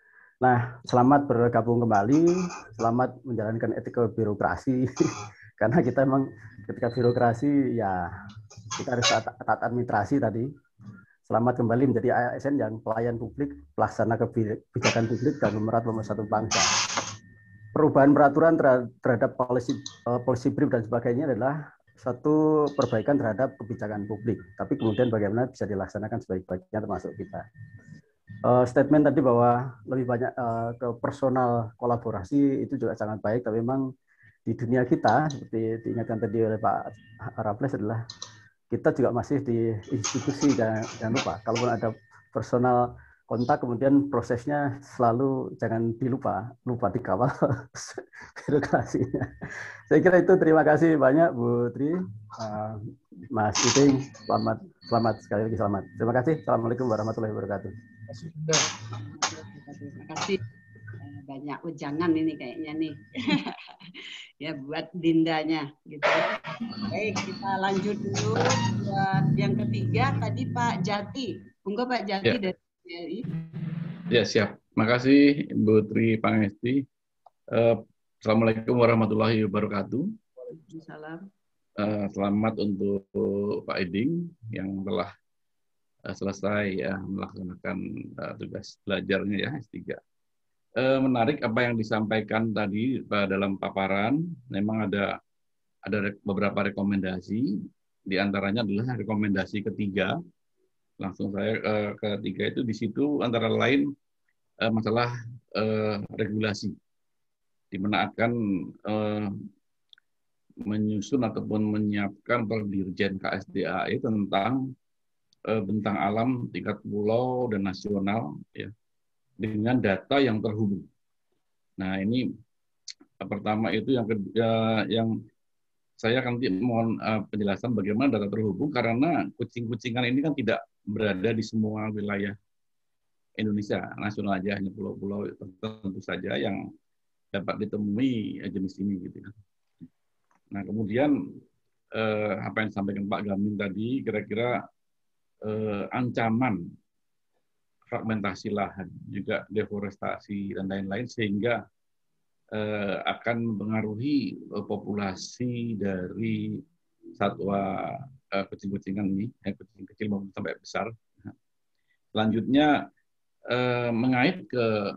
Nah, selamat bergabung kembali, selamat menjalankan etika birokrasi, karena kita memang ketika birokrasi ya kita harus taat administrasi tadi. Selamat kembali menjadi A S N yang pelayan publik, pelaksana kebijakan publik dan pemerat nomor satu bangsa. Perubahan peraturan terhadap policy, policy brief dan sebagainya adalah satu perbaikan terhadap kebijakan publik. Tapi kemudian bagaimana bisa dilaksanakan sebaik-baiknya termasuk kita. Uh, statement tadi bahwa lebih banyak uh, ke personal kolaborasi itu juga sangat baik, tapi memang di dunia kita, seperti diingatkan tadi oleh Pak Raffles, adalah kita juga masih di institusi, dan jangan lupa, kalaupun ada personal kontak, kemudian prosesnya selalu jangan dilupa, lupa dikawal birokrasinya. Saya kira itu, terima kasih banyak Bu Tri, uh, Mas Iding, selamat, selamat sekali lagi selamat. Terima kasih. Assalamualaikum warahmatullahi wabarakatuh. Terima kasih. Banyak ujangan ini kayaknya nih. Ya buat Dindanya gitu. Baik, kita lanjut dulu buat yang ketiga tadi Pak Jati. Monggo Pak Jati ya. dari Ya, siap. Makasih Ibu Tri Pangesti. Uh, Assalamualaikum warahmatullahi wabarakatuh. Waalaikumsalam. Uh, selamat untuk Pak Iding yang telah uh, selesai ya, melaksanakan uh, tugas belajarnya ya S tiga. Uh, menarik apa yang disampaikan tadi uh, dalam paparan. Memang ada ada re beberapa rekomendasi. Di antaranya adalah rekomendasi ketiga. Langsung saya uh, ketiga itu di situ antara lain uh, masalah uh, regulasi, di mana akan uh, menyusun ataupun menyiapkan per Dirjen K S D A I tentang uh, bentang alam tingkat pulau dan nasional ya, dengan data yang terhubung. Nah ini uh, pertama itu yang kedua, yang saya akan mohon uh, penjelasan bagaimana data terhubung, karena kucing-kucingan ini kan tidak berada di semua wilayah Indonesia nasional aja, hanya pulau-pulau tertentu saja yang dapat ditemui jenis ini gitu. Nah kemudian eh, apa yang disampaikan Pak Gamin tadi, kira-kira eh, ancaman fragmentasi lahan, juga deforestasi dan lain-lain, sehingga eh, akan mempengaruhi eh, populasi dari satwa eh, kucing-kucingan ini, eh, kucing kecil maupun sampai besar. Selanjutnya eh, mengait ke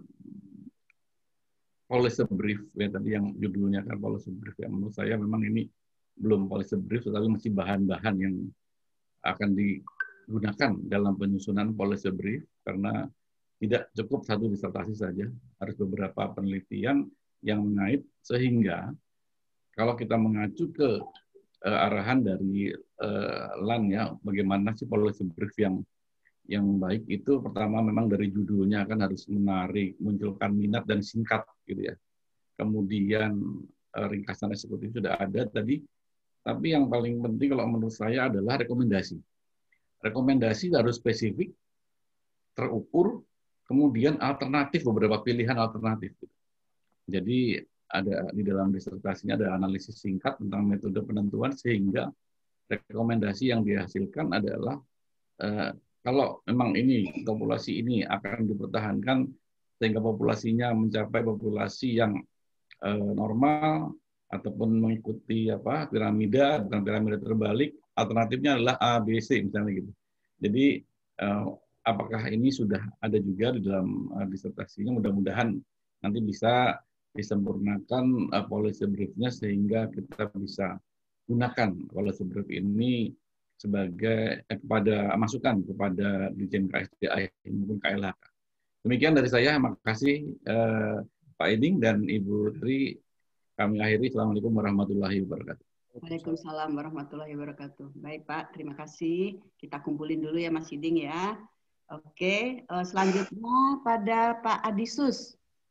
policy brief ya, tadi yang judulnya kan policy brief, yang menurut saya memang ini belum policy brief, tetapi masih bahan-bahan yang akan digunakan dalam penyusunan policy brief, karena tidak cukup satu disertasi saja, harus beberapa penelitian yang mengait, sehingga kalau kita mengacu ke uh, arahan dari uh, L A N ya, bagaimana sih policy brief yang yang baik itu, pertama memang dari judulnya kan harus menarik, munculkan minat dan singkat gitu ya. Kemudian ringkasan eksekutif sudah ada tadi, tapi yang paling penting kalau menurut saya adalah rekomendasi. Rekomendasi harus spesifik, terukur, kemudian alternatif, beberapa pilihan alternatif. Jadi ada di dalam disertasinya ada analisis singkat tentang metode penentuan, sehingga rekomendasi yang dihasilkan adalah eh, kalau memang ini populasi ini akan dipertahankan sehingga populasinya mencapai populasi yang eh, normal ataupun mengikuti apa piramida, bukan piramida terbalik, alternatifnya adalah A, B, C misalnya gitu. Jadi eh, apakah ini sudah ada juga di dalam eh, disertasinya? Mudah-mudahan nanti bisa disempurnakan uh, policy brief-nya, sehingga kita bisa gunakan policy brief ini sebagai eh, kepada masukan kepada Dirjen K S D A I maupun K L H K. Demikian dari saya, makasih eh, Pak Iding dan Ibu Tri. Kami akhiri. Assalamualaikum warahmatullahi wabarakatuh. Waalaikumsalam warahmatullahi wabarakatuh. Baik Pak, terima kasih. Kita kumpulin dulu ya Mas Iding ya. Oke, selanjutnya pada Pak Adisus.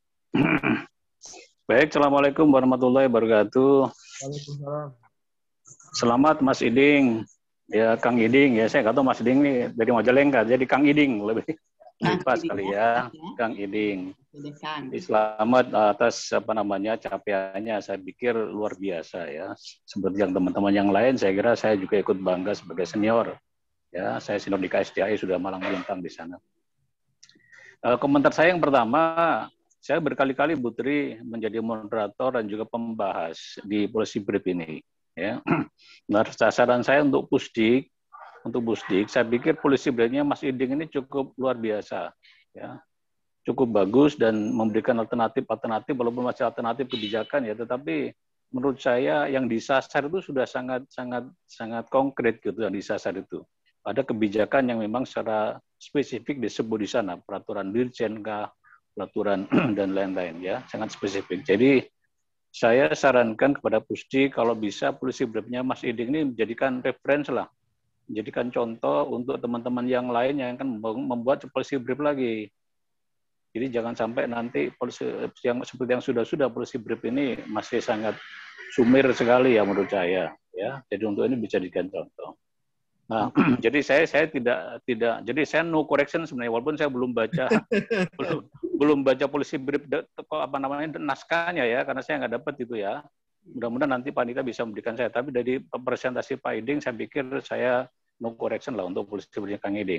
Baik, Assalamualaikum warahmatullahi wabarakatuh. Waalaikumsalam. Selamat Mas Iding. Ya, Kang Iding. Ya, saya nggak tahu Mas Iding nih dari Majalengka, jadi Kang Iding lebih pas kali ya, Kang Iding. Selamat atas apa namanya capaiannya. Saya pikir luar biasa ya. Seperti yang teman-teman yang lain, saya kira saya juga ikut bangga sebagai senior. Ya, saya senior di K S D A I, sudah malang melintang di sana. Uh, komentar saya yang pertama, saya berkali-kali Bu Tri menjadi moderator dan juga pembahas di policy brief ini. Ya, nah, sasaran saya untuk Pusdik, untuk Pusdik, saya pikir policy briefnya Mas Iding ini cukup luar biasa, ya, cukup bagus dan memberikan alternatif-alternatif, walaupun masih alternatif kebijakan ya, tetapi menurut saya yang disasar itu sudah sangat sangat sangat konkret gitu yang disasar itu. Ada kebijakan yang memang secara spesifik disebut di sana, peraturan Dirjen kah, peraturan dan lain-lain ya, sangat spesifik. Jadi saya sarankan kepada Pusdik kalau bisa policy briefnya Mas Iding ini menjadikan referensi lah, menjadikan contoh untuk teman-teman yang lain yang akan membuat policy brief lagi. Jadi jangan sampai nanti policy yang seperti yang sudah-sudah policy brief ini masih sangat sumir sekali ya menurut saya ya. Jadi untuk ini bisa dijadikan contoh. Nah, jadi saya saya tidak tidak jadi saya no correction sebenarnya, walaupun saya belum baca belum belum baca policy brief apa namanya naskahnya ya, karena saya nggak dapat itu ya. Mudah-mudahan nanti panitia bisa memberikan saya. Tapi dari presentasi Pak Iding, saya pikir saya no correction lah untuk policy briefnya Kang Iding.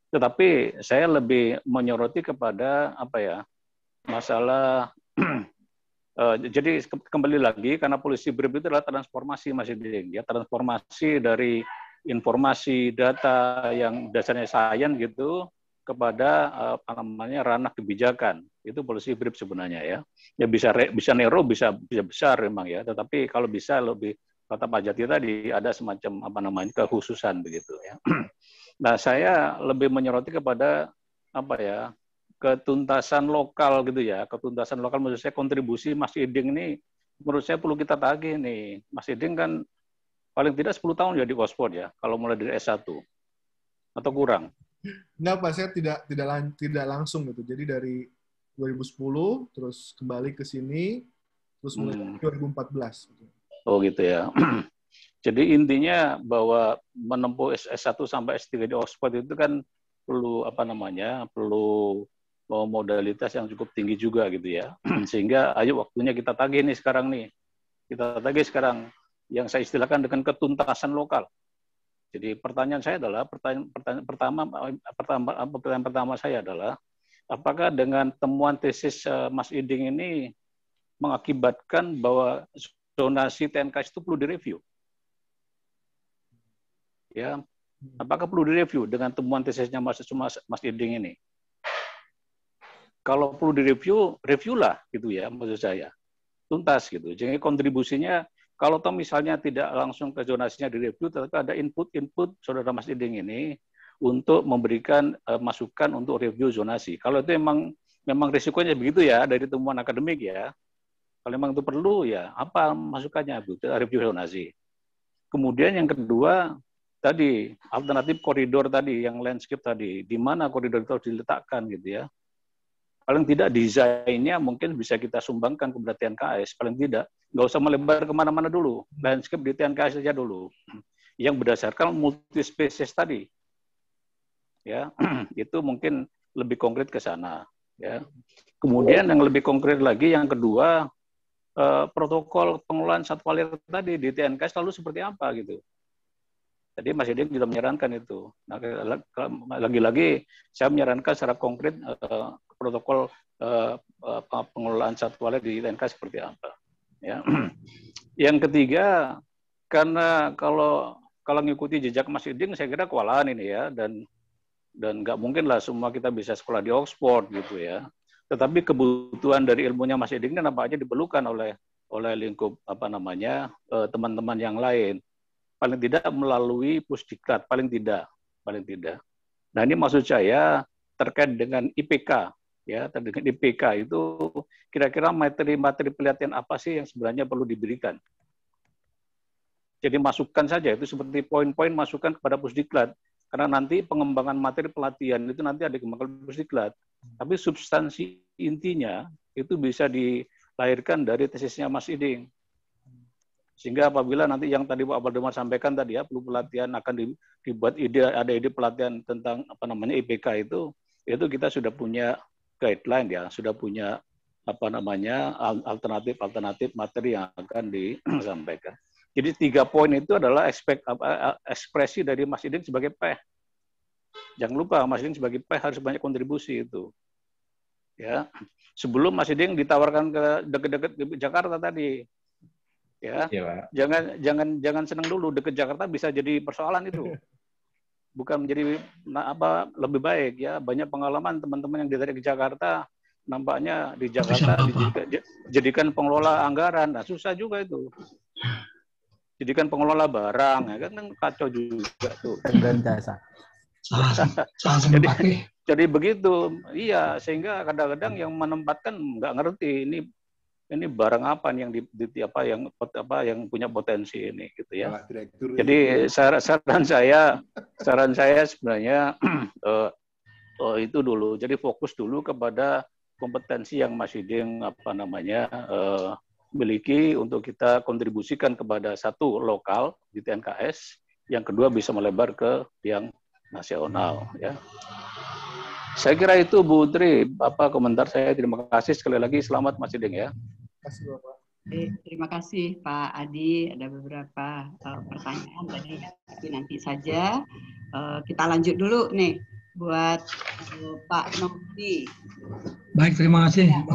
Tetapi saya lebih menyoroti kepada apa ya, masalah uh, jadi kembali lagi karena policy brief itu adalah transformasi Mas Iding, ya, transformasi dari informasi data yang dasarnya sains gitu kepada apa namanya ranah kebijakan. Itu policy brief sebenarnya ya. Ya bisa bisa narrow, bisa bisa besar memang ya, tetapi kalau bisa lebih kata Pak Jati tadi ada semacam apa namanya kekhususan begitu ya. Nah, saya lebih menyoroti kepada apa ya? Ketuntasan lokal gitu ya. Ketuntasan lokal maksud saya kontribusi Mas Iding ini menurut saya perlu kita tagih nih. Mas Iding kan paling tidak sepuluh tahun jadi Oxford ya kalau mulai dari S satu. Atau kurang? Enggak, Pak, saya tidak tidak tidak langsung gitu. Jadi dari dua ribu sepuluh terus kembali ke sini terus mulai hmm. dua ribu empat belas gitu. Oh gitu ya. Jadi intinya bahwa menempuh S satu sampai S tiga di Oxford itu kan perlu apa namanya? Perlu modalitas yang cukup tinggi juga gitu ya. Sehingga ayo waktunya kita tagih nih sekarang nih. Kita tagih sekarang yang saya istilahkan dengan ketuntasan lokal. Jadi pertanyaan saya adalah pertanyaan, pertanyaan pertama pertama pertanyaan pertama saya adalah apakah dengan temuan tesis uh, Mas Iding ini mengakibatkan bahwa zonasi T N K S itu perlu direview? Ya, apakah perlu direview dengan temuan tesisnya Mas Mas, Mas Iding ini? Kalau perlu direview, reviewlah gitu ya maksud saya. Tuntas gitu. Jadi kontribusinya kalau toh misalnya tidak langsung ke zonasinya direview, tetapi ada input-input saudara Mas Iding ini untuk memberikan uh, masukan untuk review zonasi. Kalau itu memang memang risikonya begitu ya dari temuan akademik ya. Kalau memang itu perlu ya apa masukannya Bu? Review zonasi. Kemudian yang kedua tadi alternatif koridor tadi yang landscape tadi, di mana koridor itu harus diletakkan gitu ya. Paling tidak desainnya mungkin bisa kita sumbangkan kepada T N K S, paling tidak. Nggak usah melebar kemana-mana dulu, landscape di T N K S saja dulu. Yang berdasarkan multi spesies tadi. Ya, itu mungkin lebih konkret ke sana. Ya. Kemudian yang lebih konkret lagi, yang kedua, eh, protokol pengelolaan satwa liar tadi di T N K S lalu seperti apa gitu. Jadi Mas Iding sudah menyarankan itu. Nah, lagi-lagi saya menyarankan secara konkret uh, protokol uh, uh, pengelolaan satwa liar di T N K seperti apa. Ya. Yang ketiga, karena kalau kalau mengikuti jejak Mas Iding, saya kira kewalahan ini ya, dan dan nggak mungkin lah semua kita bisa sekolah di Oxford gitu ya. Tetapi kebutuhan dari ilmunya Mas Iding kan apa aja diperlukan oleh oleh lingkup apa namanya teman-teman uh, yang lain. Paling tidak melalui pusdiklat, paling tidak, paling tidak. Nah ini maksud saya terkait dengan I P K, ya, terkait dengan I P K itu kira-kira materi-materi pelatihan apa sih yang sebenarnya perlu diberikan? Jadi masukkan saja itu seperti poin-poin masukan kepada pusdiklat, karena nanti pengembangan materi pelatihan itu nanti ada dikembangkan pusdiklat. Tapi substansi intinya itu bisa dilahirkan dari tesisnya Mas Iding. Sehingga apabila nanti yang tadi Pak Baldemar sampaikan tadi ya, perlu pelatihan akan dibuat ide, ada ide pelatihan tentang apa namanya I P K itu, itu kita sudah punya guideline ya, sudah punya apa namanya alternatif-alternatif materi yang akan disampaikan. Jadi tiga poin itu adalah ekspek, apa, ekspresi dari Mas Iding sebagai P E H. Jangan lupa Mas Iding sebagai P E H harus banyak kontribusi itu. Ya, sebelum Mas Iding ditawarkan ke dekat-dekat Jakarta tadi. Ya, ya jangan jangan jangan senang dulu dekat Jakarta bisa jadi persoalan itu, bukan menjadi nah, apa lebih baik ya. Banyak pengalaman teman-teman yang ditarik ke Jakarta, nampaknya di Jakarta dijadikan, jadikan pengelola anggaran, nah susah juga itu. Jadikan pengelola barang, ya kan kacau juga tuh. Dan jasa. jadi, jadi begitu, iya sehingga kadang-kadang yang menempatkan nggak ngerti ini. Ini barang apa nih yang di, di apa yang apa yang punya potensi ini gitu ya. Jadi saran, saran saya saran saya sebenarnya uh, uh, itu dulu. Jadi fokus dulu kepada kompetensi yang Mas Iding apa namanya uh, miliki untuk kita kontribusikan kepada satu lokal di T N K S, yang kedua bisa melebar ke yang nasional ya. Saya kira itu Bu Tri, apa komentar saya. Terima kasih sekali lagi, selamat Mas Iding ya. Terima kasih Bapak. Terima kasih Pak Adi, ada beberapa uh, pertanyaan tadi, tapi nanti saja uh, kita lanjut dulu nih buat uh, Pak Nofri. Baik, terima kasih. Ya,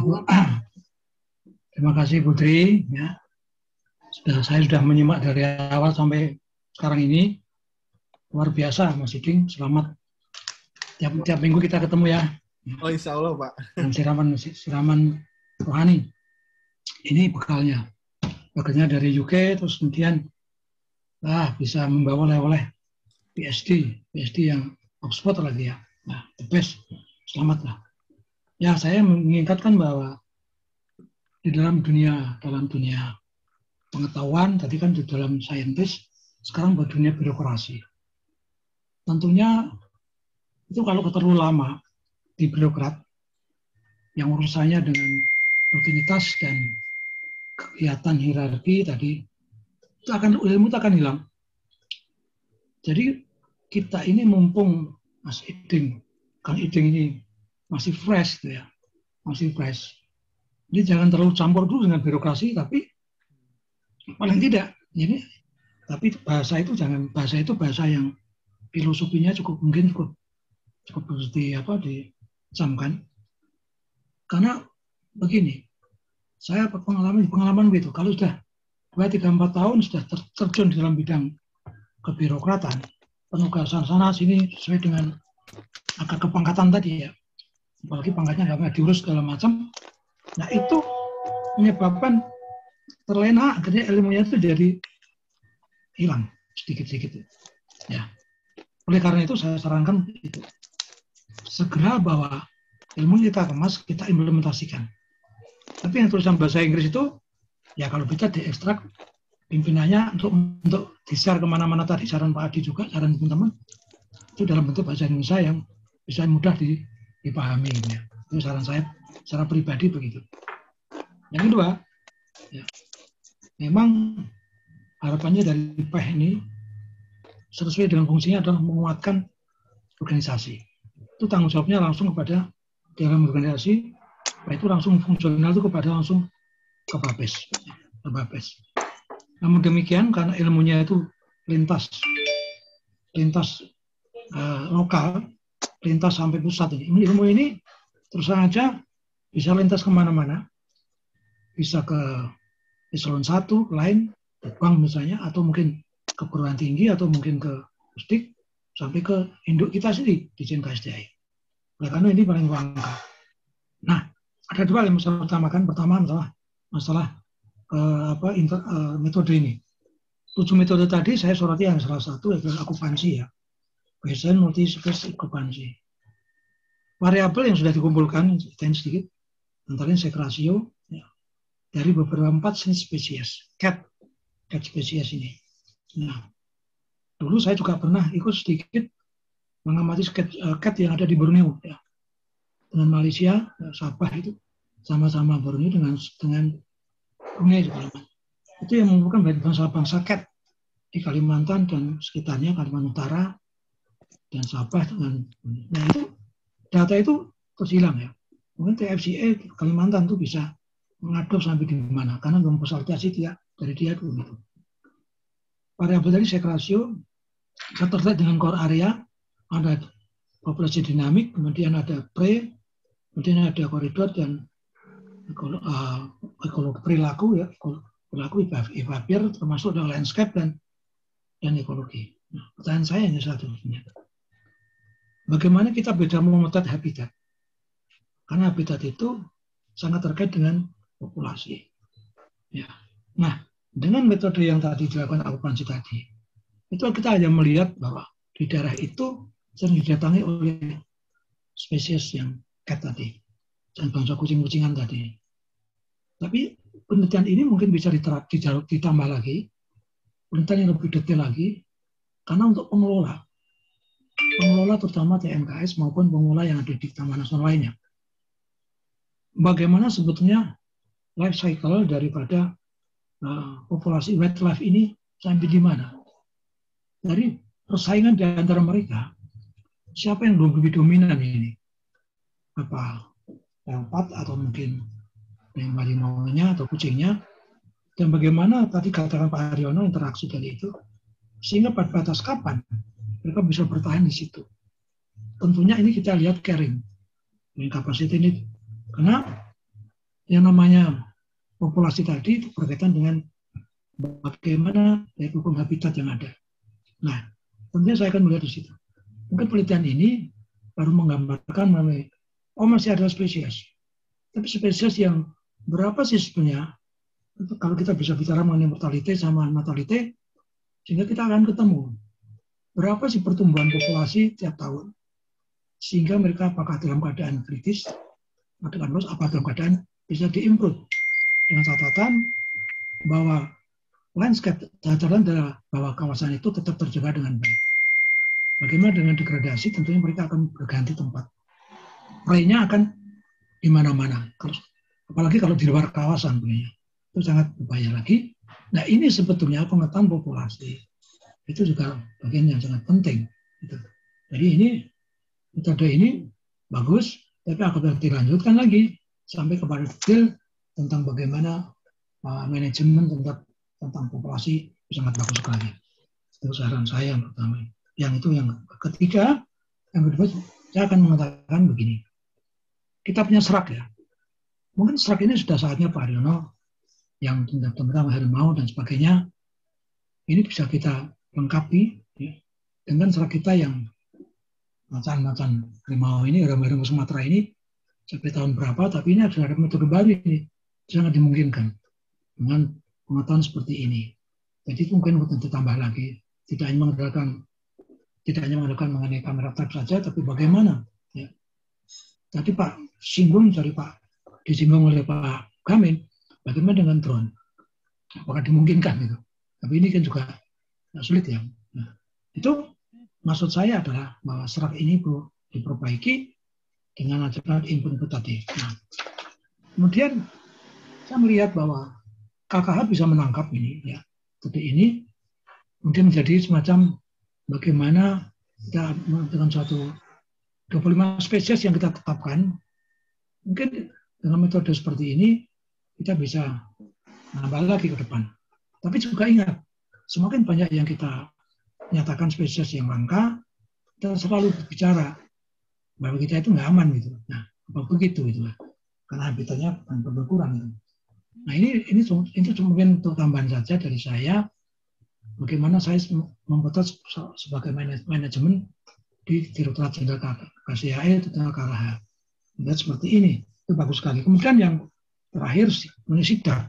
terima kasih Putri. Ya. Sudah, saya sudah menyimak dari awal sampai sekarang ini. Luar biasa Mas Iding. Selamat. Tiap, tiap minggu kita ketemu ya. Oh insya Allah Pak. Dan siraman, siraman rohani. Ini bekalnya. Bekalnya dari U K, terus kemudian ah, bisa membawa oleh-oleh P H D. P H D yang Oxford lagi ya. Nah, the best. Selamatlah. Ya, saya mengingatkan bahwa di dalam dunia, dalam dunia pengetahuan, tadi kan di dalam saintis, sekarang buat dunia birokrasi. Tentunya itu kalau terlalu lama di birokrat yang urusannya dengan rutinitas dan kegiatan hierarki tadi, itu akan ilmu itu akan hilang. Jadi kita ini mumpung Mas Iding, Kang Iding ini masih fresh, gitu ya, masih fresh. Jadi jangan terlalu campur dulu dengan birokrasi, tapi paling tidak ini, tapi bahasa itu jangan bahasa itu bahasa yang filosofinya cukup mungkin cukup cukup di apa dicamkan. Karena begini, saya pengalaman pengalaman begitu. Kalau sudah dua tiga empat tahun sudah ter, terjun di dalam bidang kebirokratan, penugasan sana sini sesuai dengan akar kepangkatan tadi ya. Apalagi pangkatnya nggak diurus segala macam. Nah itu menyebabkan terlena, akhirnya ilmunya itu jadi hilang sedikit-sedikit. Ya. Oleh karena itu saya sarankan itu segera bahwa ilmu kita kemas, kita implementasikan. Tapi yang tulisan bahasa Inggris itu ya kalau bisa diekstrak pimpinannya untuk untuk di-share kemana-mana tadi, saran Pak Adi juga, saran teman-teman itu dalam bentuk bahasa Indonesia yang bisa mudah dipahami. Ya. Itu saran saya secara pribadi begitu. Yang kedua, ya, memang harapannya dari P E H ini sesuai dengan fungsinya adalah menguatkan organisasi. Itu tanggung jawabnya langsung kepada dalam organisasi, itu langsung fungsional itu kepada langsung ke Babes. Ke Babes. Namun demikian karena ilmunya itu lintas lintas uh, lokal, lintas sampai pusat ini. Ilmu ini terus saja bisa lintas kemana-mana, bisa ke eselon satu lain, bank misalnya, atau mungkin ke perguruan tinggi, atau mungkin ke Pusdik, sampai ke induk kita sendiri di J N K S D I. Oleh karena ini paling langka. Nah, ada dua yang saya utamakan. Pertama masalah masalah uh, apa inter, uh, metode ini. Tujuh metode tadi saya soroti yang salah satu adalah akupansi ya, Bayesian multi-space akupansi. Variabel yang sudah dikumpulkan sedikit, antara lain sex ratio ya, dari beberapa empat jenis spesies cat cat spesies ini. Nah, dulu saya juga pernah ikut sedikit mengamati cat, uh, cat yang ada di Borneo ya, dengan Malaysia, ya, Sabah itu sama-sama Borneo dengan dengan Brunei juga. Itu yang mengumpulkan bangsa-bangsa cat di Kalimantan dan sekitarnya, Kalimantan Utara dan Sabah dengan. Nah itu data itu terus hilang ya. Mungkin T F C A Kalimantan itu bisa mengadop sampai di mana, karena belum konsultasi dia dari dia dulu gitu. Variabel tadi sex ratio terkait dengan core area, ada populasi dinamik, kemudian ada pre, kemudian ada koridor dan ekologi uh, perilaku ya, perilaku behavior termasuk ada landscape dan dan ekologi. Nah, pertanyaan saya hanya satu sebenarnya. Bagaimana kita beda memotret habitat? Karena habitat itu sangat terkait dengan populasi. Ya. Nah, dengan metode yang tadi dilakukan akupansi tadi, itu kita hanya melihat bahwa di daerah itu sering didatangi oleh spesies yang cat tadi dan bangsa kucing-kucingan tadi. Tapi penelitian ini mungkin bisa diterap, ditambah lagi, penelitian yang lebih detail lagi, karena untuk pengelola, pengelola terutama T N K S maupun pengelola yang ada di taman nasional lainnya, bagaimana sebetulnya life cycle daripada uh, populasi wildlife ini sampai di mana? Dari persaingan di antara mereka, siapa yang lebih dominan ini? Apa leopard atau mungkin yang harimau-nya atau kucingnya? Dan bagaimana tadi katakan Pak Haryono interaksi dari itu, sehingga pada batas kapan mereka bisa bertahan di situ? tentunya ini kita lihat carrying capacity ini, karena yang namanya populasi tadi itu berkaitan dengan bagaimana hukum habitat yang ada. Nah, tentunya saya akan melihat di situ. Mungkin penelitian ini baru menggambarkan mengenai, oh masih ada spesies. Tapi spesies yang berapa sih sebenarnya, kalau kita bisa bicara mengenai mortality sama natality, sehingga kita akan ketemu berapa sih pertumbuhan populasi tiap tahun. Sehingga mereka apakah dalam keadaan kritis, atau apa dalam keadaan bisa diimprove. Dengan catatan bahwa landscape catatan adalah bahwa kawasan itu tetap terjaga dengan baik. Bagaimana dengan degradasi? Tentunya mereka akan berganti tempat. Prey-nya akan di mana-mana. Apalagi kalau di luar kawasan, itu sangat berbahaya lagi. Nah, ini sebetulnya pemetaan populasi. Itu juga bagian yang sangat penting. Jadi ini metode ini bagus, tapi akan dilanjutkan lagi sampai kepada detail tentang bagaimana uh, manajemen tentang tentang populasi sangat bagus sekali. Itu saran saya yang pertama. Yang itu yang ketiga, yang kedua saya akan mengatakan begini. Kita punya serak ya. Mungkin serak ini sudah saatnya Pak Haryono yang tentang harimau dan sebagainya ini bisa kita lengkapi ya, dengan serak kita yang macan-macan harimau ini, harimau Sumatera ini sampai tahun berapa, tapi ini sudah ada metode baru ini sangat dimungkinkan dengan pengetahuan seperti ini. Jadi itu mungkin untuk ditambah lagi, tidak hanya mengandalkan tidak hanya mengandalkan mengenai kamera trap saja, tapi bagaimana? Ya. Tadi Pak singgung dari Pak disinggung oleh Pak Gamin, bagaimana dengan drone? Apakah dimungkinkan itu? Tapi ini kan juga sulit ya. Nah, itu maksud saya adalah bahwa serak ini perlu diperbaiki dengan ajakan input-input tadi. Nah, kemudian saya melihat bahwa K K H bisa menangkap ini, ya. Jadi ini kemudian menjadi semacam bagaimana kita dengan suatu dua puluh lima spesies yang kita tetapkan, mungkin dengan metode seperti ini kita bisa nambah lagi ke depan. Tapi juga ingat, semakin banyak yang kita nyatakan spesies yang langka, kita selalu berbicara bahwa kita itu nggak aman gitu. Nah, apa begitu itu? Karena habitatnya akan berkurang. Gitu. Nah ini ini ini mungkin untuk tambahan saja dari saya. Bagaimana saya membuat sebagai manajemen di Direktorat Jenderal K C H E tentang K K H. Dan seperti ini itu bagus sekali. Kemudian yang terakhir mengenai sidak.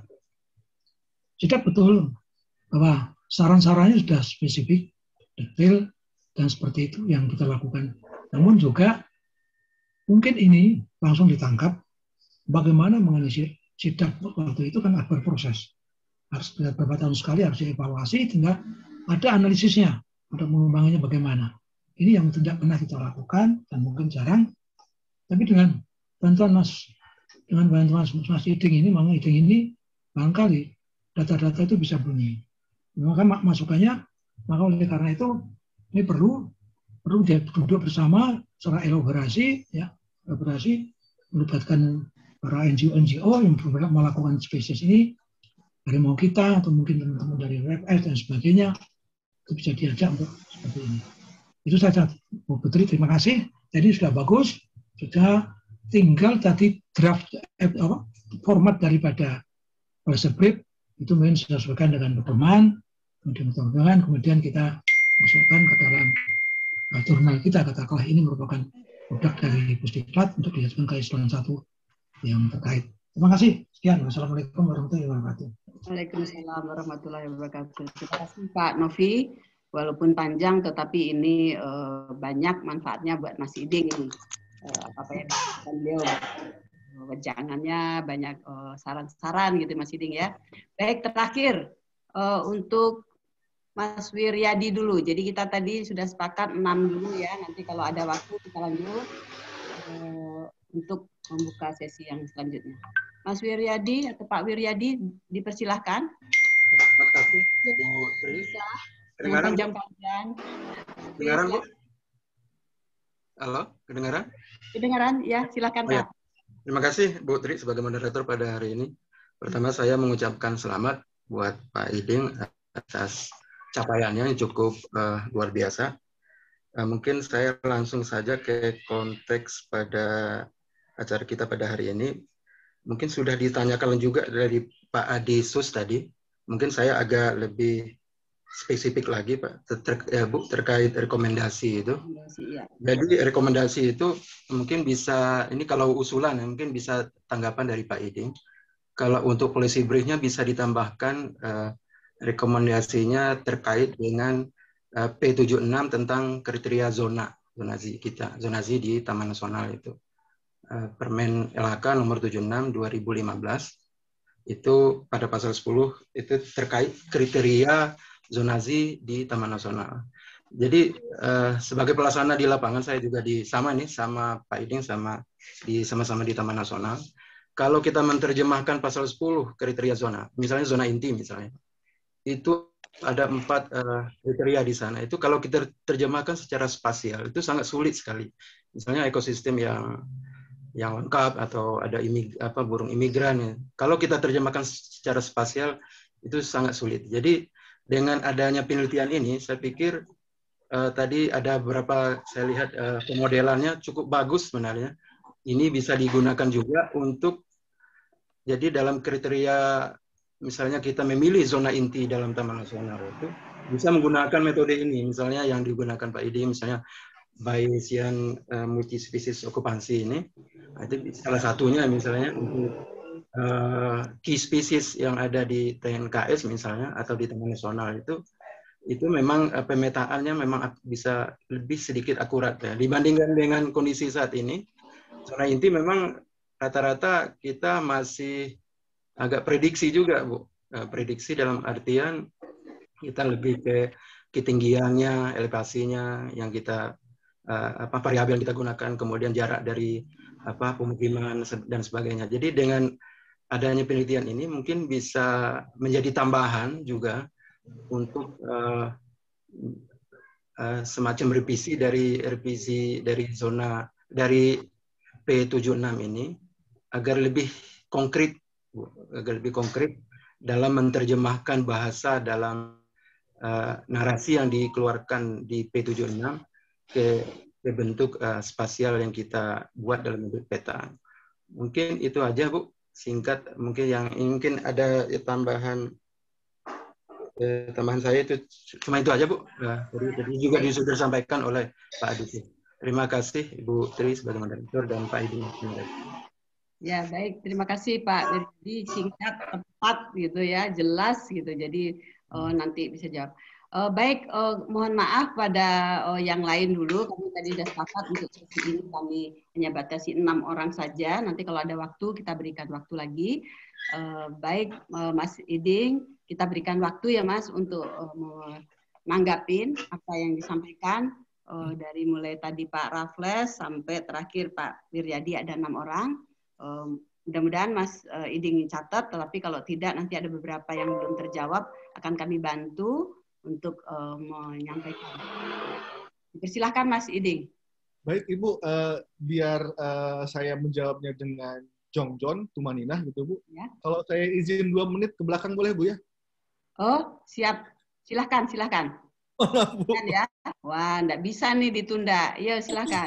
Sidak betul bahwa saran-sarannya sudah spesifik, detail dan seperti itu yang kita lakukan. Namun juga mungkin ini langsung ditangkap. Bagaimana mengenai sidak waktu itu kan berproses. Harus beberapa tahun sekali harus dievaluasi sehingga ada analisisnya, ada pengembangannya bagaimana. Ini yang tidak pernah kita lakukan dan mungkin jarang. Tapi dengan bantuan Mas dengan bantuan Mas Iding ini, Mang Iding ini barangkali data-data itu bisa bunyi. Maka masukannya, maka oleh karena itu ini perlu perlu dia duduk bersama secara elaborasi, ya, elaborasi melibatkan para N G O N G O yang melakukan spesies ini. Harimau kita atau mungkin teman-teman dari R F S dan sebagainya itu bisa diajak untuk seperti ini. Itu saja Bu Putri, terima kasih. Jadi sudah bagus, sudah tinggal tadi draft eh, apa, format daripada policy brief itu mungkin sudah sesuaikan dengan pedoman, kemudian kemudian kemudian kita masukkan ke dalam uh, jurnal kita, katakanlah ini merupakan produk dari Pusdiklat untuk dijadikan ke eselon satu yang terkait. Terima kasih. Sekian. Wassalamualaikum warahmatullahi wabarakatuh. Waalaikumsalam warahmatullahi wabarakatuh. Terima kasih Pak Novi. Walaupun panjang, tetapi ini uh, banyak manfaatnya buat Mas Iding ini. Uh, apa yang dikatakan beliau, wejangannya banyak uh, saran-saran gitu Mas Iding ya. Baik, terakhir uh, untuk Mas Wiryadi dulu. Jadi kita tadi sudah sepakat enam dulu ya. Nanti kalau ada waktu kita lanjut uh, untuk membuka sesi yang selanjutnya. Mas Wiryadi atau Pak Wiryadi dipersilahkan. Terima kasih Bu Tri. Bisa. Kedengaran? Panjang-panjang. Kedengaran Bu? Halo, kedengaran? Kedengaran ya, silakan Oh, ya. Pak. Terima kasih Bu Tri sebagai moderator pada hari ini. Pertama saya mengucapkan selamat buat Pak Iding atas capaiannya yang cukup uh, luar biasa. Uh, mungkin saya langsung saja ke konteks pada acara kita pada hari ini. Mungkin sudah ditanyakan juga dari Pak Adi Sus tadi. Mungkin saya agak lebih spesifik lagi, Pak, ter ya, Bu, terkait rekomendasi itu. Ya. Jadi rekomendasi itu mungkin bisa, ini kalau usulan ya, mungkin bisa tanggapan dari Pak Iding. Kalau untuk policy briefnya bisa ditambahkan uh, rekomendasinya terkait dengan P tujuh puluh enam tentang kriteria zona zonasi kita, zonasi di Taman Nasional itu. Permen L H K nomor tujuh puluh enam dua ribu lima belas itu pada pasal sepuluh itu terkait kriteria zonasi di Taman Nasional. Jadi eh, sebagai pelaksana di lapangan saya juga di sama nih sama Pak Iding sama di sama-sama di Taman Nasional. Kalau kita menerjemahkan pasal sepuluh kriteria zona, misalnya zona inti misalnya, itu ada empat uh, kriteria di sana. Itu kalau kita terjemahkan secara spasial itu sangat sulit sekali. Misalnya ekosistem yang yang lengkap atau ada imig, apa burung imigran ya. Kalau kita terjemahkan secara spasial itu sangat sulit. Jadi dengan adanya penelitian ini saya pikir uh, tadi ada beberapa saya lihat uh, pemodelannya cukup bagus sebenarnya. Ini bisa digunakan juga untuk jadi dalam kriteria misalnya kita memilih zona inti dalam Taman Nasional itu bisa menggunakan metode ini, misalnya yang digunakan Pak Iding, misalnya Bayesian uh, multispecies okupansi ini, nah, itu salah satunya misalnya untuk uh, key species yang ada di T N K S misalnya atau di Taman Nasional itu, itu memang uh, pemetaannya memang bisa lebih sedikit akurat ya dibandingkan dengan kondisi saat ini. Zona inti memang rata-rata kita masih agak prediksi juga, Bu. Nah, prediksi dalam artian kita lebih ke ketinggiannya, elevasinya yang kita uh, apa variabel yang kita gunakan, kemudian jarak dari apa pemukiman dan sebagainya. Jadi dengan adanya penelitian ini mungkin bisa menjadi tambahan juga untuk uh, uh, semacam revisi dari revisi dari zona dari P tujuh puluh enam ini agar lebih konkret agar lebih konkret dalam menerjemahkan bahasa dalam uh, narasi yang dikeluarkan di P tujuh puluh enam ke, ke bentuk uh, spasial yang kita buat dalam bentuk peta. Mungkin itu aja, Bu, singkat. Mungkin yang mungkin ada tambahan eh, tambahan saya itu cuma itu aja, Bu. Nah, jadi juga sudah disampaikan oleh Pak Adi. Terima kasih Ibu Tri sebagai moderator dan Pak Edi. Ya, baik. Terima kasih Pak. Jadi singkat, tepat gitu ya, jelas gitu. Jadi uh, nanti bisa jawab. Uh, baik, uh, mohon maaf pada uh, yang lain dulu. Kami tadi sudah sepakat untuk sesi ini kami hanya batasi enam orang saja. Nanti kalau ada waktu kita berikan waktu lagi. Uh, baik, uh, Mas Iding, kita berikan waktu ya Mas untuk uh, menanggapin apa yang disampaikan. Uh, dari mulai tadi Pak Raffles sampai terakhir Pak Wiryadi ada enam orang. Um, mudah-mudahan Mas uh, Iding catat, tetapi kalau tidak nanti ada beberapa yang belum terjawab akan kami bantu untuk uh, menyampaikan. Persilahkan Mas Iding. Baik Ibu, uh, biar uh, saya menjawabnya dengan Jongjon Tumaninah gitu Bu. Ya. Kalau saya izin dua menit ke belakang boleh Bu ya? Oh siap, silahkan silahkan. Kan ya, wah enggak bisa nih ditunda. Iya silahkan.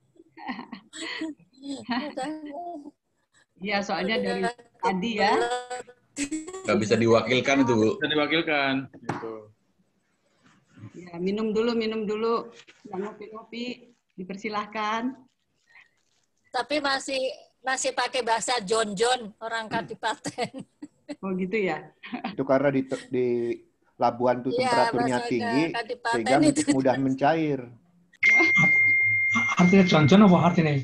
Iya, soalnya dari tadi ya. Nggak bisa diwakilkan itu, Bu. Bisa diwakilkan. Gitu. Ya, minum dulu, minum dulu. Yang ngopi-ngopi, dipersilahkan. Tapi masih masih pakai bahasa John-John, orang Kadipaten. Oh gitu ya? Itu karena di, di Labuan itu ya, temperaturnya tinggi, sehingga itu. mudah mencair. Artinya John-John apa artinya?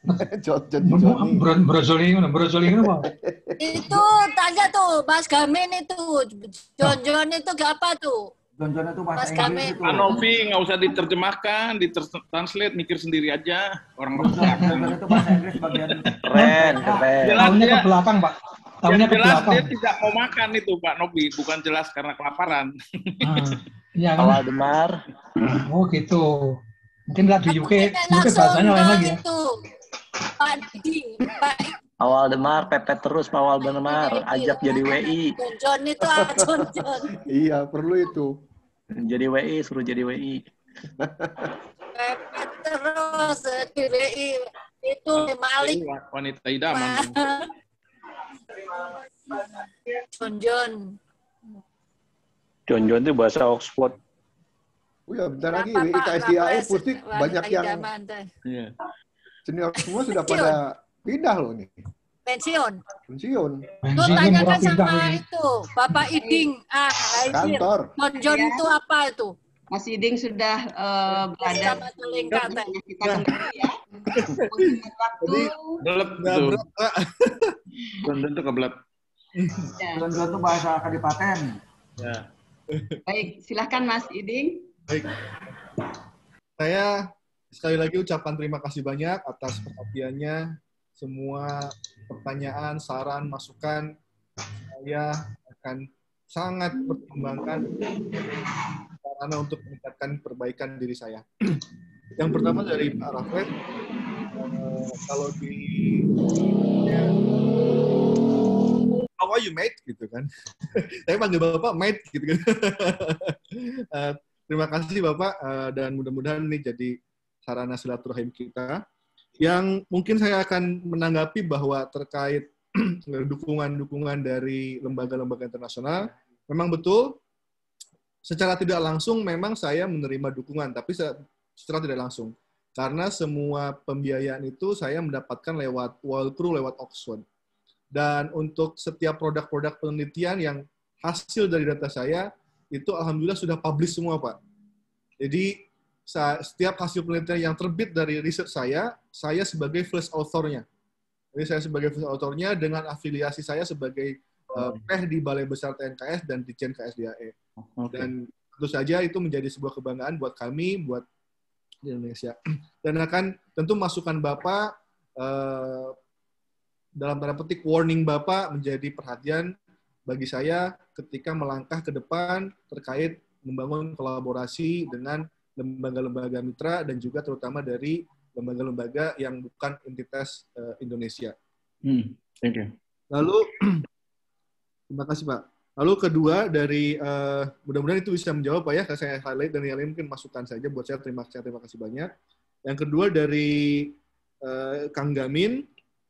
Brozoli, brozoli apa? Itu tanya tuh, Mas Gamin itu, John-John itu apa tuh? John-John itu bahasa Inggris itu. Pak Novi nggak usah diterjemahkan, ditranslate, mikir sendiri aja. Orang John-John itu bahasa Inggris bagian. Keren, keren. Tahunnya ke belakang, Pak. Tahunnya ke jelas belakang. Dia tidak mau makan itu, Pak Novi, bukan jelas karena kelaparan. Ah, ya, kan? Awal Demar. Oh gitu. Mungkin lah di U K, U K bahasanya lain lagi ya. Itu. Pak Didi, Pak Awal Demar, pepet terus Pak Awal Demar, ajak jadi W I. John itu John-John. Iya, perlu itu. Jadi W I, suruh jadi W I. bos G B I itu Malik. Wanita idaman. John John. John John itu bahasa Oxford. Oh ya, bentar lagi W I K S D A E Pusdik banyak yang senior semua sudah pada pindah loh nih. Pensiun. Pensiun. Lu tanyakan sama itu, Bapak Iding. Ah, kantor. John John itu apa itu? Mas Iding sudah uh, berada di kita kembali ya. Waktu. Belum tuh. John John itu kebelet. John John itu bahasa kadipaten. Ya. Baik, silahkan Mas Iding. Baik. Saya sekali lagi ucapkan terima kasih banyak atas perhatiannya. Semua pertanyaan, saran, masukan saya akan sangat pertimbangkan karena untuk meningkatkan perbaikan diri saya. Yang pertama dari Pak Rafael, uh, kalau di how are you mate gitu kan? Saya panggil Bapak mate gitu kan. uh, terima kasih Bapak uh, dan mudah-mudahan ini jadi sarana silaturahim kita. Yang mungkin saya akan menanggapi bahwa terkait dukungan-dukungan dari lembaga-lembaga internasional, memang betul secara tidak langsung memang saya menerima dukungan, tapi secara tidak langsung. Karena semua pembiayaan itu saya mendapatkan lewat Walpro, lewat Oxford. Dan untuk setiap produk-produk penelitian yang hasil dari data saya, itu alhamdulillah sudah publish semua, Pak. Jadi, setiap hasil penelitian yang terbit dari riset saya, saya sebagai first author-nya. Jadi saya sebagai first author-nya dengan afiliasi saya sebagai uh, P E H di Balai Besar T N K S dan Ditjen K S D A E. Okay. Dan tentu saja itu menjadi sebuah kebanggaan buat kami, buat di Indonesia. Dan akan tentu masukan Bapak, uh, dalam tanda petik warning Bapak menjadi perhatian bagi saya ketika melangkah ke depan terkait membangun kolaborasi dengan lembaga-lembaga mitra dan juga terutama dari lembaga-lembaga yang bukan entitas uh, Indonesia. Hmm, thank you. Lalu, terima kasih Pak. Lalu kedua dari, uh, mudah-mudahan itu bisa menjawab Pak ya, saya highlight dan yang lain mungkin masukan saja buat saya, terima kasih, terima kasih banyak. Yang kedua dari uh, Kang Gamin,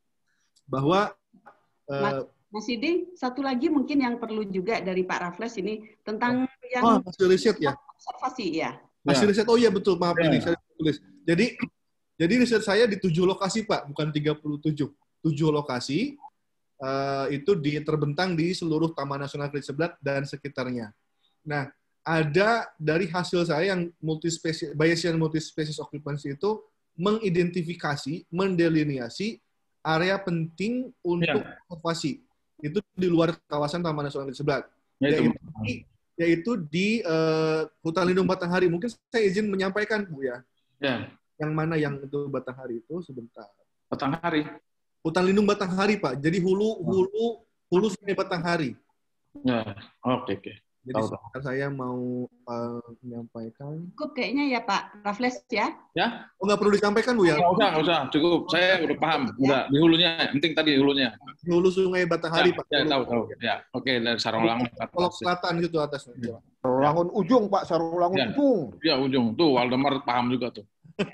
bahwa uh, Mas Iding, satu lagi mungkin yang perlu juga dari Pak Raffles ini tentang oh, yang oh, hasil riset ya. Observasi ya. Hasil riset, oh iya betul, maaf ya. Ini saya tulis. Jadi, jadi riset saya di tujuh lokasi Pak, bukan tiga puluh tujuh. Tujuh lokasi uh, itu di, terbentang di seluruh Taman Nasional Kerinci Sebelat dan sekitarnya. Nah, ada dari hasil saya yang multispesies, Bayesian multispecies occupancy itu mengidentifikasi, mendelineasi area penting untuk ya. Konservasi. Itu di luar kawasan Taman Nasional Kerinci Sebelat. Ya, yaitu, di, yaitu di uh, Hutan Lindung Batanghari. Mungkin saya izin menyampaikan, Bu ya. Ya. Yang mana yang itu Batanghari itu sebentar. Batanghari. Hutan Lindung Batanghari, Pak. Jadi hulu hulu hulu Sungai Batanghari. Ya, oke okay, oke. Okay. Jadi tahu, saya mau uh, menyampaikan. Cukup kayaknya ya Pak Raffles ya. Ya? Oh nggak perlu disampaikan Bu ya? Nggak usah, nggak usah. Cukup. Saya udah paham. Udah di hulunya. Penting tadi di hulunya. Di hulu Sungai Batanghari ya, Pak. Ya tahu tahu. Ya oke okay, dari Sarolangun. Kalau selatan gitu atas. Ya. Sarolangun ujung Pak. Sarolangun ya. ujung. Ya ujung. Tuh Waldemar paham juga tuh.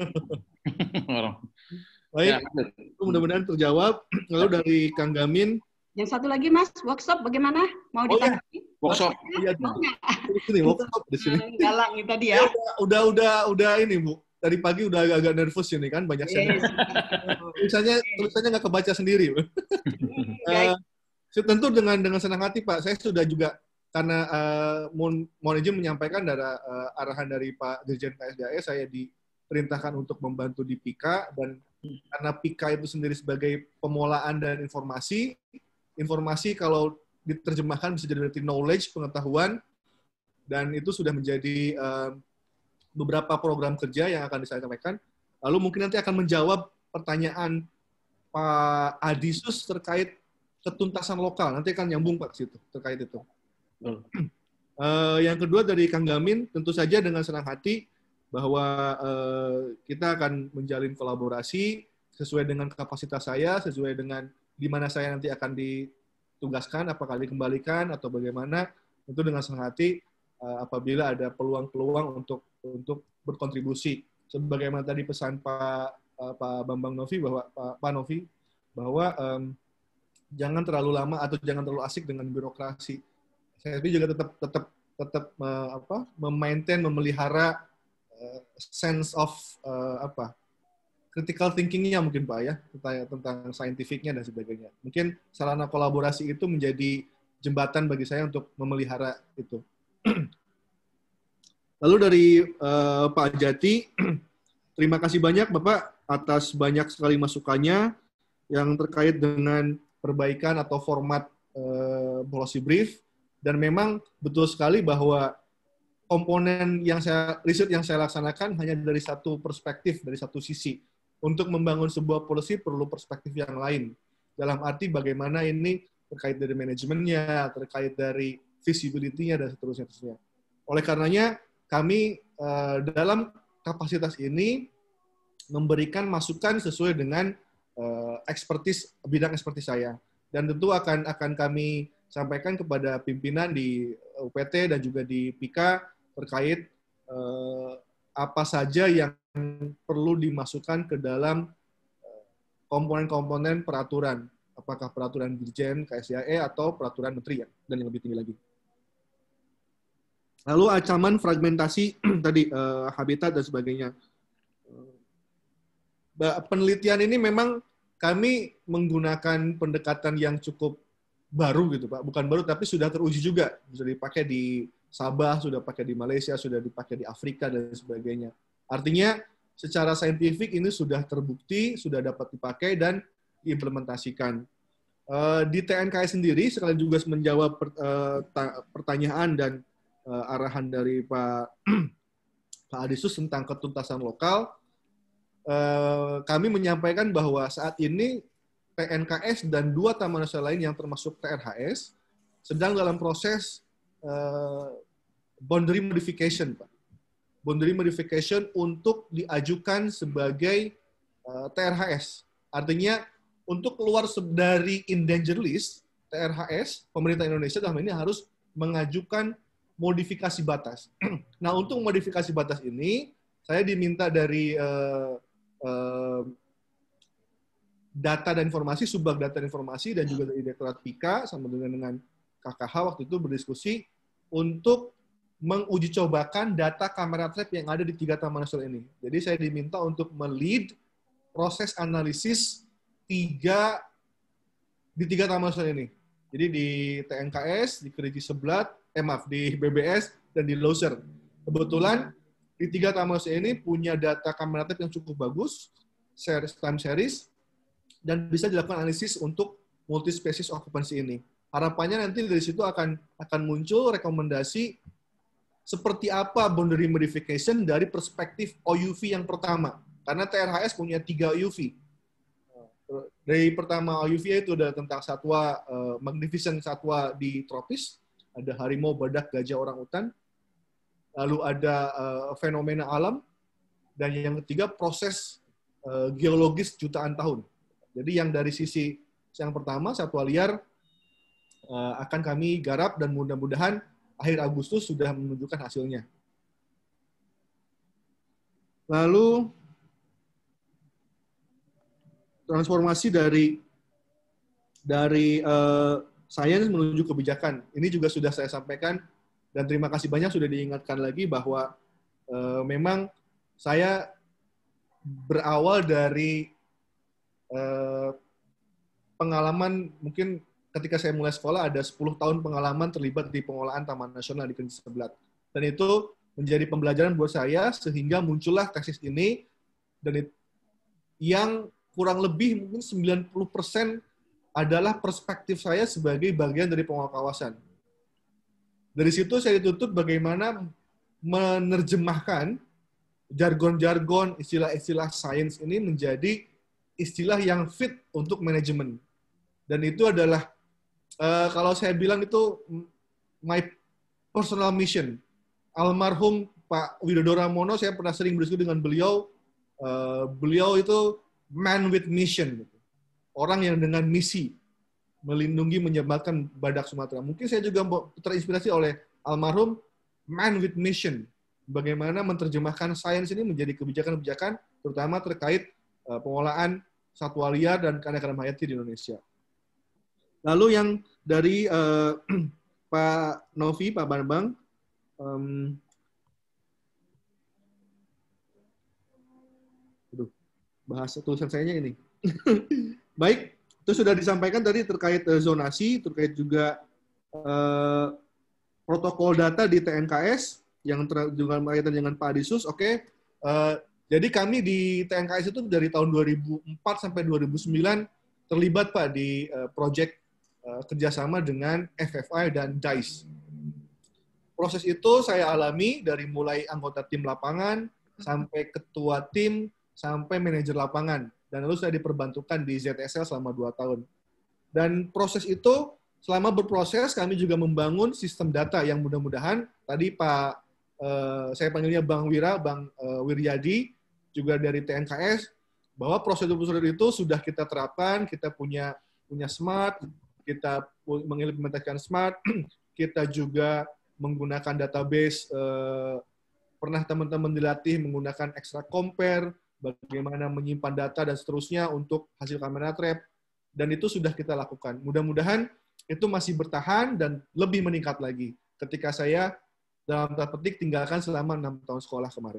Baik. Ya. Mudah-mudahan terjawab. Lalu dari Kang Gamin. Yang satu lagi Mas, workshop bagaimana? Mau ditanggapi? Oh, ya. Workshop. Iya, di sini workshop di sini. Galang itu tadi ya. Udah udah udah ini Bu. Tadi pagi udah agak-agak nervous ini kan banyak yes. Tulisannya tulisannya nggak kebaca sendiri. uh, tentu dengan dengan senang hati Pak. Saya sudah juga karena uh, mohon mohon izin menyampaikan dari uh, arahan dari Pak Dirjen K S D A E, saya diperintahkan untuk membantu di P I K A dan karena P I K A itu sendiri sebagai pemulaan dan informasi. Informasi kalau diterjemahkan bisa jadi knowledge, pengetahuan, dan itu sudah menjadi uh, beberapa program kerja yang akan saya sampaikan. Lalu mungkin nanti akan menjawab pertanyaan Pak Adisus terkait ketuntasan lokal. Nanti akan nyambung Pak situ terkait itu. Uh, yang kedua dari Kang Gamin, tentu saja dengan senang hati bahwa uh, kita akan menjalin kolaborasi sesuai dengan kapasitas saya, sesuai dengan di mana saya nanti akan ditugaskan, apakah dikembalikan atau bagaimana, tentu dengan senang hati uh, apabila ada peluang-peluang untuk untuk berkontribusi sebagaimana tadi pesan Pak uh, Pak Bambang Novi bahwa Pak, Pak Novi bahwa um, jangan terlalu lama atau jangan terlalu asik dengan birokrasi. Saya juga tetap tetap tetap uh, apa memaintain memelihara uh, sense of uh, apa critical thinking-nya mungkin Pak ya tentang tentang scientific-nya dan sebagainya. Mungkin sarana kolaborasi itu menjadi jembatan bagi saya untuk memelihara itu. Lalu dari uh, Pak Jati, terima kasih banyak Bapak atas banyak sekali masukannya yang terkait dengan perbaikan atau format uh, policy brief. Dan memang betul sekali bahwa komponen yang saya riset yang saya laksanakan hanya dari satu perspektif, dari satu sisi. Untuk membangun sebuah policy perlu perspektif yang lain. Dalam arti bagaimana ini terkait dari manajemennya, terkait dari visibility-nya, dan seterusnya. seterusnya. Oleh karenanya, kami uh, dalam kapasitas ini memberikan masukan sesuai dengan uh, expertise, bidang expertise saya. Dan tentu akan akan kami sampaikan kepada pimpinan di U P T dan juga di P I K A terkait uh, apa saja yang perlu dimasukkan ke dalam komponen-komponen peraturan. Apakah peraturan Dirjen K S D A E atau peraturan menteri ya, dan yang lebih tinggi lagi. Lalu ancaman fragmentasi tadi uh, habitat dan sebagainya. Uh, penelitian ini memang kami menggunakan pendekatan yang cukup baru gitu Pak, bukan baru tapi sudah teruji juga, sudah dipakai di Sabah, sudah pakai di Malaysia, sudah dipakai di Afrika dan sebagainya. Artinya secara saintifik ini sudah terbukti, sudah dapat dipakai dan diimplementasikan. Uh, di T N K S sendiri, sekalian juga menjawab per, uh, pertanyaan dan uh, arahan dari Pak Pak Adisus tentang ketuntasan lokal, uh, kami menyampaikan bahwa saat ini T N K S dan dua taman nasional lain yang termasuk T R H S sedang dalam proses uh, boundary modification, Pak. Boundary modification untuk diajukan sebagai uh, T R H S. Artinya untuk keluar dari endangered list, T R H S, pemerintah Indonesia dalam ini harus mengajukan modifikasi batas. Nah, untuk modifikasi batas ini, saya diminta dari uh, uh, data dan informasi, subbag data dan informasi, dan juga dari Direktorat P I K A, sama dengan dengan K K H waktu itu berdiskusi untuk menguji cobakan data kamera trap yang ada di tiga taman nasional ini. Jadi saya diminta untuk melead proses analisis tiga di tiga taman nasional ini. Jadi di T N K S, di Kerinci Seblat, eh maaf, di B B S, dan di Loser. Kebetulan di tiga taman nasional ini punya data kamera trap yang cukup bagus, series, time series, dan bisa dilakukan analisis untuk multi-species occupancy ini. Harapannya nanti dari situ akan akan muncul rekomendasi seperti apa boundary modification dari perspektif O U V yang pertama. Karena T R H S punya tiga O U V. Dari pertama O U V itu ada tentang satwa, uh, magnificent satwa di tropis, ada harimau, badak, gajah, orangutan. Lalu ada uh, fenomena alam. Dan yang ketiga proses uh, geologis jutaan tahun. Jadi yang dari sisi yang pertama, satwa liar, uh, akan kami garap dan mudah-mudahan akhir Agustus sudah menunjukkan hasilnya. Lalu transformasi dari dari uh, sains menuju kebijakan. Ini juga sudah saya sampaikan dan terima kasih banyak sudah diingatkan lagi bahwa uh, memang saya berawal dari uh, pengalaman mungkin ketika saya mulai sekolah ada sepuluh tahun pengalaman terlibat di pengolahan Taman Nasional di Kerinci Seblat. Dan itu menjadi pembelajaran buat saya sehingga muncullah tesis ini dan it, yang kurang lebih mungkin sembilan puluh persen adalah perspektif saya sebagai bagian dari pengelola kawasan. Dari situ saya dituntut bagaimana menerjemahkan jargon-jargon, istilah-istilah sains ini menjadi istilah yang fit untuk manajemen. Dan itu adalah Uh, kalau saya bilang itu my personal mission. Almarhum Pak Widodo Ramono, saya pernah sering berdiskusi dengan beliau. Uh, beliau itu man with mission. Orang yang dengan misi. Melindungi, menyelamatkan badak Sumatera. Mungkin saya juga terinspirasi oleh almarhum man with mission. bagaimana menerjemahkan sains ini menjadi kebijakan-kebijakan, terutama terkait uh, pengolahan satwa liar dan keanekaragaman hayati di Indonesia. Lalu yang dari uh, Pak Novi, Pak Bambang, um, aduh, bahasa tulisan sayanya ini. Baik, itu sudah disampaikan tadi terkait uh, zonasi, terkait juga uh, protokol data di T N K S yang juga berkaitan dengan Pak Adisus. Oke, okay. uh, jadi kami di T N K S itu dari tahun dua ribu empat sampai dua ribu sembilan terlibat Pak di uh, proyek uh, kerjasama dengan F F I dan D A I S. Proses itu saya alami dari mulai anggota tim lapangan sampai ketua tim sampai manajer lapangan, dan lalu saya diperbantukan di Z S L selama dua tahun. Dan proses itu selama berproses kami juga membangun sistem data yang mudah-mudahan tadi Pak uh, saya panggilnya Bang Wira, Bang uh, Wiryadi juga dari T N K S, bahwa prosedur-prosedur itu sudah kita terapkan, kita punya punya smart, kita mengimplementasikan smart, kita juga menggunakan database, eh, pernah teman-teman dilatih menggunakan extra compare, bagaimana menyimpan data dan seterusnya untuk hasil kamera trap, dan itu sudah kita lakukan. Mudah-mudahan itu masih bertahan dan lebih meningkat lagi ketika saya dalam tanda petik tinggalkan selama enam tahun sekolah kemarin.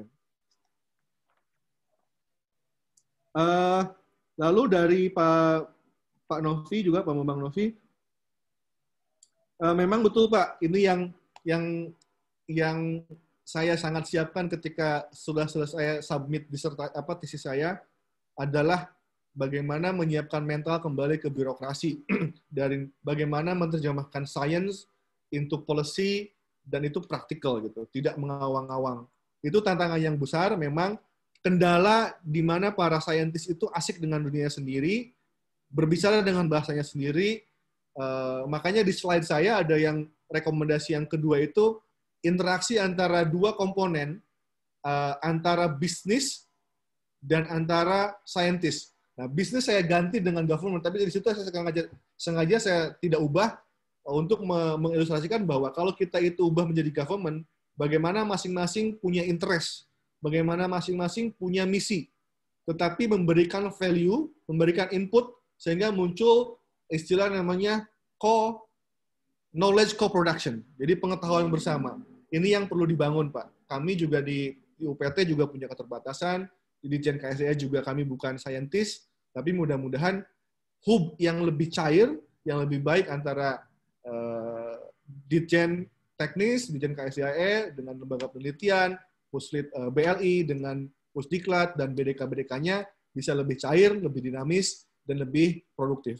Uh, lalu dari Pak Pak Novi juga, Pak Bambang Novi, uh, memang betul Pak, ini yang yang yang saya sangat siapkan ketika sudah selesai submit diserta apa tesis saya adalah bagaimana menyiapkan mental kembali ke birokrasi dari bagaimana menerjemahkan science into policy dan itu praktikal gitu, tidak mengawang-awang. Itu tantangan yang besar memang. Kendala di mana para saintis itu asik dengan dunia sendiri, berbicara dengan bahasanya sendiri. Uh, makanya di slide saya ada yang rekomendasi yang kedua itu interaksi antara dua komponen, uh, antara bisnis dan antara saintis. Nah, bisnis saya ganti dengan government, tapi di situ saya sengaja, sengaja saya tidak ubah untuk mengilustrasikan bahwa kalau kita itu ubah menjadi government, bagaimana masing-masing punya interest, bagaimana masing-masing punya misi, tetapi memberikan value, memberikan input, sehingga muncul istilah namanya co-knowledge co-production. Jadi pengetahuan bersama. Ini yang perlu dibangun, Pak. Kami juga di, di U P T juga punya keterbatasan, di Ditjen K S D A juga kami bukan saintis, tapi mudah-mudahan hub yang lebih cair, yang lebih baik antara uh, Ditjen Teknis, Ditjen K S D A E, dengan lembaga penelitian, Puslit B L I dengan Pusdiklat dan B D K B D K-nya bisa lebih cair, lebih dinamis, dan lebih produktif.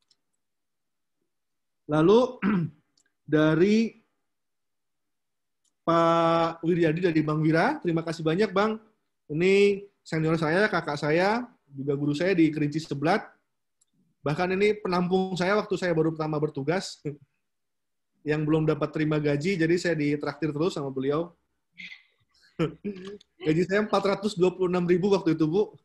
Lalu dari Pak Wiryadi dari Bang Wira, terima kasih banyak Bang. Ini senior saya, kakak saya, juga guru saya di Kerinci Seblat. Bahkan ini penampung saya waktu saya baru pertama bertugas, yang belum dapat terima gaji, jadi saya ditraktir terus sama beliau. Gaji saya empat ratus dua puluh enam ribu waktu itu, Bu.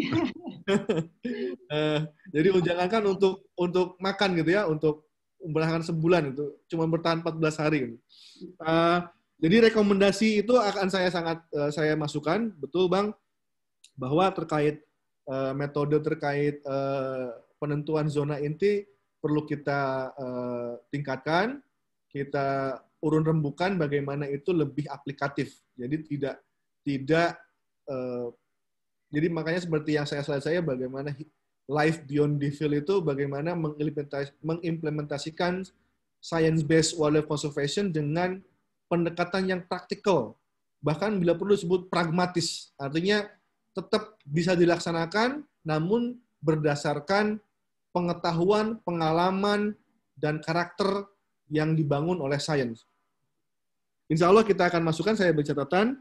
uh, jadi jangankan untuk untuk makan gitu ya, untuk bertahan sebulan itu cuma bertahan empat belas hari. Uh, jadi rekomendasi itu akan saya sangat uh, saya masukkan, betul Bang, bahwa terkait uh, metode terkait uh, penentuan zona inti perlu kita uh, tingkatkan, kita urun rembukan bagaimana itu lebih aplikatif. Jadi tidak tidak uh, jadi makanya seperti yang saya slide saya bagaimana life beyond the field itu bagaimana mengimplementasikan science based wildlife conservation dengan pendekatan yang praktikal, bahkan bila perlu disebut pragmatis. Artinya tetap bisa dilaksanakan namun berdasarkan pengetahuan, pengalaman dan karakter yang dibangun oleh sains. Insya Allah kita akan masukkan, saya beri catatan.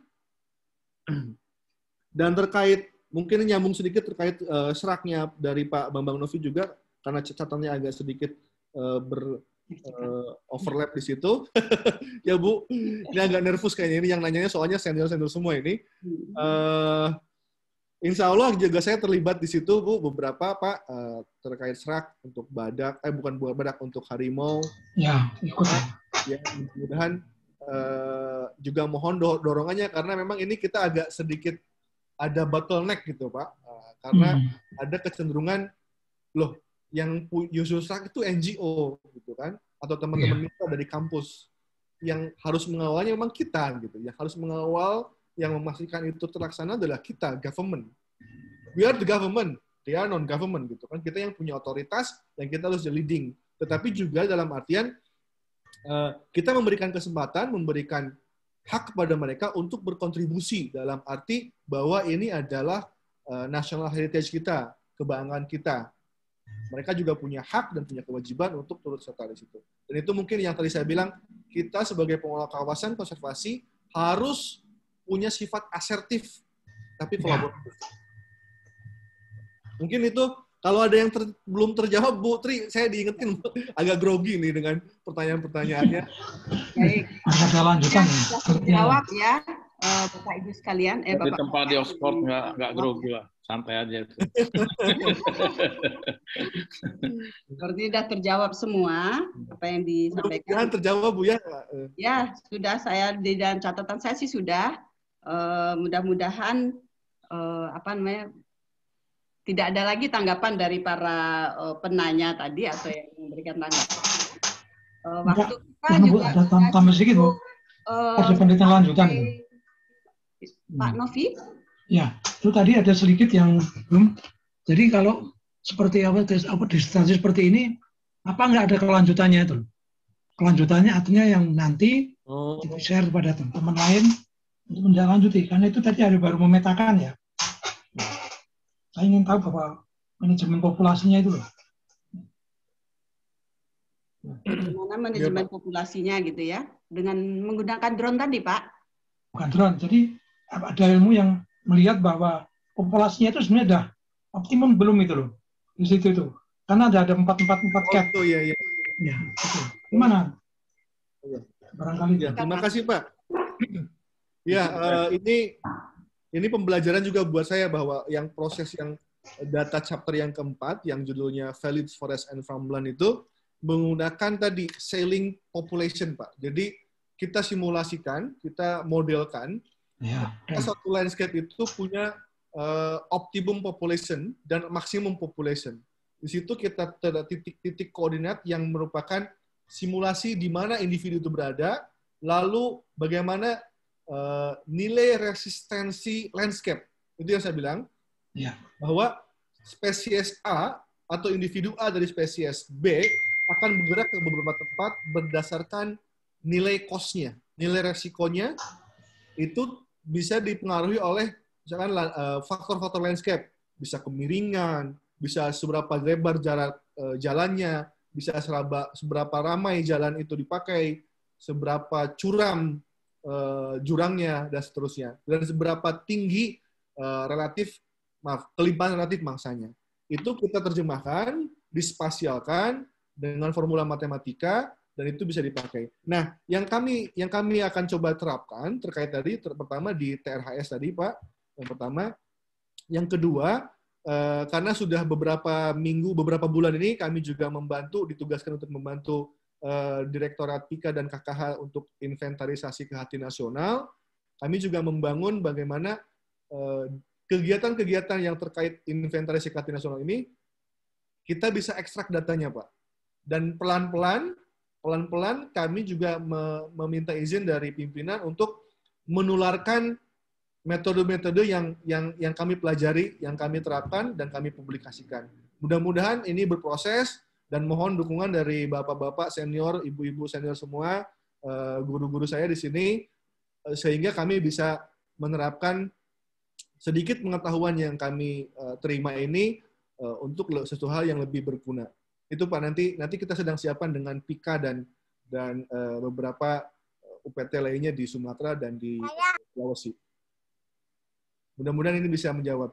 Dan terkait, mungkin nyambung sedikit terkait uh, seraknya dari Pak Bambang Novi juga, karena catatannya agak sedikit uh, ber uh, overlap di situ. Ya Bu, ini agak nervous kayaknya, ini yang nanyanya soalnya senior-senior semua ini. Uh, Insya Allah juga saya terlibat di situ, Bu, beberapa Pak uh, terkait serak untuk badak, eh bukan buat badak, untuk harimau. Ya, ikut. Ya, mudah-mudahan uh, juga mohon dorongannya karena memang ini kita agak sedikit ada bottleneck gitu Pak, uh, karena hmm. ada kecenderungan loh yang usual track itu N G O gitu kan, atau teman-teman yeah. kita dari kampus yang harus mengawalnya memang kita gitu, yang harus mengawal yang memastikan itu terlaksana adalah kita, government. We are the government, they are non-government gitu kan, kita yang punya otoritas dan kita harus leading. Tetapi juga dalam artian uh, kita memberikan kesempatan, memberikan hak kepada mereka untuk berkontribusi dalam arti bahwa ini adalah uh, national heritage kita, kebanggaan kita. Mereka juga punya hak dan punya kewajiban untuk turut serta di situ. Dan itu mungkin yang tadi saya bilang, kita sebagai pengelola kawasan konservasi harus punya sifat asertif, tapi kolaboratif. Ya. Mungkin itu, kalau ada yang ter, belum terjawab, Bu Tri, saya diingetin agak grogi nih dengan pertanyaan-pertanyaannya. Baik. Ada lanjutan. Jawab ya, uh, Bapak Ibu sekalian. Eh, Bapak. Di tempat di Oxford nggak nggak grogi lah, santai aja. Seperti sudah terjawab semua apa yang disampaikan. Mudah-mudahan terjawab Bu ya. Ya sudah, saya di dalam catatan saya sih sudah. Uh, mudah-mudahan uh, apa namanya tidak ada lagi tanggapan dari para uh, penanya tadi atau yang memberikan tanggapan. Uh, waktu kita ya, juga ada tambah sedikit Bu. Uh, ada penelitian lanjutan. Pak Novi? Ya, itu tadi ada sedikit yang belum. Jadi kalau seperti apa, apa disertasi seperti ini, apa nggak ada kelanjutannya itu? Kelanjutannya artinya yang nanti oh. di-share pada teman-teman lain untuk menindaklanjuti. Karena itu tadi ada baru memetakan ya. Saya ingin tahu bahwa manajemen populasinya itu loh. Bagaimana manajemen ya, populasinya gitu ya? Dengan menggunakan drone tadi, Pak? Bukan drone. Jadi ada ilmu yang melihat bahwa populasinya itu sebenarnya sudah optimum belum itu loh. Di situ itu. Karena ada ada empat empat empat cat. Oh iya iya. Ya, itu. Gimana? Iya. Barangkali. Ya, terima kasih, Pak. Ya, uh, ini ini pembelajaran juga buat saya bahwa yang proses yang data chapter yang keempat yang judulnya Valid Forest and Farmland itu menggunakan tadi sailing population, Pak. Jadi kita simulasikan, kita modelkan ya. Satu landscape itu punya uh, optimum population dan maksimum population. Di situ kita ada titik-titik koordinat yang merupakan simulasi di mana individu itu berada, lalu bagaimana uh, nilai resistensi landscape. Itu yang saya bilang, ya. Bahwa spesies A atau individu A dari spesies B akan bergerak ke beberapa tempat berdasarkan nilai cost-nya, nilai resikonya itu bisa dipengaruhi oleh misalkan faktor-faktor landscape, bisa kemiringan, bisa seberapa lebar jarak uh, jalannya, bisa seraba, seberapa ramai jalan itu dipakai, seberapa curam uh, jurangnya dan seterusnya, dan seberapa tinggi uh, relatif maaf kelimpahan relatif mangsanya. Itu kita terjemahkan, dispasialkan dengan formula matematika dan itu bisa dipakai. Nah, yang kami yang kami akan coba terapkan terkait tadi ter, pertama di T R H S tadi, Pak. Yang pertama, yang kedua eh, karena sudah beberapa minggu, beberapa bulan ini kami juga membantu ditugaskan untuk membantu eh, Direktorat P I K A dan K K H untuk inventarisasi kehati nasional. Kami juga membangun bagaimana eh, kegiatan-kegiatan yang terkait inventarisasi kehati nasional ini kita bisa ekstrak datanya, Pak. Dan pelan-pelan, pelan-pelan kami juga meminta izin dari pimpinan untuk menularkan metode-metode yang yang yang kami pelajari, yang kami terapkan dan kami publikasikan. Mudah-mudahan ini berproses dan mohon dukungan dari bapak-bapak senior, ibu-ibu senior semua, guru-guru saya di sini, sehingga kami bisa menerapkan sedikit pengetahuan yang kami terima ini untuk sesuatu hal yang lebih berguna. Itu Pak, nanti nanti kita sedang siapkan dengan P I K A dan dan uh, beberapa U P T lainnya di Sumatera dan di Sulawesi. Mudah-mudahan ini bisa menjawab.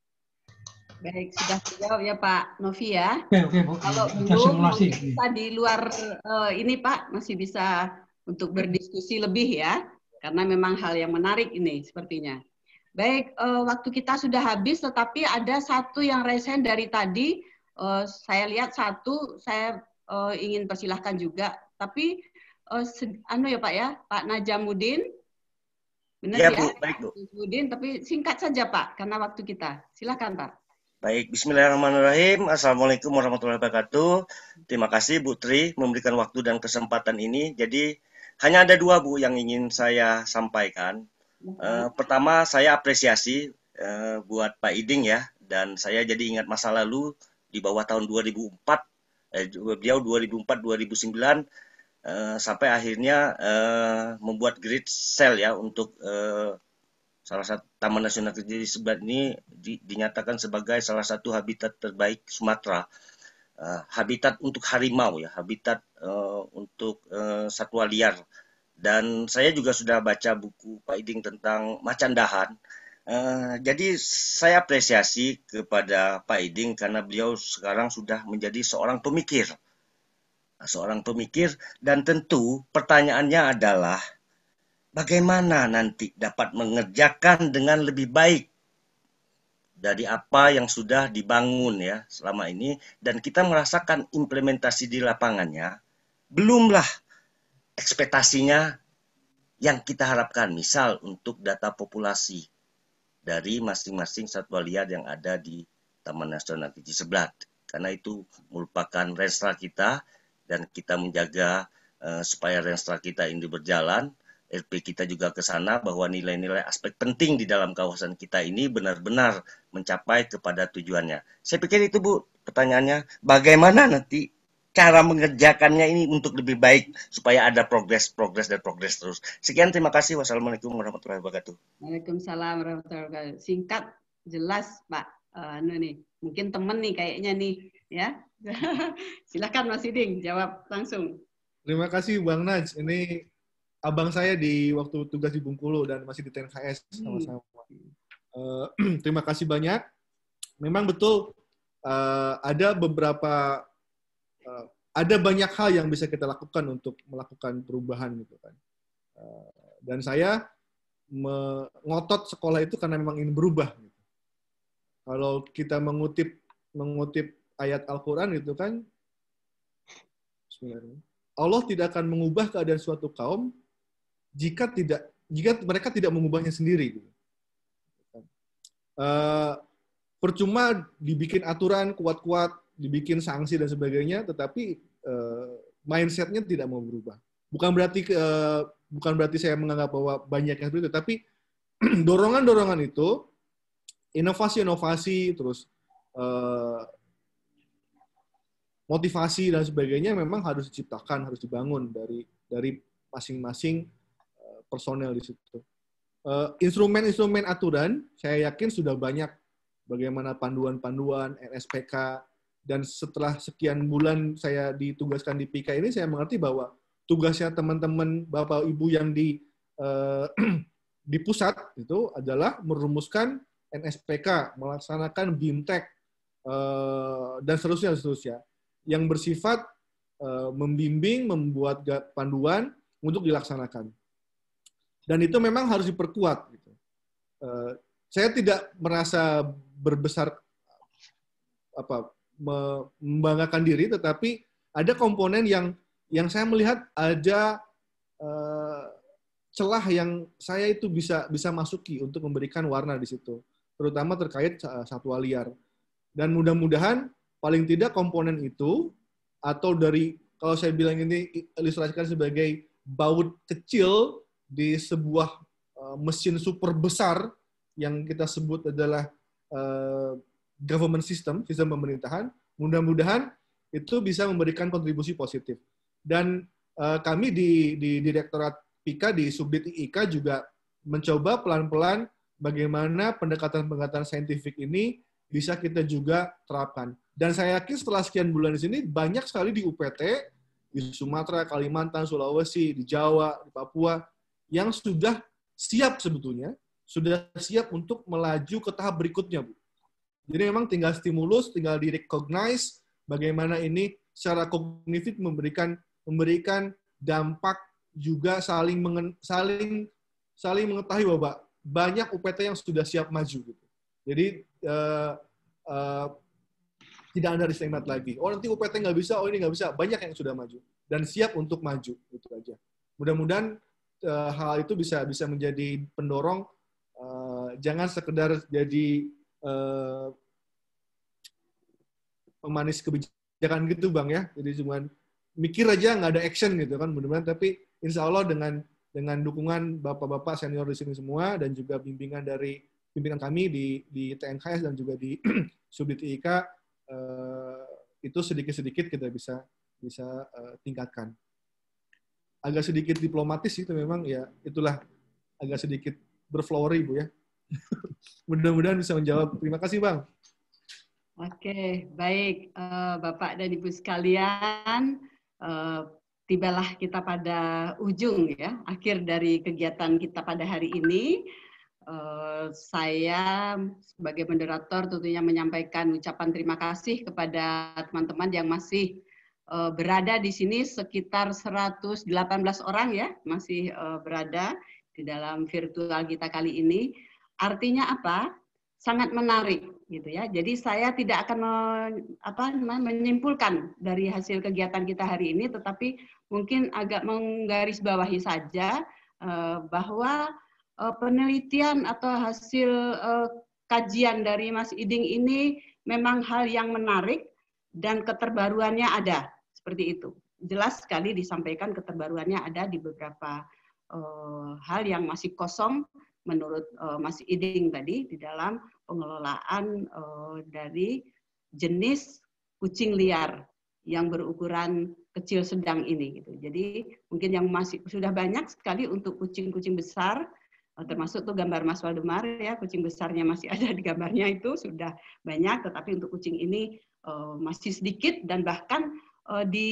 Baik, sudah terjawab ya Pak Novi ya. Oke, oke, Bu. Kalau belum kita di luar uh, ini Pak masih bisa untuk berdiskusi lebih ya, karena memang hal yang menarik ini sepertinya. Baik, uh, waktu kita sudah habis, tetapi ada satu yang resen dari tadi. Uh, saya lihat satu, saya uh, ingin persilahkan juga, tapi oh, anu ya Pak ya, Pak Najamuddin. Benar ya, ya, Bu. Baik, Bu. Najamuddin, tapi singkat saja Pak, karena waktu kita. Silakan Pak. Baik, bismillahirrahmanirrahim. Assalamualaikum warahmatullahi wabarakatuh. Terima kasih Bu Tri memberikan waktu dan kesempatan ini. Jadi hanya ada dua Bu yang ingin saya sampaikan. Uh, pertama, saya apresiasi uh, buat Pak Iding ya. Dan saya jadi ingat masa lalu di bawah tahun dua ribu empat, eh, beliau dua ribu empat dua ribu sembilan uh, sampai akhirnya uh, membuat Great Sale ya untuk uh, salah satu Taman Nasional Kejati Sebelat ini di, dinyatakan sebagai salah satu habitat terbaik Sumatera. Uh, habitat untuk harimau ya, habitat uh, untuk uh, satwa liar. Dan saya juga sudah baca buku Pak Iding tentang macan dahan. Uh, jadi saya apresiasi kepada Pak Iding karena beliau sekarang sudah menjadi seorang pemikir. Nah, seorang pemikir dan tentu pertanyaannya adalah bagaimana nanti dapat mengerjakan dengan lebih baik dari apa yang sudah dibangun ya selama ini dan kita merasakan implementasi di lapangannya belumlah ekspektasinya yang kita harapkan, misal untuk data populasi dari masing-masing satwa liar yang ada di Taman Nasional Kejati Sebelat, karena itu merupakan renstra kita dan kita menjaga uh, supaya renstra kita ini berjalan. L P kita juga ke sana bahwa nilai-nilai aspek penting di dalam kawasan kita ini benar-benar mencapai kepada tujuannya. Saya pikir itu Bu pertanyaannya, bagaimana nanti cara mengerjakannya ini untuk lebih baik supaya ada progres, progres dan progres terus. Sekian, terima kasih. Wassalamualaikum warahmatullahi wabarakatuh. Waalaikumsalam warahmatullahi wabarakatuh. Singkat, jelas Pak. Uh, anu nih, mungkin temen nih kayaknya nih, ya. Silakan Mas Iding jawab langsung. Terima kasih Bang Naj. Ini abang saya di waktu tugas di Bengkulu dan masih di T N K S sama-sama. Uh, terima kasih banyak. Memang betul uh, ada beberapa uh, ada banyak hal yang bisa kita lakukan untuk melakukan perubahan gitu kan. Uh, dan saya mengotot sekolah itu karena memang ingin berubah. Gitu. Kalau kita mengutip mengutip ayat Al-Quran itu kan, Allah tidak akan mengubah keadaan suatu kaum jika tidak jika mereka tidak mengubahnya sendiri. Uh, percuma dibikin aturan kuat-kuat, dibikin sanksi dan sebagainya, tetapi uh, mindsetnya tidak mau berubah. Bukan berarti uh, bukan berarti saya menganggap bahwa banyak yang seperti itu, tapi dorongan-dorongan itu, inovasi-inovasi, terus uh, motivasi dan sebagainya memang harus diciptakan, harus dibangun dari dari masing-masing personel di situ. Uh, instrumen-instrumen aturan, saya yakin sudah banyak bagaimana panduan-panduan, N S P K, dan setelah sekian bulan saya ditugaskan di P I K A ini, saya mengerti bahwa tugasnya teman-teman Bapak Ibu yang di uh, di pusat itu adalah merumuskan N S P K, melaksanakan BIMTEK, uh, dan seterusnya, seterusnya, yang bersifat uh, membimbing, membuat panduan untuk dilaksanakan. Dan itu memang harus diperkuat. Gitu. Uh, saya tidak merasa berbesar apa membanggakan diri, tetapi ada komponen yang yang saya melihat ada uh, celah yang saya itu bisa bisa masuki untuk memberikan warna di situ, terutama terkait satwa liar. Dan mudah-mudahan paling tidak komponen itu atau dari kalau saya bilang ini ilustrasikan sebagai baut kecil di sebuah uh, mesin super besar yang kita sebut adalah uh, government system, sistem pemerintahan, mudah-mudahan itu bisa memberikan kontribusi positif. Dan uh, kami di, di Direktorat P I K A, di Subdit I K A juga mencoba pelan-pelan bagaimana pendekatan-pendekatan saintifik ini bisa kita juga terapkan. Dan saya yakin setelah sekian bulan di sini, banyak sekali di U P T, di Sumatera, Kalimantan, Sulawesi, di Jawa, di Papua, yang sudah siap sebetulnya, sudah siap untuk melaju ke tahap berikutnya, Bu. Jadi memang tinggal stimulus, tinggal di-recognize bagaimana ini secara kognitif memberikan memberikan dampak juga saling mengen, saling saling mengetahui bahwa banyak U P T yang sudah siap maju gitu. Jadi uh, uh, tidak ada istimewa lagi. Oh nanti U P T nggak bisa, oh ini nggak bisa. Banyak yang sudah maju dan siap untuk maju, itu aja. mudah-mudahan uh, hal itu bisa bisa menjadi pendorong, uh, jangan sekedar jadi uh, pemanis kebijakan gitu Bang ya, jadi cuma mikir aja nggak ada action gitu kan, mudah-mudahan. Tapi insya Allah dengan dengan dukungan bapak-bapak senior di sini semua dan juga bimbingan dari pimpinan kami di di T N K S dan juga di Subdit I K, uh, itu sedikit-sedikit kita bisa bisa uh, tingkatkan. Agak sedikit diplomatis itu memang ya, itulah agak sedikit berflowery Bu ya. Mudah-mudahan bisa menjawab. Terima kasih Bang. Oke, baik uh, Bapak dan Ibu sekalian, uh, tibalah kita pada ujung ya, akhir dari kegiatan kita pada hari ini. Uh, saya sebagai moderator tentunya menyampaikan ucapan terima kasih kepada teman-teman yang masih uh, berada di sini, sekitar seratus delapan belas orang ya, masih uh, berada di dalam virtual kita kali ini. Artinya apa? Sangat menarik gitu ya. Jadi saya tidak akan men, apa, menyimpulkan dari hasil kegiatan kita hari ini, tetapi mungkin agak menggarisbawahi saja uh, bahwa penelitian atau hasil uh, kajian dari Mas Iding ini memang hal yang menarik dan keterbaruannya ada, seperti itu. Jelas sekali disampaikan keterbaruannya ada di beberapa uh, hal yang masih kosong menurut uh, Mas Iding tadi di dalam pengelolaan uh, dari jenis kucing liar yang berukuran kecil sedang ini gitu. Jadi mungkin yang masih sudah banyak sekali untuk kucing-kucing besar, termasuk tuh gambar Mas Waldemar ya, kucing besarnya masih ada di gambarnya itu sudah banyak, tetapi untuk kucing ini uh, masih sedikit dan bahkan uh, di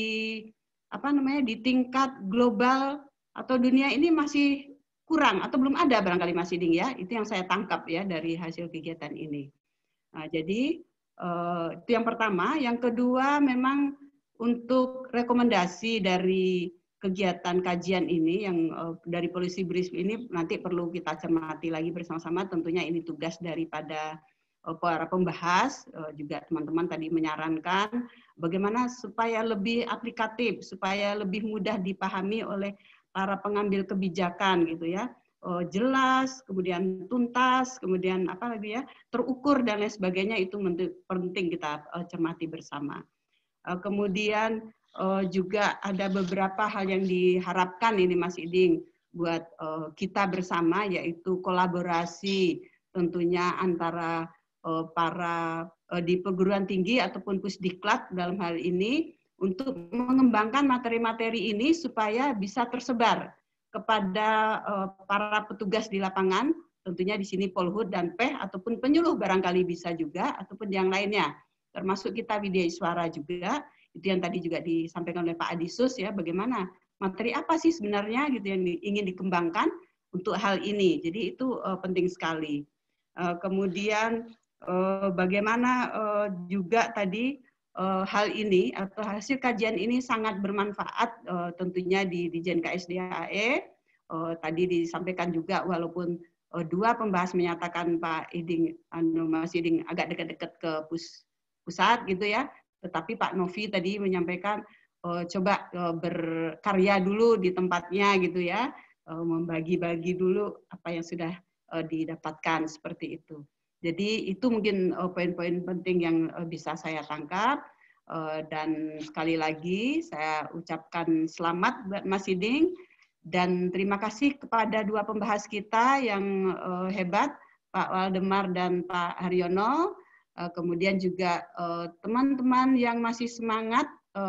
apa namanya di tingkat global atau dunia ini masih kurang atau belum ada barangkali Mas Iding ya, itu yang saya tangkap ya dari hasil kegiatan ini. Nah, jadi uh, itu yang pertama, yang kedua memang untuk rekomendasi dari kegiatan kajian ini yang uh, dari Policy Brief ini nanti perlu kita cermati lagi bersama-sama. Tentunya ini tugas daripada uh, para pembahas, uh, juga teman-teman tadi menyarankan bagaimana supaya lebih aplikatif, supaya lebih mudah dipahami oleh para pengambil kebijakan gitu ya, uh, jelas, kemudian tuntas, kemudian apa lagi ya, terukur dan lain sebagainya, itu penting kita uh, cermati bersama. Uh, kemudian Uh, juga ada beberapa hal yang diharapkan ini Mas Iding buat uh, kita bersama, yaitu kolaborasi tentunya antara uh, para uh, di perguruan tinggi ataupun Pusdiklat dalam hal ini untuk mengembangkan materi-materi ini supaya bisa tersebar kepada uh, para petugas di lapangan, tentunya di sini Polhut dan P E H ataupun penyuluh barangkali bisa juga, ataupun yang lainnya, termasuk kita Widya Iswara juga. Itu yang tadi juga disampaikan oleh Pak Adisus ya, bagaimana materi apa sih sebenarnya gitu yang ingin dikembangkan untuk hal ini. Jadi itu uh, penting sekali. Uh, kemudian uh, bagaimana uh, juga tadi uh, hal ini atau hasil kajian ini sangat bermanfaat uh, tentunya di Ditjen K S D A E. Uh, tadi disampaikan juga walaupun uh, dua pembahas menyatakan Pak Iding, anu Mas Iding agak dekat-dekat ke pus, pusat gitu ya. Tetapi Pak Novi tadi menyampaikan uh, coba uh, berkarya dulu di tempatnya gitu ya, uh, membagi-bagi dulu apa yang sudah uh, didapatkan seperti itu. Jadi itu mungkin uh, poin-poin penting yang uh, bisa saya tangkap, uh, dan sekali lagi saya ucapkan selamat buat Mas Iding dan terima kasih kepada dua pembahas kita yang uh, hebat, Pak Waldemar dan Pak Haryono. Kemudian juga teman-teman yang masih semangat,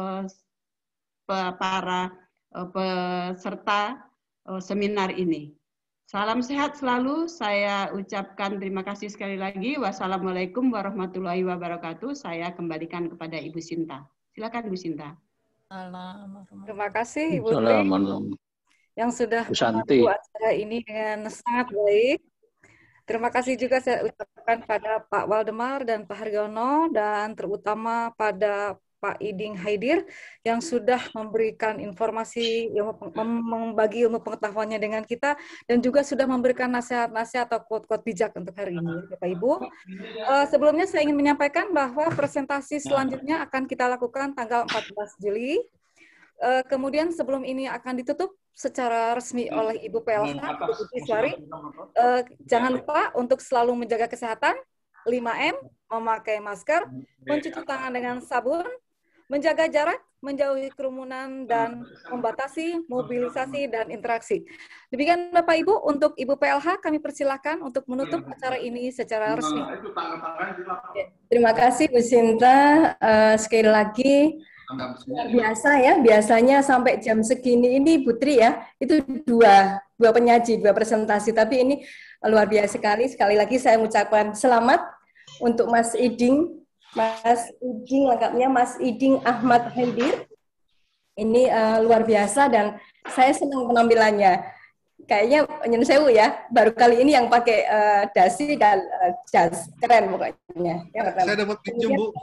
para peserta seminar ini. Salam sehat selalu, saya ucapkan terima kasih sekali lagi. Wassalamualaikum warahmatullahi wabarakatuh. Saya kembalikan kepada Ibu Sinta. Silakan Ibu Sinta. Terima kasih Ibu Tri yang sudah membantu acara ini dengan sangat baik. Terima kasih juga saya ucapkan pada Pak Waldemar dan Pak Haryono, dan terutama pada Pak Iding Haidir yang sudah memberikan informasi, membagi ilmu pengetahuannya dengan kita, dan juga sudah memberikan nasihat-nasihat atau quote-quote bijak untuk hari ini, Bapak Ibu. Uh, sebelumnya saya ingin menyampaikan bahwa presentasi selanjutnya akan kita lakukan tanggal empat belas Juli. Uh, kemudian sebelum ini akan ditutup secara resmi oleh Ibu P L H, Ibu Iswari, uh, jangan lupa untuk selalu menjaga kesehatan, lima M, memakai masker, mencuci tangan dengan sabun, menjaga jarak, menjauhi kerumunan, dan membatasi mobilisasi dan interaksi. Demikian Bapak Ibu, untuk Ibu P L H kami persilakan untuk menutup acara ini secara resmi. Terima kasih Bu Sinta, uh, sekali lagi. Biasa ya, biasanya sampai jam segini ini Putri ya, itu dua, dua penyaji, dua presentasi, tapi ini luar biasa sekali. Sekali lagi saya mengucapkan selamat untuk Mas Iding, Mas Iding lengkapnya Mas Iding Ahmad Hendir. Ini uh, luar biasa dan saya senang penampilannya. Kayaknya nyun sewu ya, baru kali ini yang pakai uh, dasi dan uh, jas, keren pokoknya. Saya dapat pinjam Bu.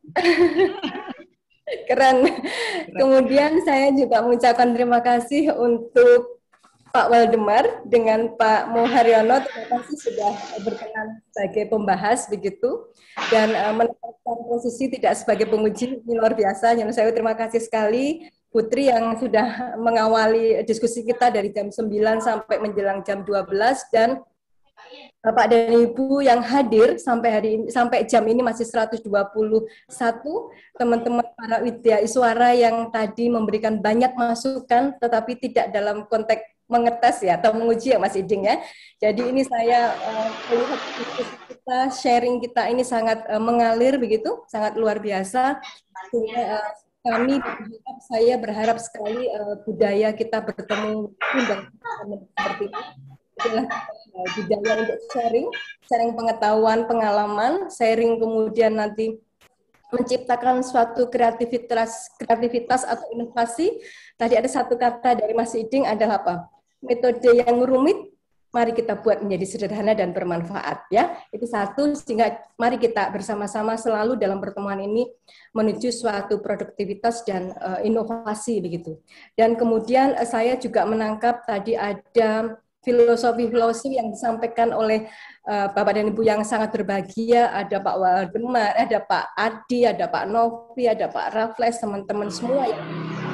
Keren. Kemudian saya juga mengucapkan terima kasih untuk Pak Waldemar dengan Pak Moharyono, terima kasih sudah berkenan sebagai pembahas begitu dan uh, menempatkan posisi tidak sebagai penguji, ini luar biasa. Yang saya terima kasih sekali Putri yang sudah mengawali diskusi kita dari jam sembilan sampai menjelang jam dua belas dan Bapak dan Ibu yang hadir sampai hari ini, sampai jam ini masih seratus dua puluh satu teman-teman para Widya Iswara yang tadi memberikan banyak masukan tetapi tidak dalam konteks mengetes ya atau menguji ya Mas Iding ya. Jadi ini saya uh, melihat diskusi kita, sharing kita ini sangat uh, mengalir begitu, sangat luar biasa. Sehingga, uh, kami berharap, saya berharap sekali uh, budaya kita bertemu dan seperti ini adalah budaya untuk sharing, sharing pengetahuan, pengalaman, sharing kemudian nanti menciptakan suatu kreativitas, kreativitas atau inovasi. Tadi ada satu kata dari Mas Iding adalah apa? Metode yang rumit, mari kita buat menjadi sederhana dan bermanfaat ya. Itu satu, sehingga mari kita bersama-sama selalu dalam pertemuan ini menuju suatu produktivitas dan uh, inovasi begitu. Dan kemudian uh, saya juga menangkap tadi ada filosofi-filosofi yang disampaikan oleh uh, Bapak dan Ibu yang sangat berbahagia, ada Pak Waldemar, ada Pak Adi, ada Pak Novi, ada Pak Raffles, teman-teman semua yang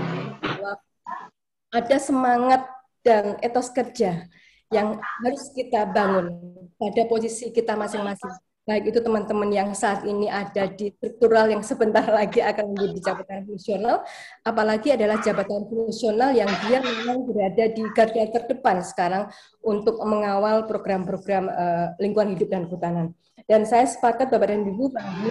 ada semangat dan etos kerja yang harus kita bangun pada posisi kita masing-masing. Baik itu teman-teman yang saat ini ada di struktural yang sebentar lagi akan menjadi jabatan fungsional, apalagi adalah jabatan fungsional yang dia memang berada di garda terdepan sekarang untuk mengawal program-program uh, lingkungan hidup dan kehutanan. Dan saya sepakat Bapak dan Ibu bahwa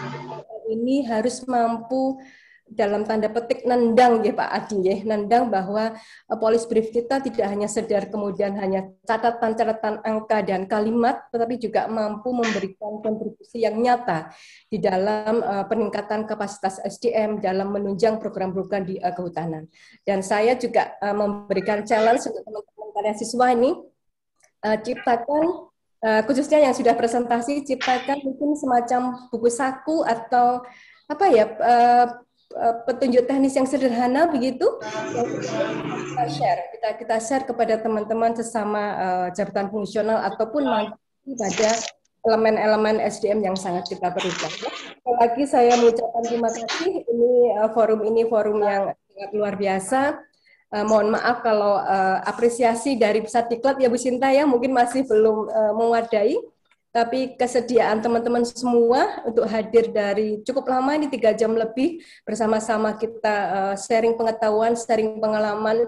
ini harus mampu dalam tanda petik nendang ya Pak Adi ya, nendang bahwa uh, polis brief kita tidak hanya sekedar kemudian hanya catatan-catatan angka dan kalimat, tetapi juga mampu memberikan kontribusi yang nyata di dalam uh, peningkatan kapasitas S D M dalam menunjang program-program di uh, kehutanan. Dan saya juga uh, memberikan challenge untuk teman-teman para siswa ini, uh, ciptakan uh, khususnya yang sudah presentasi, ciptakan mungkin semacam buku saku atau apa ya, uh, petunjuk teknis yang sederhana begitu yang kita share kita kita share kepada teman-teman sesama uh, jabatan fungsional ataupun nanti pada elemen-elemen S D M yang sangat kita perlukan. Sekali lagi saya mengucapkan terima kasih, ini uh, forum ini forum yang sangat luar biasa. Uh, mohon maaf kalau uh, apresiasi dari Satiklat ya Bu Sinta ya mungkin masih belum uh, mewadai. Tapi kesediaan teman-teman semua untuk hadir dari cukup lama ini tiga jam lebih bersama-sama kita uh, sharing pengetahuan, sharing pengalaman,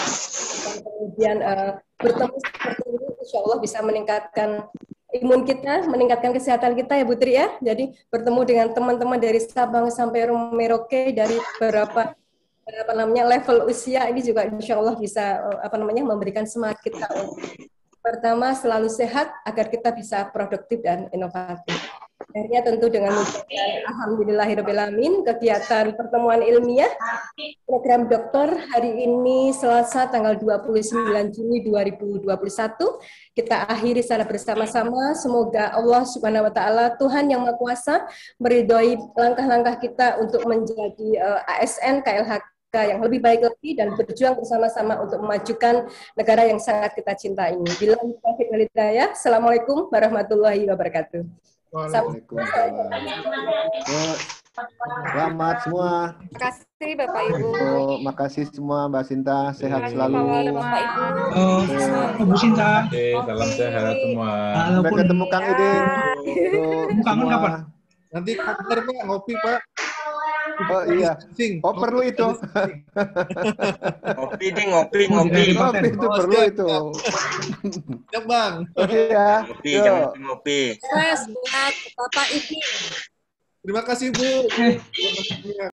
dan kemudian uh, bertemu seperti ini, insya Allah bisa meningkatkan imun kita, meningkatkan kesehatan kita ya Bu Tri ya. Jadi bertemu dengan teman-teman dari Sabang sampai Merauke dari beberapa apa namanya level usia ini juga insya Allah bisa uh, apa namanya memberikan semangat kita untuk pertama, selalu sehat agar kita bisa produktif dan inovatif. Akhirnya tentu dengan mengucapkan alhamdulillahirrahmanirrahim, kegiatan pertemuan ilmiah program doktor hari ini Selasa tanggal dua puluh sembilan Juni dua ribu dua puluh satu kita akhiri secara bersama-sama. Semoga Allah Subhanahu wa taala Tuhan yang Maha Kuasa meridhoi langkah-langkah kita untuk menjadi uh, A S N K L H K yang lebih baik lagi dan berjuang bersama-sama untuk memajukan negara yang sangat kita cintai ini. Bila taufiq wal hidayah. Assalamualaikum warahmatullahi wabarakatuh. Waalaikumsalam. Selamat semua. Terima kasih Bapak Ibu. Oh, makasih semua Mbak Sinta, sehat selalu. Bapak Ibu. Oh, Ibu Sinta. Oke, salam sehat semua. Sampai ketemu Kang Iding. Kangen kapan? Nanti koper Pak, ngopi Pak. Oh iya. Oh perlu itu. Ngopi ding, ngopi, ngopi. Ngopi itu perlu itu. Siap Bang. Oke ya. Ngopi, jangan lupa ngopi. Sukses buat Bapak Iding. Terima kasih Bu.